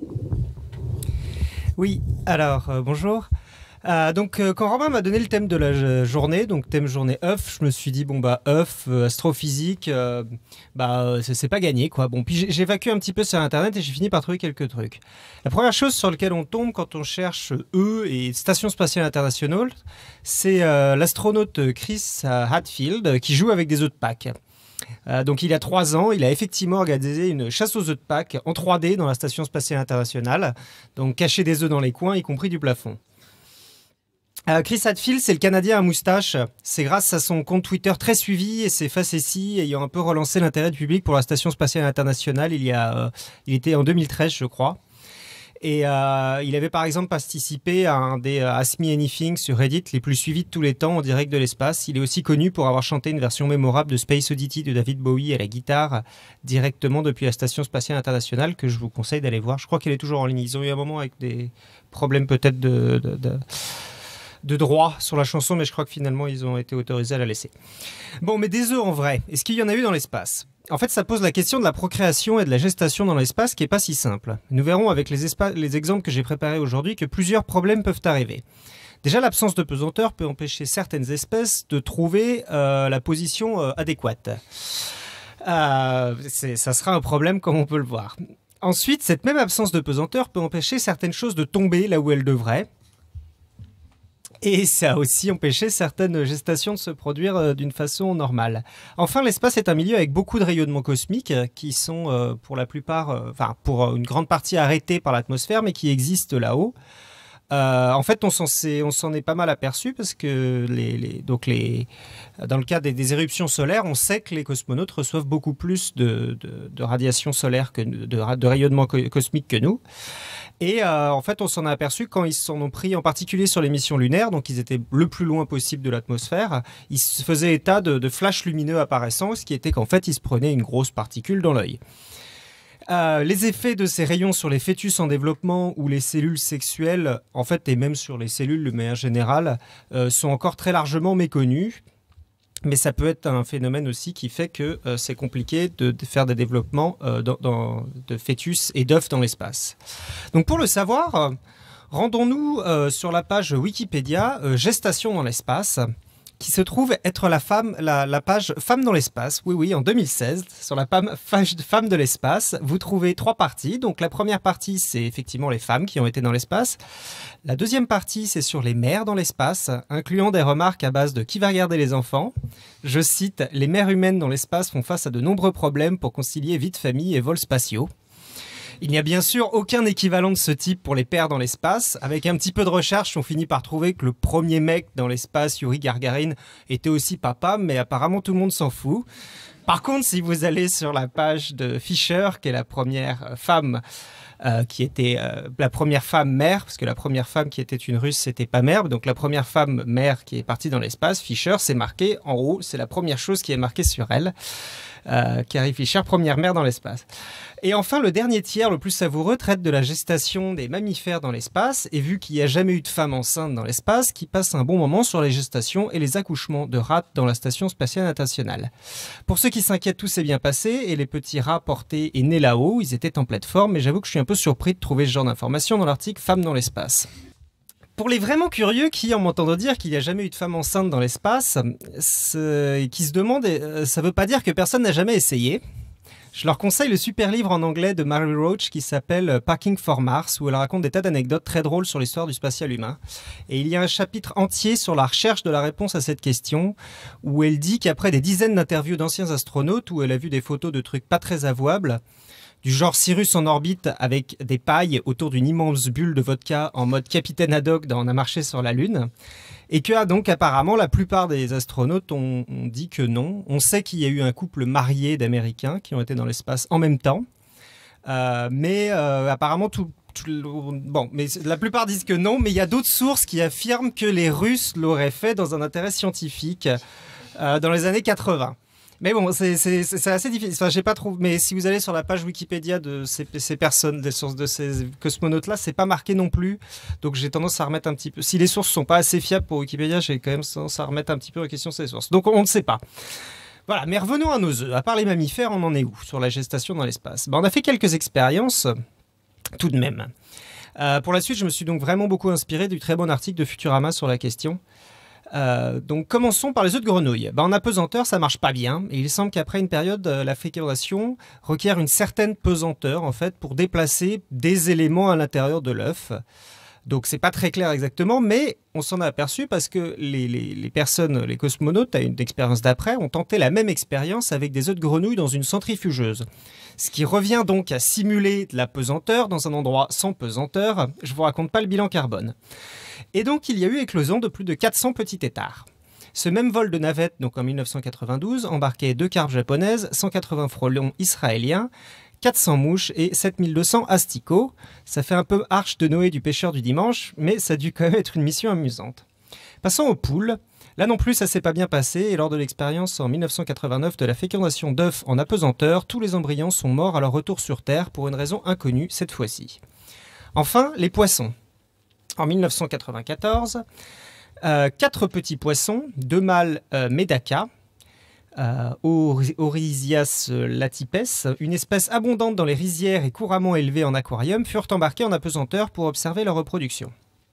Speaker 12: Oui, alors euh, bonjour. Euh, donc euh, quand Romain m'a donné le thème de la euh, journée, donc thème journée œuf, je me suis dit bon bah œuf, euh, astrophysique, euh, bah c'est, c'est pas gagné quoi. Bon puis j'ai, j'ai évacué un petit peu sur internet et j'ai fini par trouver quelques trucs. La première chose sur laquelle on tombe quand on cherche E et Station Spatiale Internationale, c'est euh, l'astronaute Chris Hadfield qui joue avec des œufs de Pâques. Euh, donc il y a trois ans, il a effectivement organisé une chasse aux œufs de Pâques en trois D dans la Station Spatiale Internationale, donc cacher des œufs dans les coins, y compris du plafond. Euh, Chris Hadfield, c'est le Canadien à moustache. C'est grâce à son compte Twitter très suivi et ses facéties ayant un peu relancé l'intérêt du public pour la Station Spatiale Internationale. Il y a, euh, il était en deux mille treize, je crois. Et euh, il avait par exemple participé à un des euh, Ask Me Anything sur Reddit les plus suivis de tous les temps en direct de l'espace. Il est aussi connu pour avoir chanté une version mémorable de Space Oddity de David Bowie à la guitare directement depuis la Station Spatiale Internationale que je vous conseille d'aller voir. Je crois qu'elle est toujours en ligne. Ils ont eu un moment avec des problèmes peut-être de... de, de de droit sur la chanson, mais je crois que finalement ils ont été autorisés à la laisser. Bon, mais des œufs en vrai, est-ce qu'il y en a eu dans l'espace ? En fait, ça pose la question de la procréation et de la gestation dans l'espace qui n'est pas si simple. Nous verrons avec les, espa- les exemples que j'ai préparés aujourd'hui que plusieurs problèmes peuvent arriver. Déjà, l'absence de pesanteur peut empêcher certaines espèces de trouver euh, la position euh, adéquate. Euh, c'est, ça sera un problème comme on peut le voir. Ensuite, cette même absence de pesanteur peut empêcher certaines choses de tomber là où elles devraient. Et ça a aussi empêché certaines gestations de se produire euh, d'une façon normale. Enfin, l'espace est un milieu avec beaucoup de rayonnements cosmiques euh, qui sont euh, pour la plupart, euh, enfin pour une grande partie arrêtés par l'atmosphère, mais qui existent là-haut. Euh, en fait, on s'en, on s'en est pas mal aperçu parce que les, les, donc les, dans le cas des, des éruptions solaires, on sait que les cosmonautes reçoivent beaucoup plus de, de, de radiation solaire, que, de, de rayonnement co- cosmique que nous. Et euh, en fait, on s'en a aperçu quand ils s'en ont pris, en particulier sur les missions lunaires, donc ils étaient le plus loin possible de l'atmosphère. Ils se faisaient état de, de flashs lumineux apparaissant, ce qui était qu'en fait, ils se prenaient une grosse particule dans l'œil. Euh, les effets de ces rayons sur les fœtus en développement ou les cellules sexuelles, en fait, et même sur les cellules de manière générale, euh, sont encore très largement méconnus. Mais ça peut être un phénomène aussi qui fait que euh, c'est compliqué de, de faire des développements euh, dans, dans, de fœtus et d'œufs dans l'espace. Donc pour le savoir, euh, rendons-nous euh, sur la page Wikipédia euh, Gestation dans l'espace, qui se trouve être la, femme, la, la page Femmes dans l'espace. Oui, oui, en deux mille seize, sur la page Femmes de l'espace, vous trouvez trois parties. Donc la première partie, c'est effectivement les femmes qui ont été dans l'espace. La deuxième partie, c'est sur les mères dans l'espace, incluant des remarques à base de « Qui va regarder les enfants ?» Je cite « Les mères humaines dans l'espace font face à de nombreux problèmes pour concilier vie de famille et vols spatiaux. » Il n'y a bien sûr aucun équivalent de ce type pour les pères dans l'espace. Avec un petit peu de recherche, on finit par trouver que le premier mec dans l'espace, Yuri Gagarin, était aussi papa, mais apparemment tout le monde s'en fout. Par contre, si vous allez sur la page de Fisher, qui est la première femme, euh, qui était euh, la première femme mère, parce que la première femme qui était une Russe, c'était pas mère, donc la première femme mère qui est partie dans l'espace, Fisher, c'est marqué en haut, c'est la première chose qui est marquée sur elle. Euh, Carrie Fisher, première mère dans l'espace. Et enfin, le dernier tiers, le plus savoureux, traite de la gestation des mammifères dans l'espace, et vu qu'il n'y a jamais eu de femme enceinte dans l'espace, qui passe un bon moment sur les gestations et les accouchements de rats dans la Station Spatiale Internationale. Pour ceux qui s'inquiètent, tout s'est bien passé, et les petits rats portés et nés là-haut, ils étaient en pleine forme, mais j'avoue que je suis un peu surpris de trouver ce genre d'informations dans l'article « Femmes dans l'espace ». Pour les vraiment curieux qui, en m'entendant dire qu'il n'y a jamais eu de femme enceinte dans l'espace, et qui se demandent, ça ne veut pas dire que personne n'a jamais essayé. Je leur conseille le super livre en anglais de Mary Roach qui s'appelle Packing for Mars, où elle raconte des tas d'anecdotes très drôles sur l'histoire du spatial humain. Et il y a un chapitre entier sur la recherche de la réponse à cette question, où elle dit qu'après des dizaines d'interviews d'anciens astronautes, où elle a vu des photos de trucs pas très avouables, du genre Cyrus en orbite avec des pailles autour d'une immense bulle de vodka en mode Capitaine Haddock dans On a marché sur la Lune. Et que ah, donc apparemment la plupart des astronautes ont, ont dit que non. On sait qu'il y a eu un couple marié d'Américains qui ont été dans l'espace en même temps. Euh, mais euh, apparemment tout, tout le- bon, mais la plupart disent que non. Mais il y a d'autres sources qui affirment que les Russes l'auraient fait dans un intérêt scientifique euh, dans les années quatre-vingts. Mais bon, c'est c'est- c'est- c'est assez difficile. Enfin, j'ai pas trouvé. Mais si vous allez sur la page Wikipédia de ces, ces personnes, des sources de ces cosmonautes-là, c'est pas marqué non plus. Donc j'ai tendance à remettre un petit peu. Si les sources sont pas assez fiables pour Wikipédia, j'ai quand même tendance à remettre un petit peu en question ces sources. Donc on ne sait pas. Voilà. Mais revenons à nos œufs. À part les mammifères, on en est où sur la gestation dans l'espace? Ben, on a fait quelques expériences, tout de même. Euh, pour la suite, je me suis donc vraiment beaucoup inspiré du très bon article de Futurama sur la question. Euh, donc commençons par les œufs de grenouille. Ben, en apesanteur, ça marche pas bien. Et il semble qu'après une période, euh, la fécondation requiert une certaine pesanteur en fait pour déplacer des éléments à l'intérieur de l'œuf. Donc c'est pas très clair exactement, mais on s'en a aperçu parce que les, les- les personnes, les cosmonautes, à une expérience d'après, ont tenté la même expérience avec des œufs de grenouille dans une centrifugeuse. Ce qui revient donc à simuler de la pesanteur dans un endroit sans pesanteur. Je vous raconte pas le bilan carbone. Et donc il y a eu éclosion de plus de quatre cents petits têtards. Ce même vol de navette, donc en mille neuf cent quatre-vingt-douze, embarquait deux carpes japonaises, cent quatre-vingts frelons israéliens, quatre cents mouches et sept mille deux cents asticots. Ça fait un peu arche de Noé du pêcheur du dimanche, mais ça a dû quand même être une mission amusante. Passons aux poules. Là non plus, ça s'est pas bien passé, et lors de l'expérience en mille neuf cent quatre-vingt-neuf de la fécondation d'œufs en apesanteur, tous les embryons sont morts à leur retour sur Terre pour une raison inconnue cette fois-ci. Enfin, les poissons. En mille neuf cent quatre-vingt-quatorze, euh, quatre petits poissons, deux mâles euh, Medaka, euh, Ori- Orisias latipes, une espèce abondante dans les rizières et couramment élevée en aquarium, furent embarqués en apesanteur pour observer leur reproduction.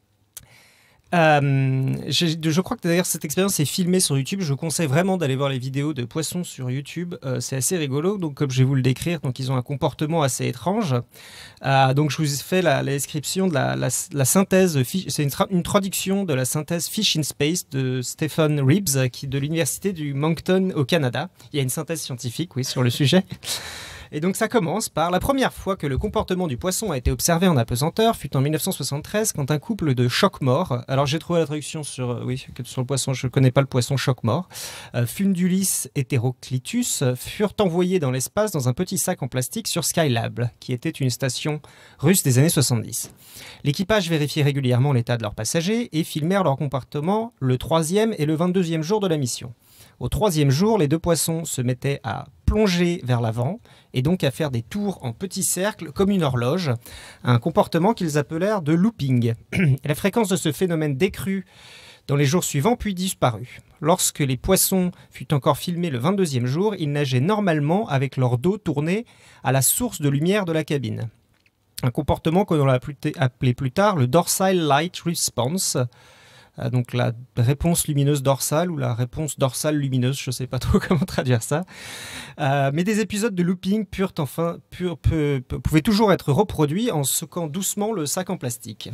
Speaker 12: Euh, j'ai- je crois que d'ailleurs cette expérience est filmée sur YouTube. Je vous conseille vraiment d'aller voir les vidéos de poissons sur YouTube. Euh, c'est assez rigolo. Donc comme je vais vous le décrire, donc ils ont un comportement assez étrange. Euh, donc je vous ai fait la, la description de la, la, la synthèse. fi- C'est une, tra- une traduction de la synthèse Fish in Space de Stephen Reeves, qui de l'université du Moncton au Canada. Il y a une synthèse scientifique, oui, sur le sujet. Et donc ça commence par la première fois que le comportement du poisson a été observé en apesanteur fut en mille neuf cent soixante-treize quand un couple de chocs-morts, alors j'ai trouvé la traduction sur, euh, oui, sur le poisson, je ne connais pas le poisson choc-mort, euh, Fundulis heteroclitus, euh, furent envoyés dans l'espace dans un petit sac en plastique sur Skylab, qui était une station russe des années soixante-dix. L'équipage vérifiait régulièrement l'état de leurs passagers et filmèrent leur comportement le troisième et le vingt-deuxième jour de la mission. Au troisième jour, les deux poissons se mettaient à plonger vers l'avant et donc à faire des tours en petits cercles comme une horloge, un comportement qu'ils appelèrent de looping. La fréquence de ce phénomène décrut dans les jours suivants puis disparut. Lorsque les poissons furent encore filmés le vingt-deuxième jour, ils nageaient normalement avec leur dos tourné à la source de lumière de la cabine. Un comportement que l'on a appelé plus tard le dorsal light response, euh, donc la réponse lumineuse dorsale ou la réponse dorsale lumineuse, je ne sais pas trop comment traduire ça. Euh, mais des épisodes de looping purent enfin, purent, peu- peu- pouvaient toujours être reproduits en secouant doucement le sac en plastique.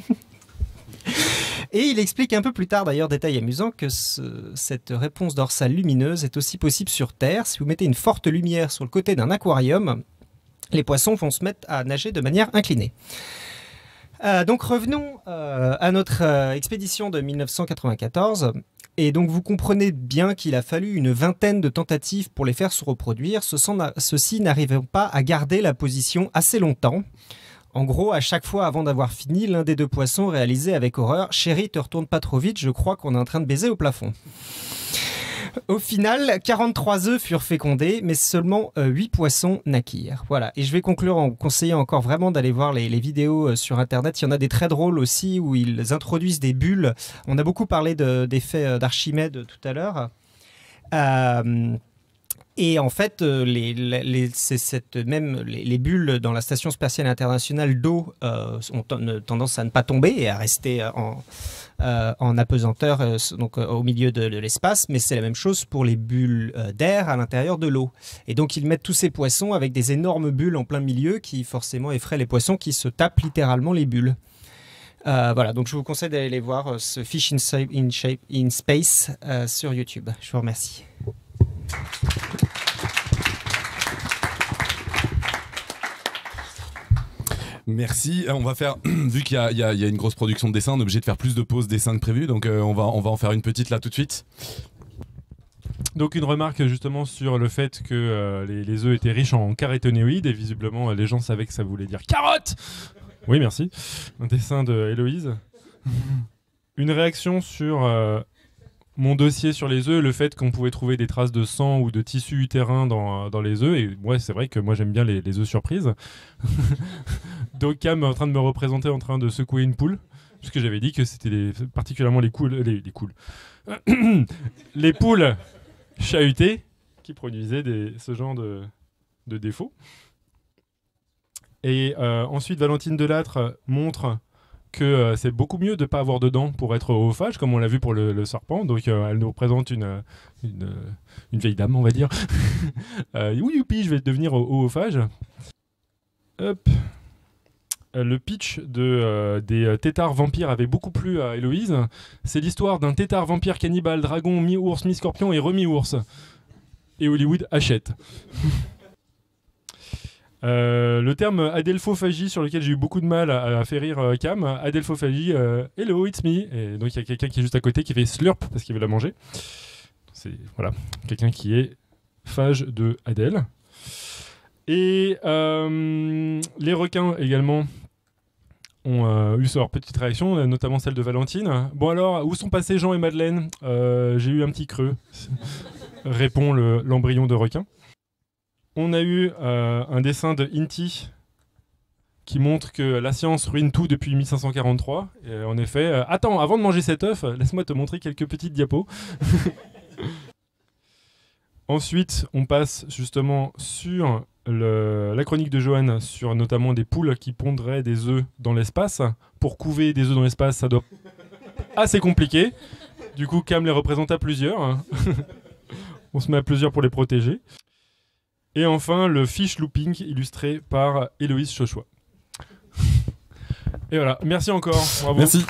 Speaker 12: Et il explique un peu plus tard, d'ailleurs, détail amusant, que ce- cette réponse dorsale lumineuse est aussi possible sur Terre. Si vous mettez une forte lumière sur le côté d'un aquarium, les poissons vont se mettre à nager de manière inclinée. Euh, donc revenons euh, à notre euh, expédition de mille neuf cent quatre-vingt-quatorze. Et donc vous comprenez bien qu'il a fallu une vingtaine de tentatives pour les faire se reproduire, ce sont- ceux-ci n'arrivant pas à garder la position assez longtemps. En gros, à chaque fois avant d'avoir fini, l'un des deux poissons réalisait avec horreur « Chérie, te retourne pas trop vite, je crois qu'on est en train de baiser au plafond ». Au final, quarante-trois œufs furent fécondés, mais seulement euh, huit poissons naquirent. Voilà. Et je vais conclure en vous conseillant encore vraiment d'aller voir les, les vidéos euh, sur Internet. Il y en a des très drôles aussi où ils introduisent des bulles. On a beaucoup parlé de- d'effets euh, d'Archimède tout à l'heure. Euh, Et en fait, euh, les, les, c'est cette, même les, les bulles dans la Station spatiale internationale d'eau euh, ont ten- tendance à ne pas tomber et à rester en, euh, en apesanteur euh, donc, euh, au milieu de, de l'espace. Mais c'est la même chose pour les bulles euh, d'air à l'intérieur de l'eau. Et donc, ils mettent tous ces poissons avec des énormes bulles en plein milieu qui forcément effraient les poissons qui se tapent littéralement les bulles. Euh, voilà, donc je vous conseille d'aller les voir, euh, ce Fish in, Shape, in, shape, in Space euh, sur YouTube. Je vous remercie.
Speaker 1: Merci. On va faire, vu qu'il y a, il y a- il y a une grosse production de dessins, on est obligé de faire plus de pauses dessins que prévu, donc euh, on, va, on va en faire une petite là tout de suite.
Speaker 4: Donc une remarque justement sur le fait que euh, les, les œufs étaient riches en caroténoïdes et visiblement euh, les gens savaient que ça voulait dire carotte. Oui, merci. Un dessin de Héloïse. Une réaction sur euh, mon dossier sur les œufs, le fait qu'on pouvait trouver des traces de sang ou de tissu utérin dans, dans les œufs. Et ouais, c'est vrai que moi j'aime bien les, les œufs surprises. Donc Cam est en train de me représenter en train de secouer une poule, puisque j'avais dit que c'était les, particulièrement les coules, les, les coules, les poules chahutées qui produisaient des, ce genre de, de défauts. Et euh, ensuite, Valentine Delattre montre que euh, c'est beaucoup mieux de ne pas avoir de dents pour être oophage, comme on l'a vu pour le, le serpent. Donc, euh, elle nous représente une, une, une vieille dame, on va dire. euh, oui, youpi, je vais devenir oophage. Hop. Euh, Le pitch de, euh, des euh, têtards vampires avait beaucoup plu à Héloïse. C'est l'histoire d'un tétard vampire cannibale, dragon, mi-ours, mi-scorpion et remi-ours. Et Hollywood achète. Euh, le terme adelphophagie, sur lequel j'ai eu beaucoup de mal à, à faire rire euh, Cam, adelphophagie, euh, hello, it's me. Et donc il y a quelqu'un qui est juste à côté qui fait slurp parce qu'il veut la manger. C'est voilà, quelqu'un qui est phage de Adèle. Et euh, les requins également ont euh, eu leur petite réaction, notamment celle de Valentine. Bon alors, où sont passés Jean et Madeleine? euh, J'ai eu un petit creux, répond le, l'embryon de requin. On a eu euh, un dessin de Inti qui montre que la science ruine tout depuis mille cinq cent quarante-trois. Et en effet, euh, attends, avant de manger cet œuf, laisse-moi te montrer quelques petites diapos. Ensuite, on passe justement sur le, la chronique de Johan, sur notamment des poules qui pondraient des œufs dans l'espace. Pour couver des œufs dans l'espace, ça doit assez compliqué. Du coup, Cam les représente à plusieurs. On se met à plusieurs pour les protéger. Et enfin, le fish looping illustré par Héloïse Chochois. Et voilà, merci encore. Bravo.
Speaker 1: Merci.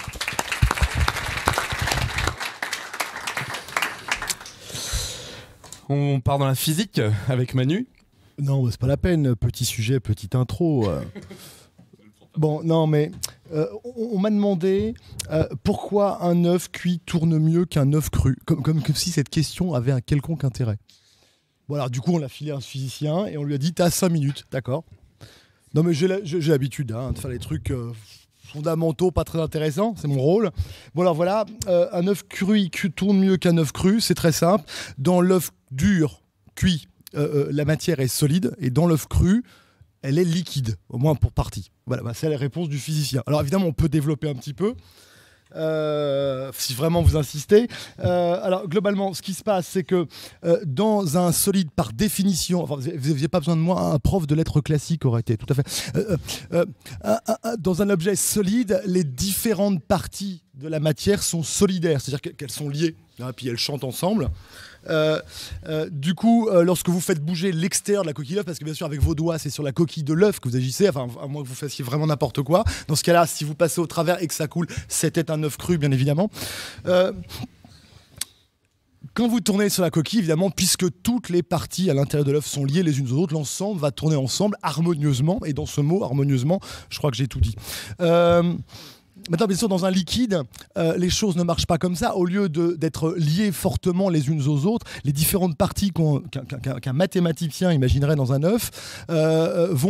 Speaker 1: On part dans la physique avec Manu.
Speaker 8: Non, c'est pas la peine. Petit sujet, petite intro. euh. Bon, non, mais euh, on, on m'a demandé euh, pourquoi un œuf cuit tourne mieux qu'un œuf cru, comme, comme, comme si cette question avait un quelconque intérêt. Bon, alors du coup, on l'a filé à un physicien et on lui a dit t'as cinq minutes, d'accord. Non, mais j'ai, la, j'ai, j'ai l'habitude hein, de faire les trucs euh, fondamentaux, pas très intéressants, c'est mon rôle. Bon, alors voilà, euh, un œuf cuit tourne mieux qu'un œuf cru, c'est très simple. Dans l'œuf dur, cuit, euh, euh, la matière est solide et dans l'œuf cru, elle est liquide, au moins pour partie. Voilà, bah, c'est la réponse du physicien. Alors évidemment, on peut développer un petit peu. Euh, si vraiment vous insistez. Euh, alors globalement, ce qui se passe, c'est que euh, dans un solide, par définition, enfin, vous n'aviez pas besoin de moi, un prof de lettres classiques aurait été tout à fait. Euh, euh, un, un, dans un objet solide, les différentes parties de la matière sont solidaires, c'est-à-dire qu'elles sont liées, hein, puis elles chantent ensemble. Euh, euh, du coup, euh, lorsque vous faites bouger l'extérieur de la coquille d'œuf, parce que bien sûr avec vos doigts c'est sur la coquille de l'œuf que vous agissez, enfin à moins que vous fassiez vraiment n'importe quoi. Dans ce cas-là, si vous passez au travers et que ça coule, c'était un œuf cru, bien évidemment. Euh, Quand vous tournez sur la coquille, évidemment, puisque toutes les parties à l'intérieur de l'œuf sont liées les unes aux autres, l'ensemble va tourner ensemble harmonieusement. Et dans ce mot harmonieusement, je crois que j'ai tout dit. Euh, Maintenant, bien sûr, dans un liquide, euh, les choses ne marchent pas comme ça. Au lieu de, d'être liées fortement les unes aux autres, les différentes parties qu'un, qu'un, qu'un, qu'un mathématicien imaginerait dans un œuf euh, vont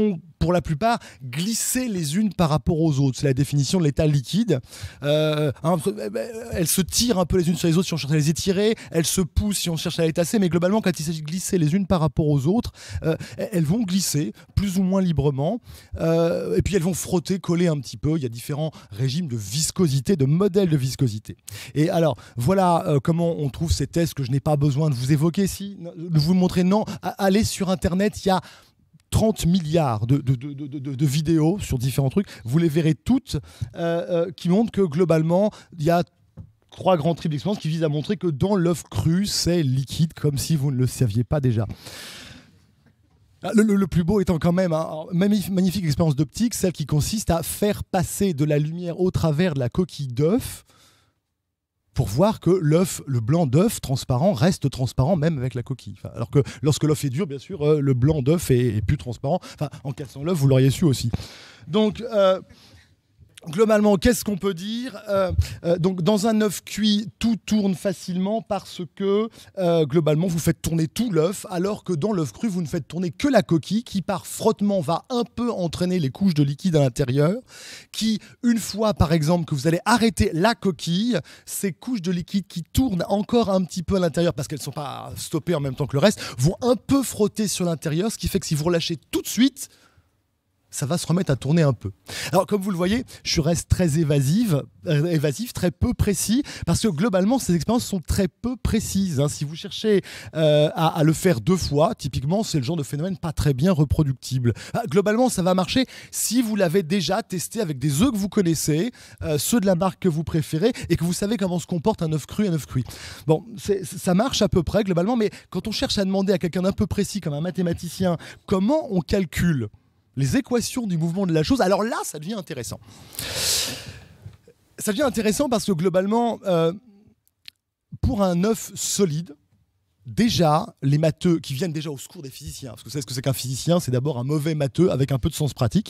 Speaker 8: pour la plupart, glisser les unes par rapport aux autres. C'est la définition de l'état liquide. Euh, hein, elles se tirent un peu les unes sur les autres si on cherche à les étirer, elles se poussent si on cherche à les tasser, mais globalement, quand il s'agit de glisser les unes par rapport aux autres, euh, elles vont glisser plus ou moins librement, euh, et puis elles vont frotter, coller un petit peu. Il y a différents régimes de viscosité, de modèles de viscosité. Et alors, voilà euh, comment on trouve ces tests que je n'ai pas besoin de vous évoquer, si, de vous montrer. Non, allez sur Internet, il y a trente milliards de, de, de, de, de, de vidéos sur différents trucs. Vous les verrez toutes euh, euh, qui montrent que globalement, il y a trois grands types d'expériences qui visent à montrer que dans l'œuf cru, c'est liquide, comme si vous ne le saviez pas déjà. Le, le, le plus beau étant quand même hein, magnifique, magnifique expérience d'optique, celle qui consiste à faire passer de la lumière au travers de la coquille d'œuf pour voir que l'œuf, le blanc d'œuf transparent reste transparent même avec la coquille. Enfin, alors que lorsque l'œuf est dur, bien sûr, euh, le blanc d'œuf est, est plus transparent. Enfin, en cassant l'œuf, vous l'auriez su aussi. Donc, euh, globalement, qu'est-ce qu'on peut dire euh, euh, donc, dans un œuf cuit, tout tourne facilement parce que, euh, globalement, vous faites tourner tout l'œuf, alors que dans l'œuf cru, vous ne faites tourner que la coquille, qui, par frottement, va un peu entraîner les couches de liquide à l'intérieur, qui, une fois, par exemple, que vous allez arrêter la coquille, ces couches de liquide qui tournent encore un petit peu à l'intérieur, parce qu'elles ne sont pas stoppées en même temps que le reste, vont un peu frotter sur l'intérieur, ce qui fait que si vous relâchez tout de suite, ça va se remettre à tourner un peu. Alors, comme vous le voyez, je reste très évasive, euh, évasif, très peu précis, parce que globalement, ces expériences sont très peu précises. Hein. Si vous cherchez euh, à, à le faire deux fois, typiquement, c'est le genre de phénomène pas très bien reproductible. Ah, globalement, ça va marcher si vous l'avez déjà testé avec des œufs que vous connaissez, euh, ceux de la marque que vous préférez, et que vous savez comment se comporte un œuf cru et un œuf cuit. Bon, ça marche à peu près, globalement, mais quand on cherche à demander à quelqu'un d'un peu précis, comme un mathématicien, comment on calcule les équations du mouvement de la chose, alors là, ça devient intéressant. Ça devient intéressant parce que globalement, euh, pour un œuf solide, déjà, les matheux qui viennent déjà au secours des physiciens, parce que vous savez ce que c'est qu'un physicien, c'est d'abord un mauvais matheux avec un peu de sens pratique,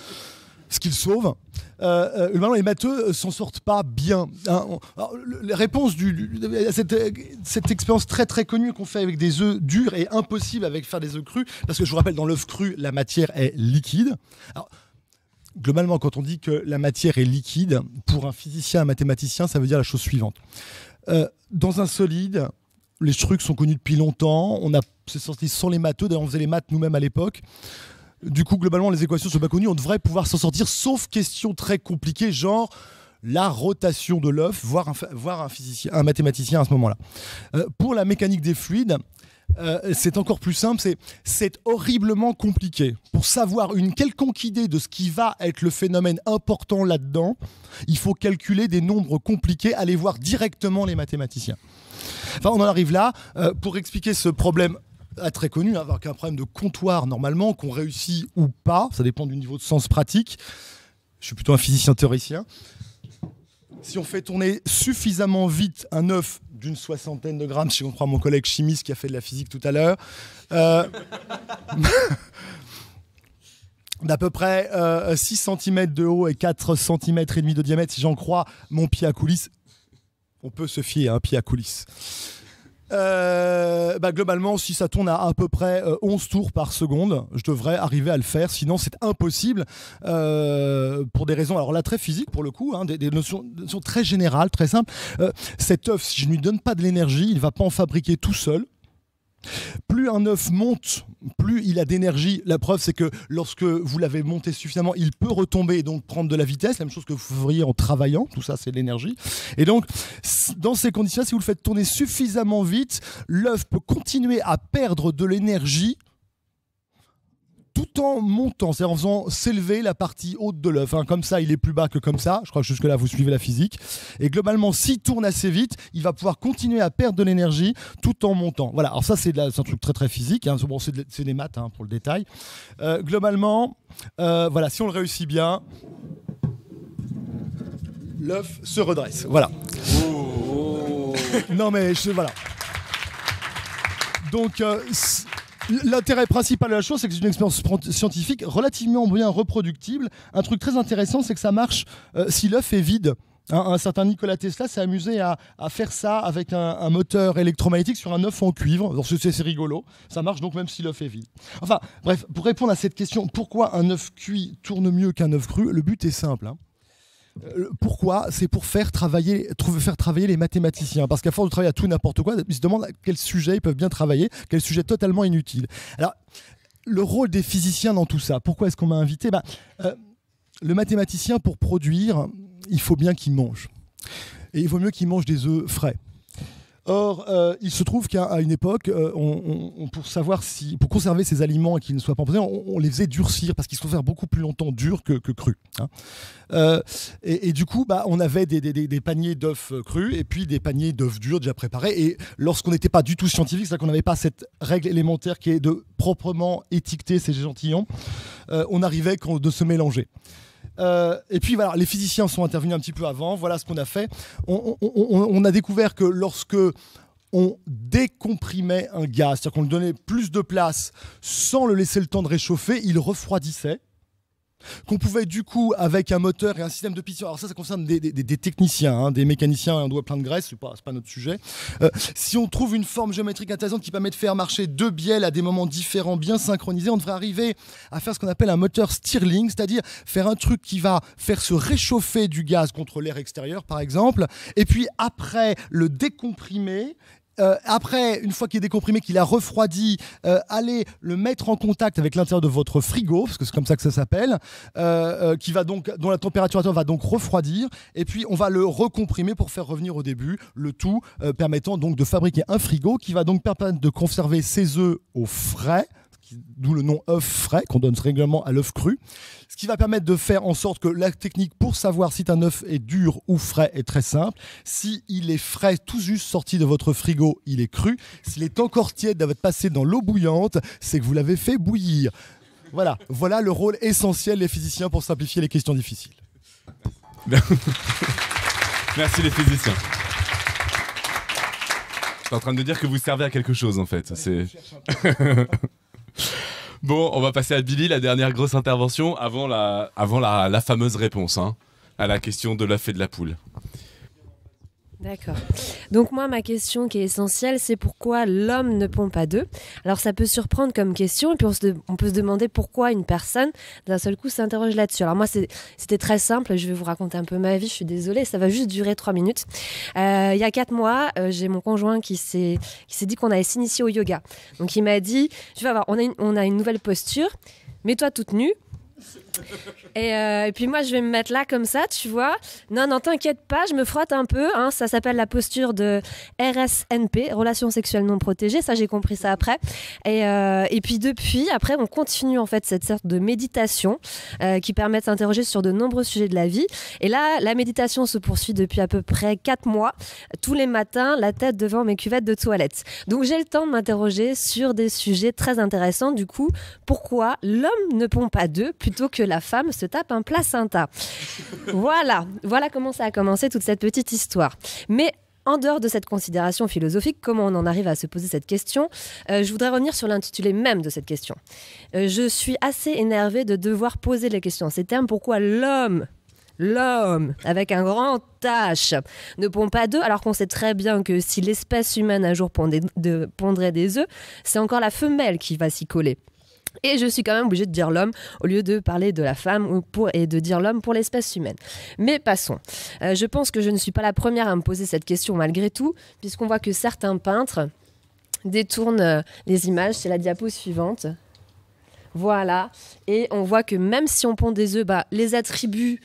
Speaker 8: ce qu'il sauve. Euh, euh, les matheux s'en sortent pas bien. Hein. Alors, les réponses du, du, à cette, cette expérience très très connue qu'on fait avec des œufs durs est impossible avec faire des œufs crus, parce que je vous rappelle, dans l'œuf cru, la matière est liquide. Alors, globalement, quand on dit que la matière est liquide, pour un physicien, un mathématicien, ça veut dire la chose suivante. Euh, dans un solide, les trucs sont connus depuis longtemps. On a, c'est sorti sans les matheux, d'ailleurs on faisait les maths nous-mêmes à l'époque. Du coup, globalement, les équations sont pas connues. On devrait pouvoir s'en sortir, sauf questions très compliquées, genre la rotation de l'œuf, voire un, voire un physicien, un mathématicien à ce moment-là. Euh, pour la mécanique des fluides, euh, c'est encore plus simple. C'est, c'est horriblement compliqué. Pour savoir une quelconque idée de ce qui va être le phénomène important là-dedans, il faut calculer des nombres compliqués, aller voir directement les mathématiciens. Enfin, on en arrive là. Euh, pour expliquer ce problème Ah, très connu, hein, avec un problème de comptoir normalement, qu'on réussit ou pas, ça dépend du niveau de sens pratique. Je suis plutôt un physicien théoricien. Si on fait tourner suffisamment vite un œuf d'une soixantaine de grammes, si on croit mon collègue chimiste qui a fait de la physique tout à l'heure, euh, d'à peu près euh, six centimètres de haut et quatre centimètres et demi de diamètre, si j'en crois mon pied à coulisses, on peut se fier à un pied à coulisses. Euh, bah globalement, si ça tourne à à peu près euh, onze tours par seconde, je devrais arriver à le faire. Sinon, c'est impossible euh, pour des raisons, alors là, très physiques pour le coup, hein, des, des notions, des notions très générales, très simples. Euh, cet œuf, si je ne lui donne pas de l'énergie, il ne va pas en fabriquer tout seul. Plus un œuf monte, plus il a d'énergie. La preuve, c'est que lorsque vous l'avez monté suffisamment, il peut retomber et donc prendre de la vitesse. La même chose que vous feriez en travaillant. Tout ça, c'est de l'énergie. Et donc, dans ces conditions-là, si vous le faites tourner suffisamment vite, l'œuf peut continuer à perdre de l'énergie tout en montant, c'est-à-dire en faisant s'élever la partie haute de l'œuf. Hein. Comme ça, il est plus bas que comme ça. Je crois que jusque-là, vous suivez la physique. Et globalement, s'il tourne assez vite, il va pouvoir continuer à perdre de l'énergie tout en montant. Voilà, alors ça, c'est, de la, c'est un truc très très physique. Hein. Bon, c'est, de, c'est des maths, hein, pour le détail. Euh, globalement, euh, voilà, si on le réussit bien, l'œuf se redresse. Voilà. Oh. Non, mais je, voilà. Donc... Euh, l'intérêt principal de la chose, c'est que c'est une expérience scientifique relativement bien reproductible. Un truc très intéressant, c'est que ça marche euh, si l'œuf est vide. Un, un certain Nikola Tesla s'est amusé à, à faire ça avec un, un moteur électromagnétique sur un œuf en cuivre. Alors, c'est, c'est rigolo, ça marche donc même si l'œuf est vide. Enfin bref, pour répondre à cette question, pourquoi un œuf cuit tourne mieux qu'un œuf cru, le but est simple. Hein. Euh, pourquoi ? C'est pour faire travailler, trouver, faire travailler les mathématiciens. Parce qu'à force de travailler à tout n'importe quoi, ils se demandent à quel sujet ils peuvent bien travailler, quel sujet totalement inutile. Alors, le rôle des physiciens dans tout ça, pourquoi est-ce qu'on m'a invité ? bah, euh, Le mathématicien, pour produire, il faut bien qu'il mange. Et il vaut mieux qu'il mange des œufs frais. Or, euh, il se trouve qu'à une époque, euh, on, on, pour savoir si, pour conserver ces aliments et qu'ils ne soient pas empoisonnés, on, on les faisait durcir parce qu'ils se font faire beaucoup plus longtemps durs que, que crus. Hein. Euh, et, et du coup, bah, on avait des, des, des paniers d'œufs crus et puis des paniers d'œufs durs déjà préparés. Et lorsqu'on n'était pas du tout scientifique, c'est-à-dire qu'on n'avait pas cette règle élémentaire qui est de proprement étiqueter ces échantillons, euh, on arrivait de se mélanger. Euh, et puis voilà, les physiciens sont intervenus un petit peu avant. Voilà ce qu'on a fait. On, on, on, on a découvert que lorsque on décomprimait un gaz, c'est-à-dire qu'on lui donnait plus de place sans le laisser le temps de réchauffer, il refroidissait. Qu'on pouvait du coup, avec un moteur et un système de piston, alors ça, ça concerne des, des, des techniciens, hein, des mécaniciens, un doigt plein de graisse, c'est pas, c'est pas notre sujet. Euh, si on trouve une forme géométrique intéressante qui permet de faire marcher deux bielles à des moments différents, bien synchronisés, on devrait arriver à faire ce qu'on appelle un moteur Stirling, c'est-à-dire faire un truc qui va faire se réchauffer du gaz contre l'air extérieur, par exemple, et puis après le décomprimer. Euh, après, une fois qu'il est décomprimé, qu'il a refroidi, euh, allez le mettre en contact avec l'intérieur de votre frigo, parce que c'est comme ça que ça s'appelle, euh, euh, qui va donc, dont la température va donc refroidir, et puis on va le recomprimer pour faire revenir au début, le tout euh, permettant donc de fabriquer un frigo qui va donc permettre de conserver ses œufs au frais, d'où le nom œuf frais qu'on donne régulièrement à l'œuf cru, ce qui va permettre de faire en sorte que la technique pour savoir si un œuf est dur ou frais est très simple. Si il est frais, tout juste sorti de votre frigo, il est cru. S'il est encore tiède, d'être passé dans l'eau bouillante, c'est que vous l'avez fait bouillir. Voilà, voilà le rôle essentiel des physiciens pour simplifier les questions difficiles.
Speaker 1: Merci les physiciens. Je suis en train de dire que vous servez à quelque chose en fait. C'est... Bon, on va passer à Billy, la dernière grosse intervention avant la, avant la, la fameuse réponse hein, à la question de l'œuf et de la poule.
Speaker 13: D'accord. Donc moi, ma question qui est essentielle, c'est pourquoi l'homme ne pond pas d'œufs. Alors ça peut surprendre comme question, et puis on, se de, on peut se demander pourquoi une personne, d'un seul coup, s'interroge là-dessus. Alors moi, c'est, c'était très simple, je vais vous raconter un peu ma vie, je suis désolée, ça va juste durer trois minutes. Euh, il y a quatre mois, euh, j'ai mon conjoint qui s'est, qui s'est dit qu'on allait s'initier au yoga. Donc il m'a dit, tu vas voir, on a une, on a une nouvelle posture, mets-toi toute nue. Et, euh, et puis moi je vais me mettre là comme ça, tu vois. Non, non, t'inquiète pas, je me frotte un peu. Hein, ça s'appelle la posture de R S N P, relations sexuelles non protégées. Ça, j'ai compris ça après. Et, euh, et puis depuis, après, on continue en fait cette sorte de méditation euh, qui permet de s'interroger sur de nombreux sujets de la vie. Et là, la méditation se poursuit depuis à peu près quatre mois, tous les matins, la tête devant mes cuvettes de toilette. Donc j'ai le temps de m'interroger sur des sujets très intéressants. Du coup, pourquoi l'homme ne pond pas d'œufs plutôt que la femme se tape un placenta. Voilà, voilà comment ça a commencé toute cette petite histoire. Mais en dehors de cette considération philosophique, comment on en arrive à se poser cette question, euh, je voudrais revenir sur l'intitulé même de cette question. Euh, je suis assez énervée de devoir poser les questions. Ces termes, pourquoi l'homme L'homme, avec un grand H, ne pond pas d'œufs, alors qu'on sait très bien que si l'espèce humaine un jour pondait, de, pondrait des œufs, c'est encore la femelle qui va s'y coller. Et je suis quand même obligée de dire l'homme au lieu de parler de la femme ou pour, et de dire l'homme pour l'espèce humaine. Mais passons. Euh, je pense que je ne suis pas la première à me poser cette question malgré tout, puisqu'on voit que certains peintres détournent euh, les images. C'est la diapo suivante. Voilà. Et on voit que même si on pond des œufs, bah, les attributs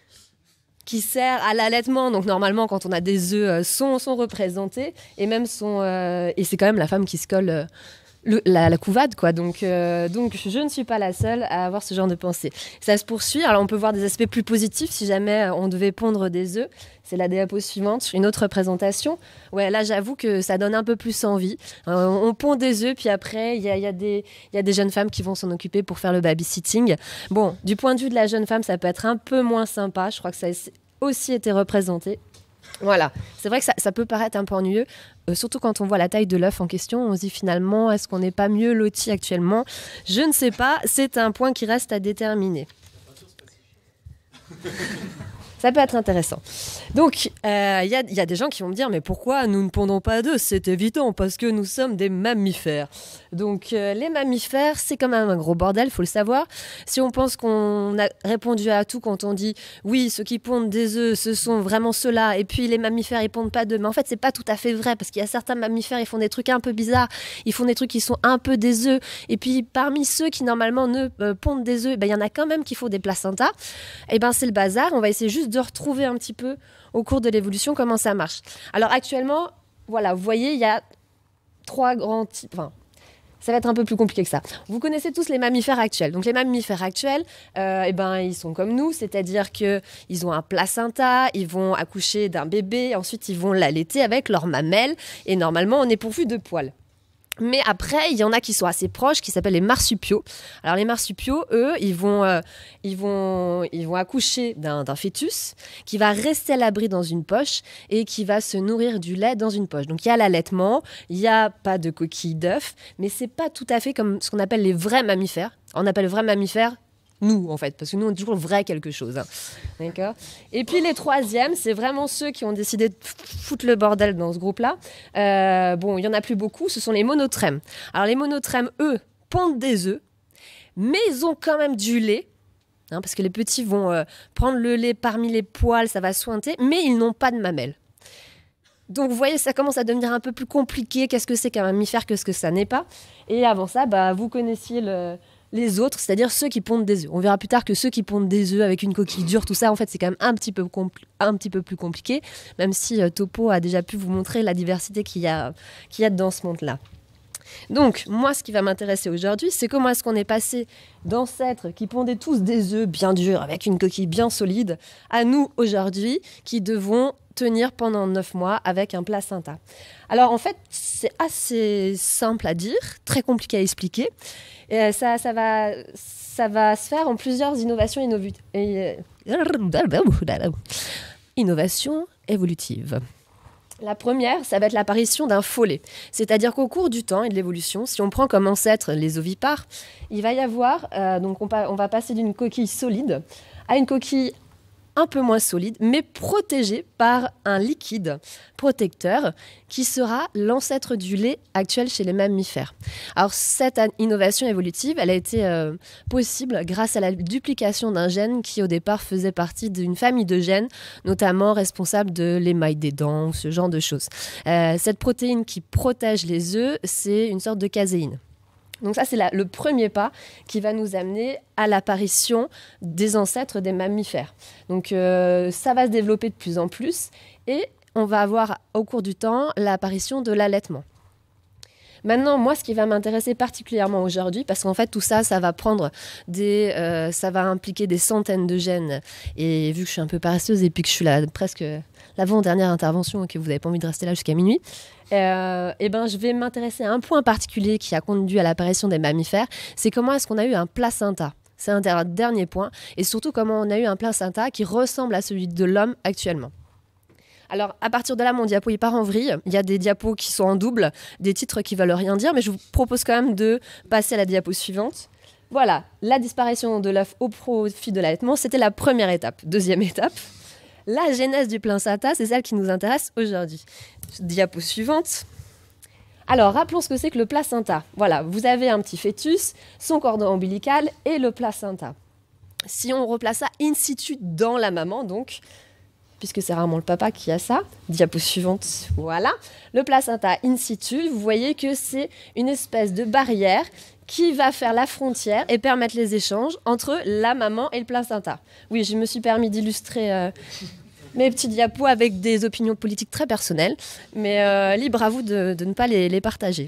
Speaker 13: qui servent à l'allaitement, donc normalement quand on a des œufs, euh, sont, sont représentés. Et même sont, euh, et c'est quand même la femme qui se colle... Euh, Le, la, la couvade quoi, donc, euh, donc je ne suis pas la seule à avoir ce genre de pensée. Ça se poursuit, alors on peut voir des aspects plus positifs si jamais on devait pondre des œufs. C'est la diapo suivante, une autre représentation. Ouais, là j'avoue que ça donne un peu plus envie. Euh, on pond des œufs, puis après il y a, y a des, y a des jeunes femmes qui vont s'en occuper pour faire le babysitting. Bon, du point de vue de la jeune femme, ça peut être un peu moins sympa, je crois que ça a aussi été représenté. Voilà, c'est vrai que ça, ça peut paraître un peu ennuyeux, euh, surtout quand on voit la taille de l'œuf en question. On se dit finalement, est-ce qu'on n'est pas mieux loti actuellement ? Je ne sais pas, c'est un point qui reste à déterminer. Ça peut être intéressant. Donc, il euh, y, y a des gens qui vont me dire, mais pourquoi nous ne pondons pas d'œufs? C'est évident, parce que nous sommes des mammifères. Donc, euh, les mammifères, c'est quand même un gros bordel, il faut le savoir. Si on pense qu'on a répondu à tout quand on dit, oui, ceux qui pondent des œufs, ce sont vraiment ceux-là, et puis les mammifères, ils pondent pas d'œufs. Mais en fait, c'est pas tout à fait vrai, parce qu'il y a certains mammifères, ils font des trucs un peu bizarres, ils font des trucs qui sont un peu des œufs. Et puis, parmi ceux qui, normalement, ne euh, pondent des œufs, il ben, y en a quand même qui font des placentas. Et ben, c'est le bazar. On va essayer juste de retrouver un petit peu au cours de l'évolution comment ça marche. Alors actuellement, voilà, vous voyez, il y a trois grands types. Enfin, ça va être un peu plus compliqué que ça. Vous connaissez tous les mammifères actuels. Donc les mammifères actuels, euh, eh ben, ils sont comme nous, c'est-à-dire qu'ils ont un placenta, ils vont accoucher d'un bébé, ensuite ils vont l'allaiter avec leurs mamelles, et normalement on est pourvu de poils. Mais après, il y en a qui sont assez proches, qui s'appellent les marsupiaux. Alors les marsupiaux, eux, ils vont, euh, ils vont, ils vont accoucher d'un, d'un fœtus qui va rester à l'abri dans une poche et qui va se nourrir du lait dans une poche. Donc il y a l'allaitement, il n'y a pas de coquille d'œuf, mais c'est pas tout à fait comme ce qu'on appelle les vrais mammifères. On appelle vrais mammifères nous, en fait, parce que nous, on est toujours vrai quelque chose. Hein. D'accord ? Et puis les troisièmes, c'est vraiment ceux qui ont décidé de foutre le bordel dans ce groupe-là. Euh, bon, il n'y en a plus beaucoup, ce sont les monotrèmes. Alors les monotrèmes, eux, pondent des œufs, mais ils ont quand même du lait, hein, parce que les petits vont euh, prendre le lait parmi les poils, ça va sointer, mais ils n'ont pas de mamelles. Donc vous voyez, ça commence à devenir un peu plus compliqué. Qu'est-ce que c'est qu'un mammifère, qu'est-ce que ça n'est pas ? Et avant ça, bah, vous connaissiez le... les autres, c'est-à-dire ceux qui pondent des œufs. On verra plus tard que ceux qui pondent des œufs avec une coquille dure, tout ça, en fait, c'est quand même un petit peu, compl- un petit peu plus compliqué, même si euh, Topo a déjà pu vous montrer la diversité qu'il y a, qu'il y a dans ce monde-là. Donc, moi, ce qui va m'intéresser aujourd'hui, c'est comment est-ce qu'on est passé d'ancêtres qui pondaient tous des œufs bien durs, avec une coquille bien solide, à nous, aujourd'hui, qui devons tenir pendant neuf mois avec un placenta. Alors, en fait, c'est assez simple à dire, très compliqué à expliquer. Et ça, ça, va, ça va se faire en plusieurs innovations innovu- et, euh, innovations évolutives. La première, ça va être l'apparition d'un follet. C'est-à-dire qu'au cours du temps et de l'évolution, si on prend comme ancêtre les ovipares, il va y avoir, euh, donc on, pa- on va passer d'une coquille solide à une coquille un peu moins solide, mais protégée par un liquide protecteur qui sera l'ancêtre du lait actuel chez les mammifères. Alors cette innovation évolutive, elle a été euh, possible grâce à la duplication d'un gène qui au départ faisait partie d'une famille de gènes, notamment responsable de l'émail des dents ou ce genre de choses. Euh, cette protéine qui protège les œufs, c'est une sorte de caséine. Donc ça, c'est la, le premier pas qui va nous amener à l'apparition des ancêtres des mammifères. Donc euh, ça va se développer de plus en plus et on va avoir au cours du temps l'apparition de l'allaitement. Maintenant, moi, ce qui va m'intéresser particulièrement aujourd'hui, parce qu'en fait, tout ça, ça va prendre des, euh, ça va impliquer des centaines de gènes. Et vu que je suis un peu paresseuse et puis que je suis là presque l'avant-dernière intervention et que vous n'avez pas envie de rester là jusqu'à minuit, euh, et ben, je vais m'intéresser à un point particulier qui a conduit à l'apparition des mammifères. C'est comment est-ce qu'on a eu un placenta. C'est un dernier point. Et surtout, comment on a eu un placenta qui ressemble à celui de l'homme actuellement. Alors, à partir de là, mon diapo, il part en vrille. Il y a des diapos qui sont en double, des titres qui veulent rien dire, mais je vous propose quand même de passer à la diapo suivante. Voilà, la disparition de l'œuf au profit de l'allaitement, c'était la première étape. Deuxième étape, la genèse du placenta, c'est celle qui nous intéresse aujourd'hui. Diapo suivante. Alors, rappelons ce que c'est que le placenta. Voilà, vous avez un petit fœtus, son cordon ombilical et le placenta. Si on replace ça in situ dans la maman, donc... puisque c'est rarement le papa qui a ça. Diapo suivante, voilà. Le placenta in situ, vous voyez que c'est une espèce de barrière qui va faire la frontière et permettre les échanges entre la maman et le placenta. Oui, je me suis permis d'illustrer euh, mes petits diapos avec des opinions politiques très personnelles, mais euh, libre à vous de, de ne pas les, les partager.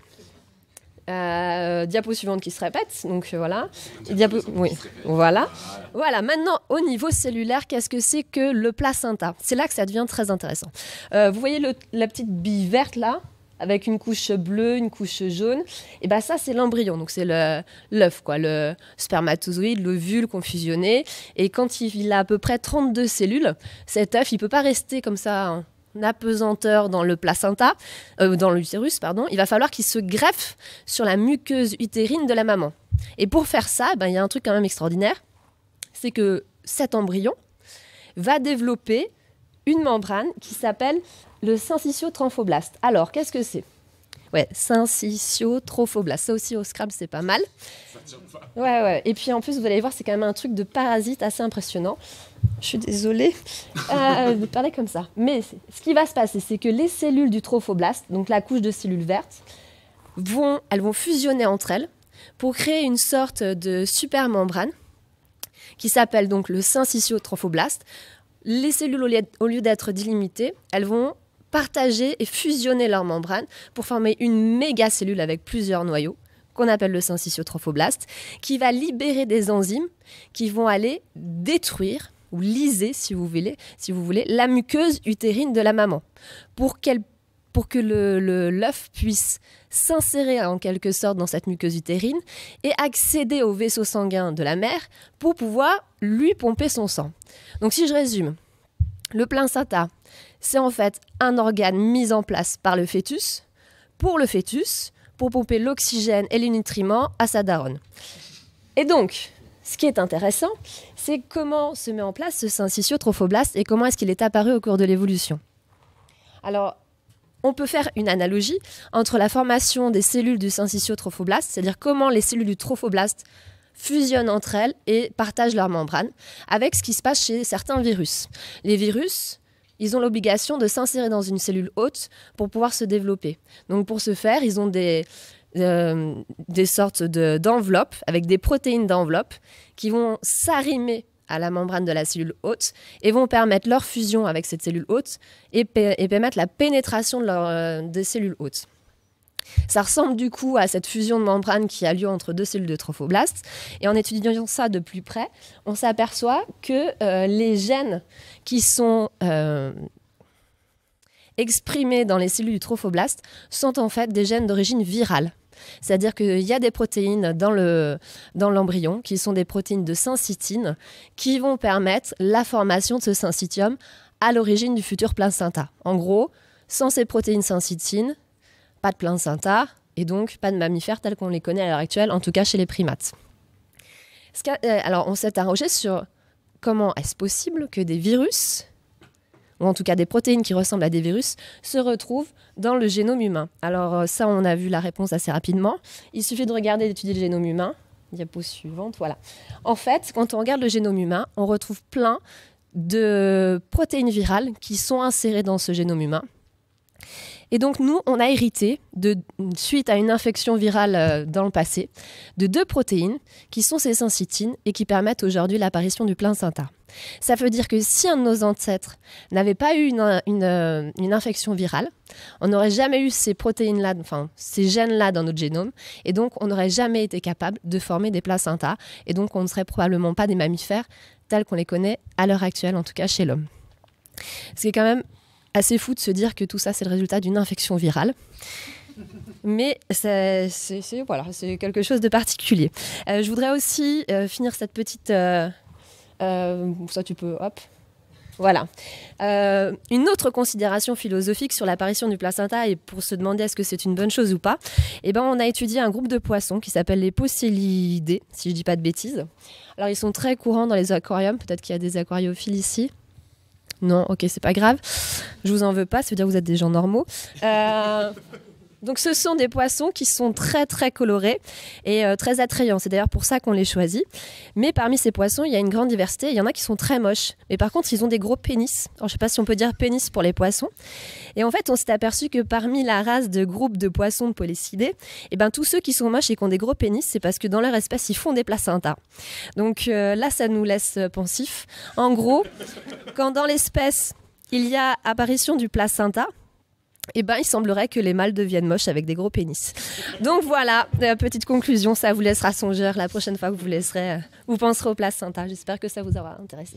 Speaker 13: Euh, diapo suivante qui se répète, donc euh, voilà. Et diapo, oui, voilà. Voilà. Maintenant, au niveau cellulaire, qu'est-ce que c'est que le placenta ? C'est là que ça devient très intéressant. Euh, vous voyez le, la petite bille verte là, avec une couche bleue, une couche jaune. Et ben ça, c'est l'embryon. Donc c'est le, l'œuf, quoi, le spermatozoïde, l'ovule confusionné. Et quand il, il a à peu près trente-deux cellules, cet œuf, il peut pas rester comme ça. Hein, apesanteur dans le placenta, euh, dans l'utérus, pardon, il va falloir qu'il se greffe sur la muqueuse utérine de la maman. Et pour faire ça, ben, y a un truc quand même extraordinaire, c'est que cet embryon va développer une membrane qui s'appelle le syncytiotrophoblaste. Alors, qu'est-ce que c'est? Ouais, syncytiotrophoblaste. Ça aussi, au Scrabble, c'est pas mal. Ça tient pas. Ouais, ouais. Et puis, en plus, vous allez voir, c'est quand même un truc de parasite assez impressionnant. Je suis désolée euh, de parler comme ça. Mais ce qui va se passer, c'est que les cellules du trophoblaste, donc la couche de cellules vertes, vont, elles vont fusionner entre elles pour créer une sorte de super membrane qui s'appelle donc le syncytiotrophoblaste. Les cellules, au lieu, au lieu d'être délimitées, elles vont partager et fusionner leur membrane pour former une méga cellule avec plusieurs noyaux qu'on appelle le syncytiotrophoblaste, qui va libérer des enzymes qui vont aller détruire ou liser, si vous voulez, si vous voulez la muqueuse utérine de la maman pour, qu'elle, pour que le, le, l'œuf puisse s'insérer en quelque sorte dans cette muqueuse utérine et accéder au vaisseau sanguin de la mère pour pouvoir lui pomper son sang. Donc si je résume, le placenta, c'est en fait un organe mis en place par le fœtus, pour le fœtus, pour pomper l'oxygène et les nutriments à sa daronne. Et donc, ce qui est intéressant, c'est comment se met en place ce syncytiotrophoblaste et comment est-ce qu'il est apparu au cours de l'évolution. Alors, on peut faire une analogie entre la formation des cellules du syncytiotrophoblaste, c'est-à-dire comment les cellules du trophoblaste fusionnent entre elles et partagent leur membrane, avec ce qui se passe chez certains virus. Les virus, ils ont l'obligation de s'insérer dans une cellule hôte pour pouvoir se développer. Donc pour ce faire, ils ont des, euh, des sortes de, d'enveloppes, avec des protéines d'enveloppe, qui vont s'arrimer à la membrane de la cellule hôte et vont permettre leur fusion avec cette cellule hôte et, pe- et permettre la pénétration de leur, euh, des cellules hôtes. Ça ressemble du coup à cette fusion de membrane qui a lieu entre deux cellules de trophoblastes. Et en étudiant ça de plus près, on s'aperçoit que euh, les gènes qui sont euh, exprimés dans les cellules du trophoblaste sont en fait des gènes d'origine virale. C'est-à-dire qu'il y a des protéines dans, le, dans l'embryon qui sont des protéines de syncytine qui vont permettre la formation de ce syncytium à l'origine du futur placenta. En gros, sans ces protéines syncytine, pas de placenta et donc pas de mammifères tels qu'on les connaît à l'heure actuelle, en tout cas chez les primates. Alors on s'est interrogé sur comment est-ce possible que des virus, ou en tout cas des protéines qui ressemblent à des virus, se retrouvent dans le génome humain. Alors ça, on a vu la réponse assez rapidement. Il suffit de regarder et d'étudier le génome humain. Diapo suivante, voilà. En fait, quand on regarde le génome humain, on retrouve plein de protéines virales qui sont insérées dans ce génome humain. Et donc, nous, on a hérité, de, suite à une infection virale euh, dans le passé, de deux protéines qui sont ces syncytines et qui permettent aujourd'hui l'apparition du placenta. Ça veut dire que si un de nos ancêtres n'avait pas eu une, une, une infection virale, on n'aurait jamais eu ces protéines-là, enfin ces gènes-là dans notre génome, et donc on n'aurait jamais été capable de former des placentas, et donc on ne serait probablement pas des mammifères tels qu'on les connaît à l'heure actuelle, en tout cas chez l'homme. Ce qui est quand même assez fou de se dire que tout ça, c'est le résultat d'une infection virale. Mais c'est, c'est, c'est, voilà, c'est quelque chose de particulier. Euh, je voudrais aussi euh, finir cette petite... Euh, euh, ça, tu peux... Hop. Voilà. Euh, une autre considération philosophique sur l'apparition du placenta et pour se demander est-ce que c'est une bonne chose ou pas, eh ben, on a étudié un groupe de poissons qui s'appelle les Poeciliidae, si je ne dis pas de bêtises. Alors, ils sont très courants dans les aquariums. Peut-être qu'il y a des aquariophiles ici. Non, ok, c'est pas grave. Je vous en veux pas, ça veut dire que vous êtes des gens normaux. Euh, donc ce sont des poissons qui sont très très colorés et euh, très attrayants. C'est d'ailleurs pour ça qu'on les choisit. Mais parmi ces poissons, il y a une grande diversité. Il y en a qui sont très moches. Mais par contre, ils ont des gros pénis. Alors, je sais pas si on peut dire pénis pour les poissons. Et en fait, on s'est aperçu que parmi la race de groupe de poissons de Poeciliidae, eh ben, tous ceux qui sont moches et qui ont des gros pénis, c'est parce que dans leur espèce, ils font des placentas. Donc euh, là, ça nous laisse pensifs. En gros, quand dans l'espèce, il y a apparition du placenta, eh ben, il semblerait que les mâles deviennent moches avec des gros pénis. Donc voilà, euh, petite conclusion, ça vous laissera songeur la prochaine fois que vous laisserez, euh, vous penserez au placenta. J'espère que ça vous aura intéressé.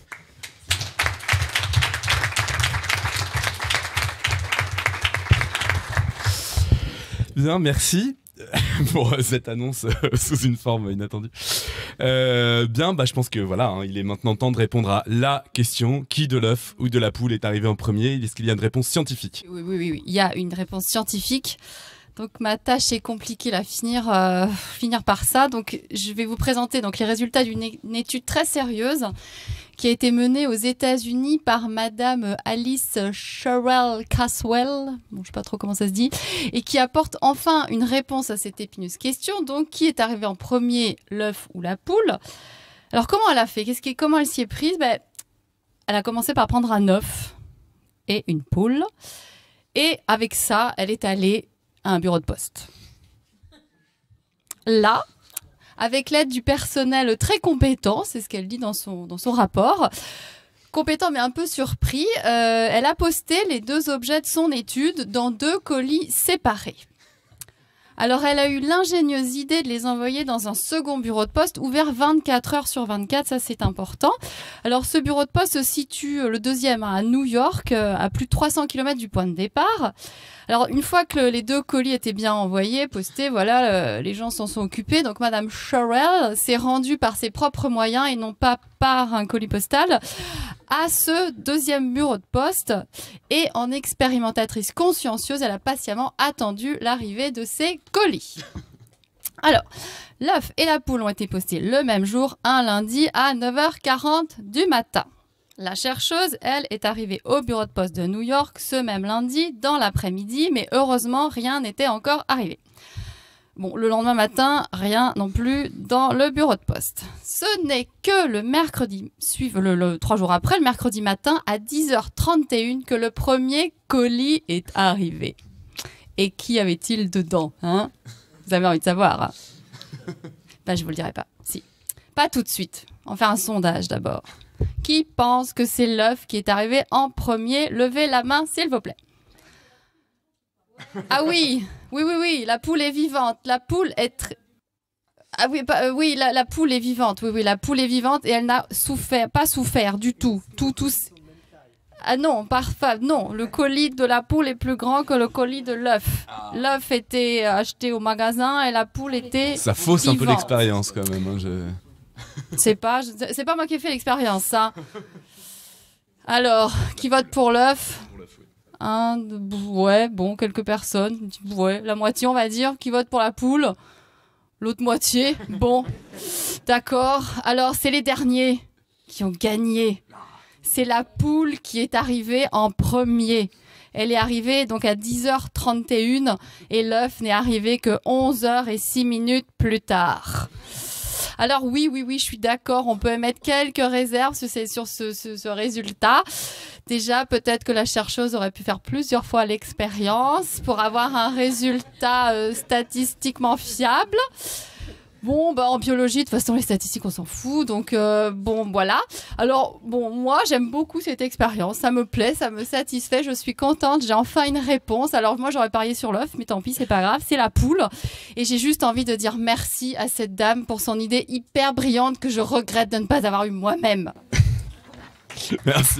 Speaker 1: Bien, merci pour cette annonce sous une forme inattendue. Euh, bien, bah, je pense que voilà, hein, il est maintenant temps de répondre à la question: qui de l'œuf ou de la poule est arrivé en premier? Est-ce qu'il y a une réponse scientifique?
Speaker 3: Oui, oui, oui, oui, il y a une réponse scientifique. Donc ma tâche est compliquée à finir, euh, finir par ça. Donc je vais vous présenter donc les résultats d'une é- une étude très sérieuse qui a été menée aux États-Unis par Madame Alice Sherrill Caswell, bon, je ne sais pas trop comment ça se dit, et qui apporte enfin une réponse à cette épineuse question. Donc, qui est arrivé en premier, l'œuf ou la poule? Alors, comment elle a fait? Qu'est-ce qui, comment elle s'y est prise? Ben, elle a commencé par prendre un œuf et une poule, et avec ça, elle est allée à un bureau de poste. Là, avec l'aide du personnel très compétent, c'est ce qu'elle dit dans son, dans son rapport, compétent mais un peu surpris, euh, elle a posté les deux objets de son étude dans deux colis séparés. Alors, elle a eu l'ingénieuse idée de les envoyer dans un second bureau de poste ouvert vingt-quatre heures sur vingt-quatre, ça c'est important. Alors, ce bureau de poste se situe, le deuxième, à New York, à plus de trois cents kilomètres du point de départ. Alors, une fois que le, les deux colis étaient bien envoyés, postés, voilà, euh, les gens s'en sont occupés. Donc, Madame Sherrill s'est rendue par ses propres moyens et non pas par un colis postal à ce deuxième bureau de poste. Et en expérimentatrice consciencieuse, elle a patiemment attendu l'arrivée de ces colis. Alors, l'œuf et la poule ont été postés le même jour, un lundi à neuf heures quarante du matin. La chercheuse, elle, est arrivée au bureau de poste de New York ce même lundi dans l'après-midi, mais heureusement, rien n'était encore arrivé. Bon, le lendemain matin, rien non plus dans le bureau de poste. Ce n'est que le mercredi, suivant le, le trois jours après, le mercredi matin, à dix heures trente et une, que le premier colis est arrivé. Et qui avait-il dedans, hein? Vous avez envie de savoir, hein? Ben, je vous le dirai pas. Si. Pas tout de suite. On va faire un sondage d'abord. Qui pense que c'est l'œuf qui est arrivé en premier? Levez la main, s'il vous plaît. Ah oui, oui, oui, oui, la poule est vivante. La poule est... Tr... Ah oui, pas, euh, oui la, la poule est vivante. Oui, oui, la poule est vivante et elle n'a souffert, pas souffert du tout. Tout, tout... Ah non, parfait. Non, le colis de la poule est plus grand que le colis de l'œuf. L'œuf était acheté au magasin et la poule était
Speaker 1: Ça fausse
Speaker 3: vivante.
Speaker 1: un peu l'expérience quand même. Hein, je...
Speaker 3: C'est pas, c'est pas moi qui ai fait l'expérience, ça. Alors, qui vote pour l'œuf? Un, ouais, bon, quelques personnes. Ouais, la moitié, on va dire. Qui vote pour la poule? L'autre moitié. Bon, d'accord. Alors, c'est les derniers qui ont gagné. C'est la poule qui est arrivée en premier. Elle est arrivée donc à dix heures trente et une et l'œuf n'est arrivé que onze heures et six minutes plus tard. Alors oui, oui, oui, je suis d'accord, on peut émettre quelques réserves sur, ces, sur ce, ce, ce résultat. Déjà, peut-être que la chercheuse aurait pu faire plusieurs fois l'expérience pour avoir un résultat euh, statistiquement fiable. Bon, bah, en biologie, de toute façon, les statistiques, on s'en fout. Donc, euh, bon, voilà. Alors, bon, moi, j'aime beaucoup cette expérience. Ça me plaît, ça me satisfait. Je suis contente. J'ai enfin une réponse. Alors, moi, j'aurais parié sur l'œuf, mais tant pis, c'est pas grave. C'est la poule. Et j'ai juste envie de dire merci à cette dame pour son idée hyper brillante que je regrette de ne pas avoir eu moi-même.
Speaker 1: Merci.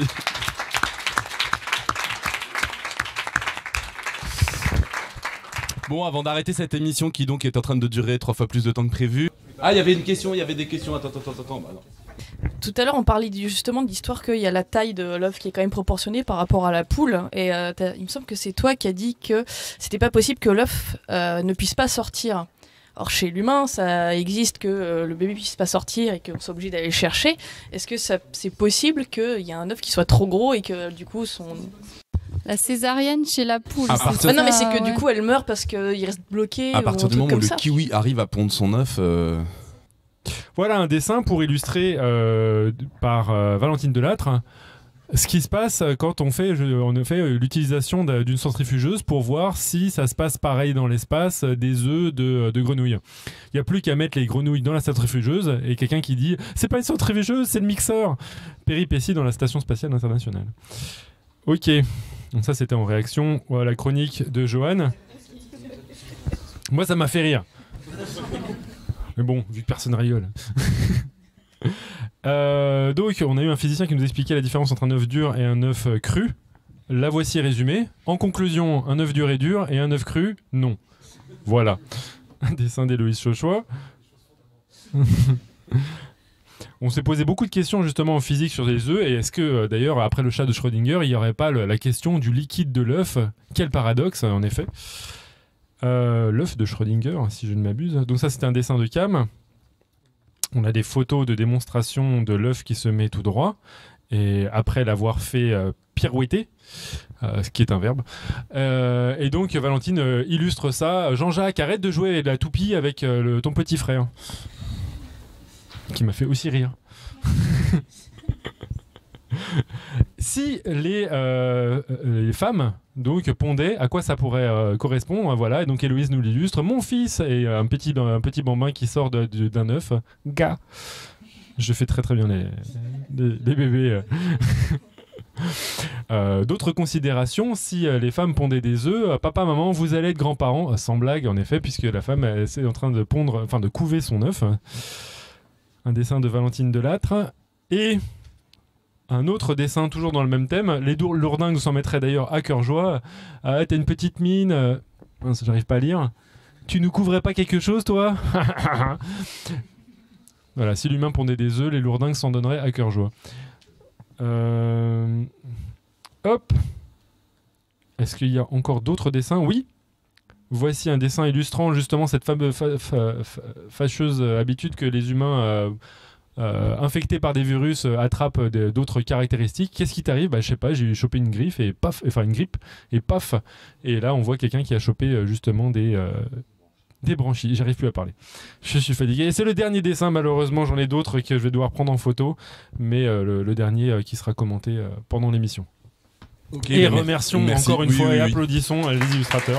Speaker 1: Bon, avant d'arrêter cette émission qui donc est en train de durer trois fois plus de temps que prévu. Ah, il y avait une question, il y avait des questions. Attends, attends, attends. Bah, non.
Speaker 14: Tout à l'heure, on parlait du, justement de l'histoire qu'il y a la taille de l'œuf qui est quand même proportionnée par rapport à la poule. Et euh, il me semble que c'est toi qui as dit que c'était pas possible que l'œuf euh, ne puisse pas sortir. Or, chez l'humain, ça existe que euh, le bébé puisse pas sortir et qu'on soit obligé d'aller le chercher. Est-ce que ça, c'est possible qu'il y ait un œuf qui soit trop gros et que du coup son...
Speaker 3: La césarienne chez la poule.
Speaker 14: Ah,
Speaker 3: c'est
Speaker 14: non, mais c'est que
Speaker 3: ouais.
Speaker 14: du coup elle meurt parce qu'il reste bloqué.
Speaker 1: À partir du moment où le
Speaker 14: ça.
Speaker 1: kiwi arrive à pondre son œuf. Euh...
Speaker 4: Voilà un dessin pour illustrer euh, par euh, Valentine Delattre ce qui se passe quand on fait, on fait l'utilisation d'une centrifugeuse pour voir si ça se passe pareil dans l'espace des œufs de, de grenouilles. Il n'y a plus qu'à mettre les grenouilles dans la centrifugeuse et quelqu'un qui dit c'est pas une centrifugeuse, c'est le mixeur. Péripétie dans la Station Spatiale Internationale. Ok, donc ça c'était en réaction à la chronique de Johan. Moi ça m'a fait rire. Mais bon, vu que personne rigole. euh, donc on a eu un physicien qui nous expliquait la différence entre un œuf dur et un œuf cru. La voici résumée. En conclusion, un œuf dur est dur et un œuf cru, non. Voilà. Un dessin d'Héloïse Chauchois. On s'est posé beaucoup de questions justement en physique sur les œufs et est-ce que euh, d'ailleurs après le chat de Schrödinger il n'y aurait pas le, la question du liquide de l'œuf? Quel paradoxe en effet. Euh, l'œuf de Schrödinger si je ne m'abuse. Donc ça c'était un dessin de Cam. on a des photos de démonstration de l'œuf qui se met tout droit, et après l'avoir fait euh, pirouetter, euh, ce qui est un verbe. Euh, et donc Valentine euh, illustre ça. Jean-Jacques, arrête de jouer avec la toupie avec euh, le, ton petit frère. Qui m'a fait aussi rire. Si les, euh, les femmes donc pondaient, à quoi ça pourrait euh, correspondre, voilà, et donc Héloïse nous l'illustre. Mon fils et un petit, un petit bambin qui sort de, de, d'un œuf. Gars. Je fais très très bien les, les, les bébés. Euh, d'autres considérations, si euh, les femmes pondaient des œufs, euh, papa, maman, vous allez être grands-parents, euh, sans blague en effet, puisque la femme elle, est en train de pondre, enfin de couver son œuf. Un dessin de Valentine Delattre. Et un autre dessin, toujours dans le même thème. Les dour- lourdingues nous s'en mettraient d'ailleurs à cœur joie. Ah, t'as une petite mine. Euh... Mince, j'arrive pas à lire. Tu nous couvrais pas quelque chose, toi? Voilà, si l'humain pondait des œufs, les lourdingues s'en donneraient à cœur joie. Euh... Hop. Est-ce qu'il y a encore d'autres dessins? Oui. Voici un dessin illustrant justement cette fameuse fa- fa- fa- fâcheuse habitude que les humains euh, euh, infectés par des virus euh, attrapent de- d'autres caractéristiques. Qu'est-ce qui t'arrive? Bah, je sais pas, j'ai chopé une griffe et paf, enfin une grippe et paf. Et là, on voit quelqu'un qui a chopé euh, justement des euh, des branchies. J'arrive plus à parler. Je suis fatigué. Et c'est le dernier dessin, malheureusement. J'en ai d'autres que je vais devoir prendre en photo, mais euh, le, le dernier euh, qui sera commenté euh, pendant l'émission.
Speaker 1: Okay,
Speaker 4: et
Speaker 1: bah,
Speaker 4: remercions
Speaker 1: merci.
Speaker 4: encore une
Speaker 1: Oui,
Speaker 4: fois
Speaker 1: oui,
Speaker 4: et
Speaker 1: oui.
Speaker 4: applaudissons les illustrateurs.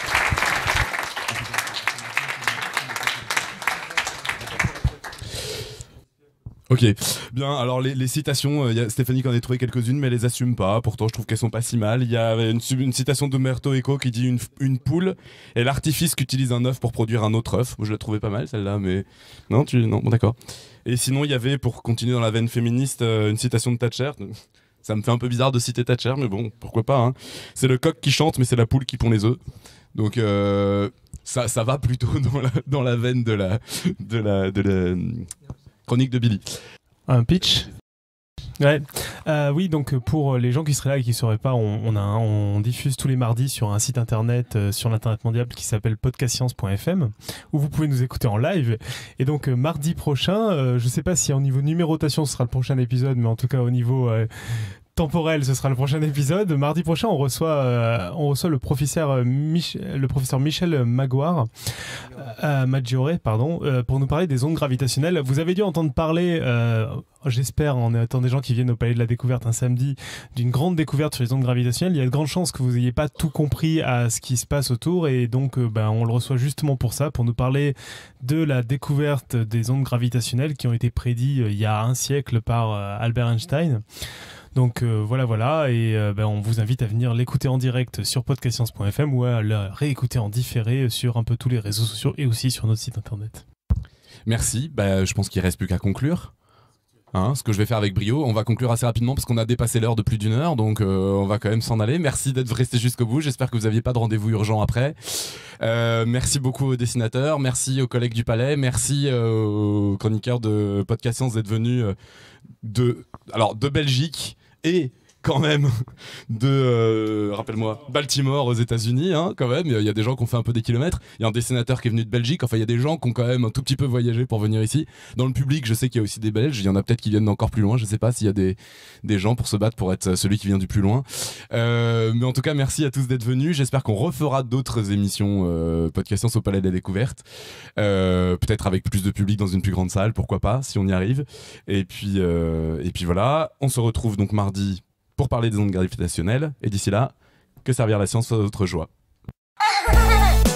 Speaker 1: Ok, bien, alors les, les citations, euh, y a Stéphanie qui en a trouvé quelques-unes, mais elle les assume pas, pourtant je trouve qu'elles sont pas si mal. Il y a une, une citation d'Umberto Eco qui dit une, une poule est l'artifice qu'utilise un œuf pour produire un autre œuf. Moi, je la trouvais pas mal celle-là, mais non, tu... non, bon d'accord. Et sinon, il y avait, pour continuer dans la veine féministe, euh, une citation de Thatcher. Ça me fait un peu bizarre de citer Thatcher, mais bon, pourquoi pas, hein. C'est le coq qui chante, mais c'est la poule qui pond les œufs. Donc euh, ça, ça va plutôt dans la, dans la veine de la, de la, de la chronique de Billy.
Speaker 5: Un pitch. Ouais. Euh, oui, donc pour les gens qui seraient là et qui ne sauraient pas, on, on, a un- on diffuse tous les mardis sur un site internet, euh, sur l'internet mondial qui s'appelle podcastscience point f m, où vous pouvez nous écouter en live. Et donc euh, mardi prochain, euh, je ne sais pas si au niveau numérotation ce sera le prochain épisode, mais en tout cas au niveau euh, temporel, ce sera le prochain épisode. Mardi prochain, on reçoit, euh, on reçoit le professeur, euh, Mich- le professeur Michel Magloire, euh, Maggiore, pardon, euh, pour nous parler des ondes gravitationnelles. Vous avez dû entendre parler, euh, j'espère, en étant des gens qui viennent au Palais de la Découverte un samedi, d'une grande découverte sur les ondes gravitationnelles. Il y a de grandes chances que vous n'ayez pas tout compris à ce qui se passe autour, et donc euh, ben, on le reçoit justement pour ça, pour nous parler de la découverte des ondes gravitationnelles qui ont été prédites euh, il y a un siècle par euh, Albert Einstein. Donc euh, voilà, voilà, et euh, ben, on vous invite à venir l'écouter en direct sur podcastscience point f m ou à le réécouter en différé sur un peu tous les réseaux sociaux et aussi sur notre site internet.
Speaker 1: Merci, bah, je pense qu'il reste plus qu'à conclure. Hein, ce que je vais faire avec brio, on va conclure assez rapidement parce qu'on a dépassé l'heure de plus d'une heure, donc euh, on va quand même s'en aller. Merci d'être resté jusqu'au bout, j'espère que vous n'aviez pas de rendez-vous urgent après. Euh, merci beaucoup aux dessinateurs, merci aux collègues du Palais, merci euh, aux chroniqueurs de Podcast Science d'être venus euh, de, alors, de Belgique et quand même de, euh, rappelle-moi, Baltimore aux États-Unis, hein, quand même. Il y a des gens qui ont fait un peu des kilomètres. Il y a un dessinateur qui est venu de Belgique. Enfin, il y a des gens qui ont quand même un tout petit peu voyagé pour venir ici. Dans le public, je sais qu'il y a aussi des Belges. Il y en a peut-être qui viennent d'encore plus loin. Je sais pas s'il y a des, des gens pour se battre pour être celui qui vient du plus loin. Euh, mais en tout cas, merci à tous d'être venus. J'espère qu'on refera d'autres émissions euh, Podcast Science au Palais de la Découverte. Euh, peut-être avec plus de public dans une plus grande salle, pourquoi pas, si on y arrive. Et puis, euh, et puis voilà. On se retrouve donc mardi pour parler des ondes gravitationnelles. Et d'ici là, que servir la science soit votre joie.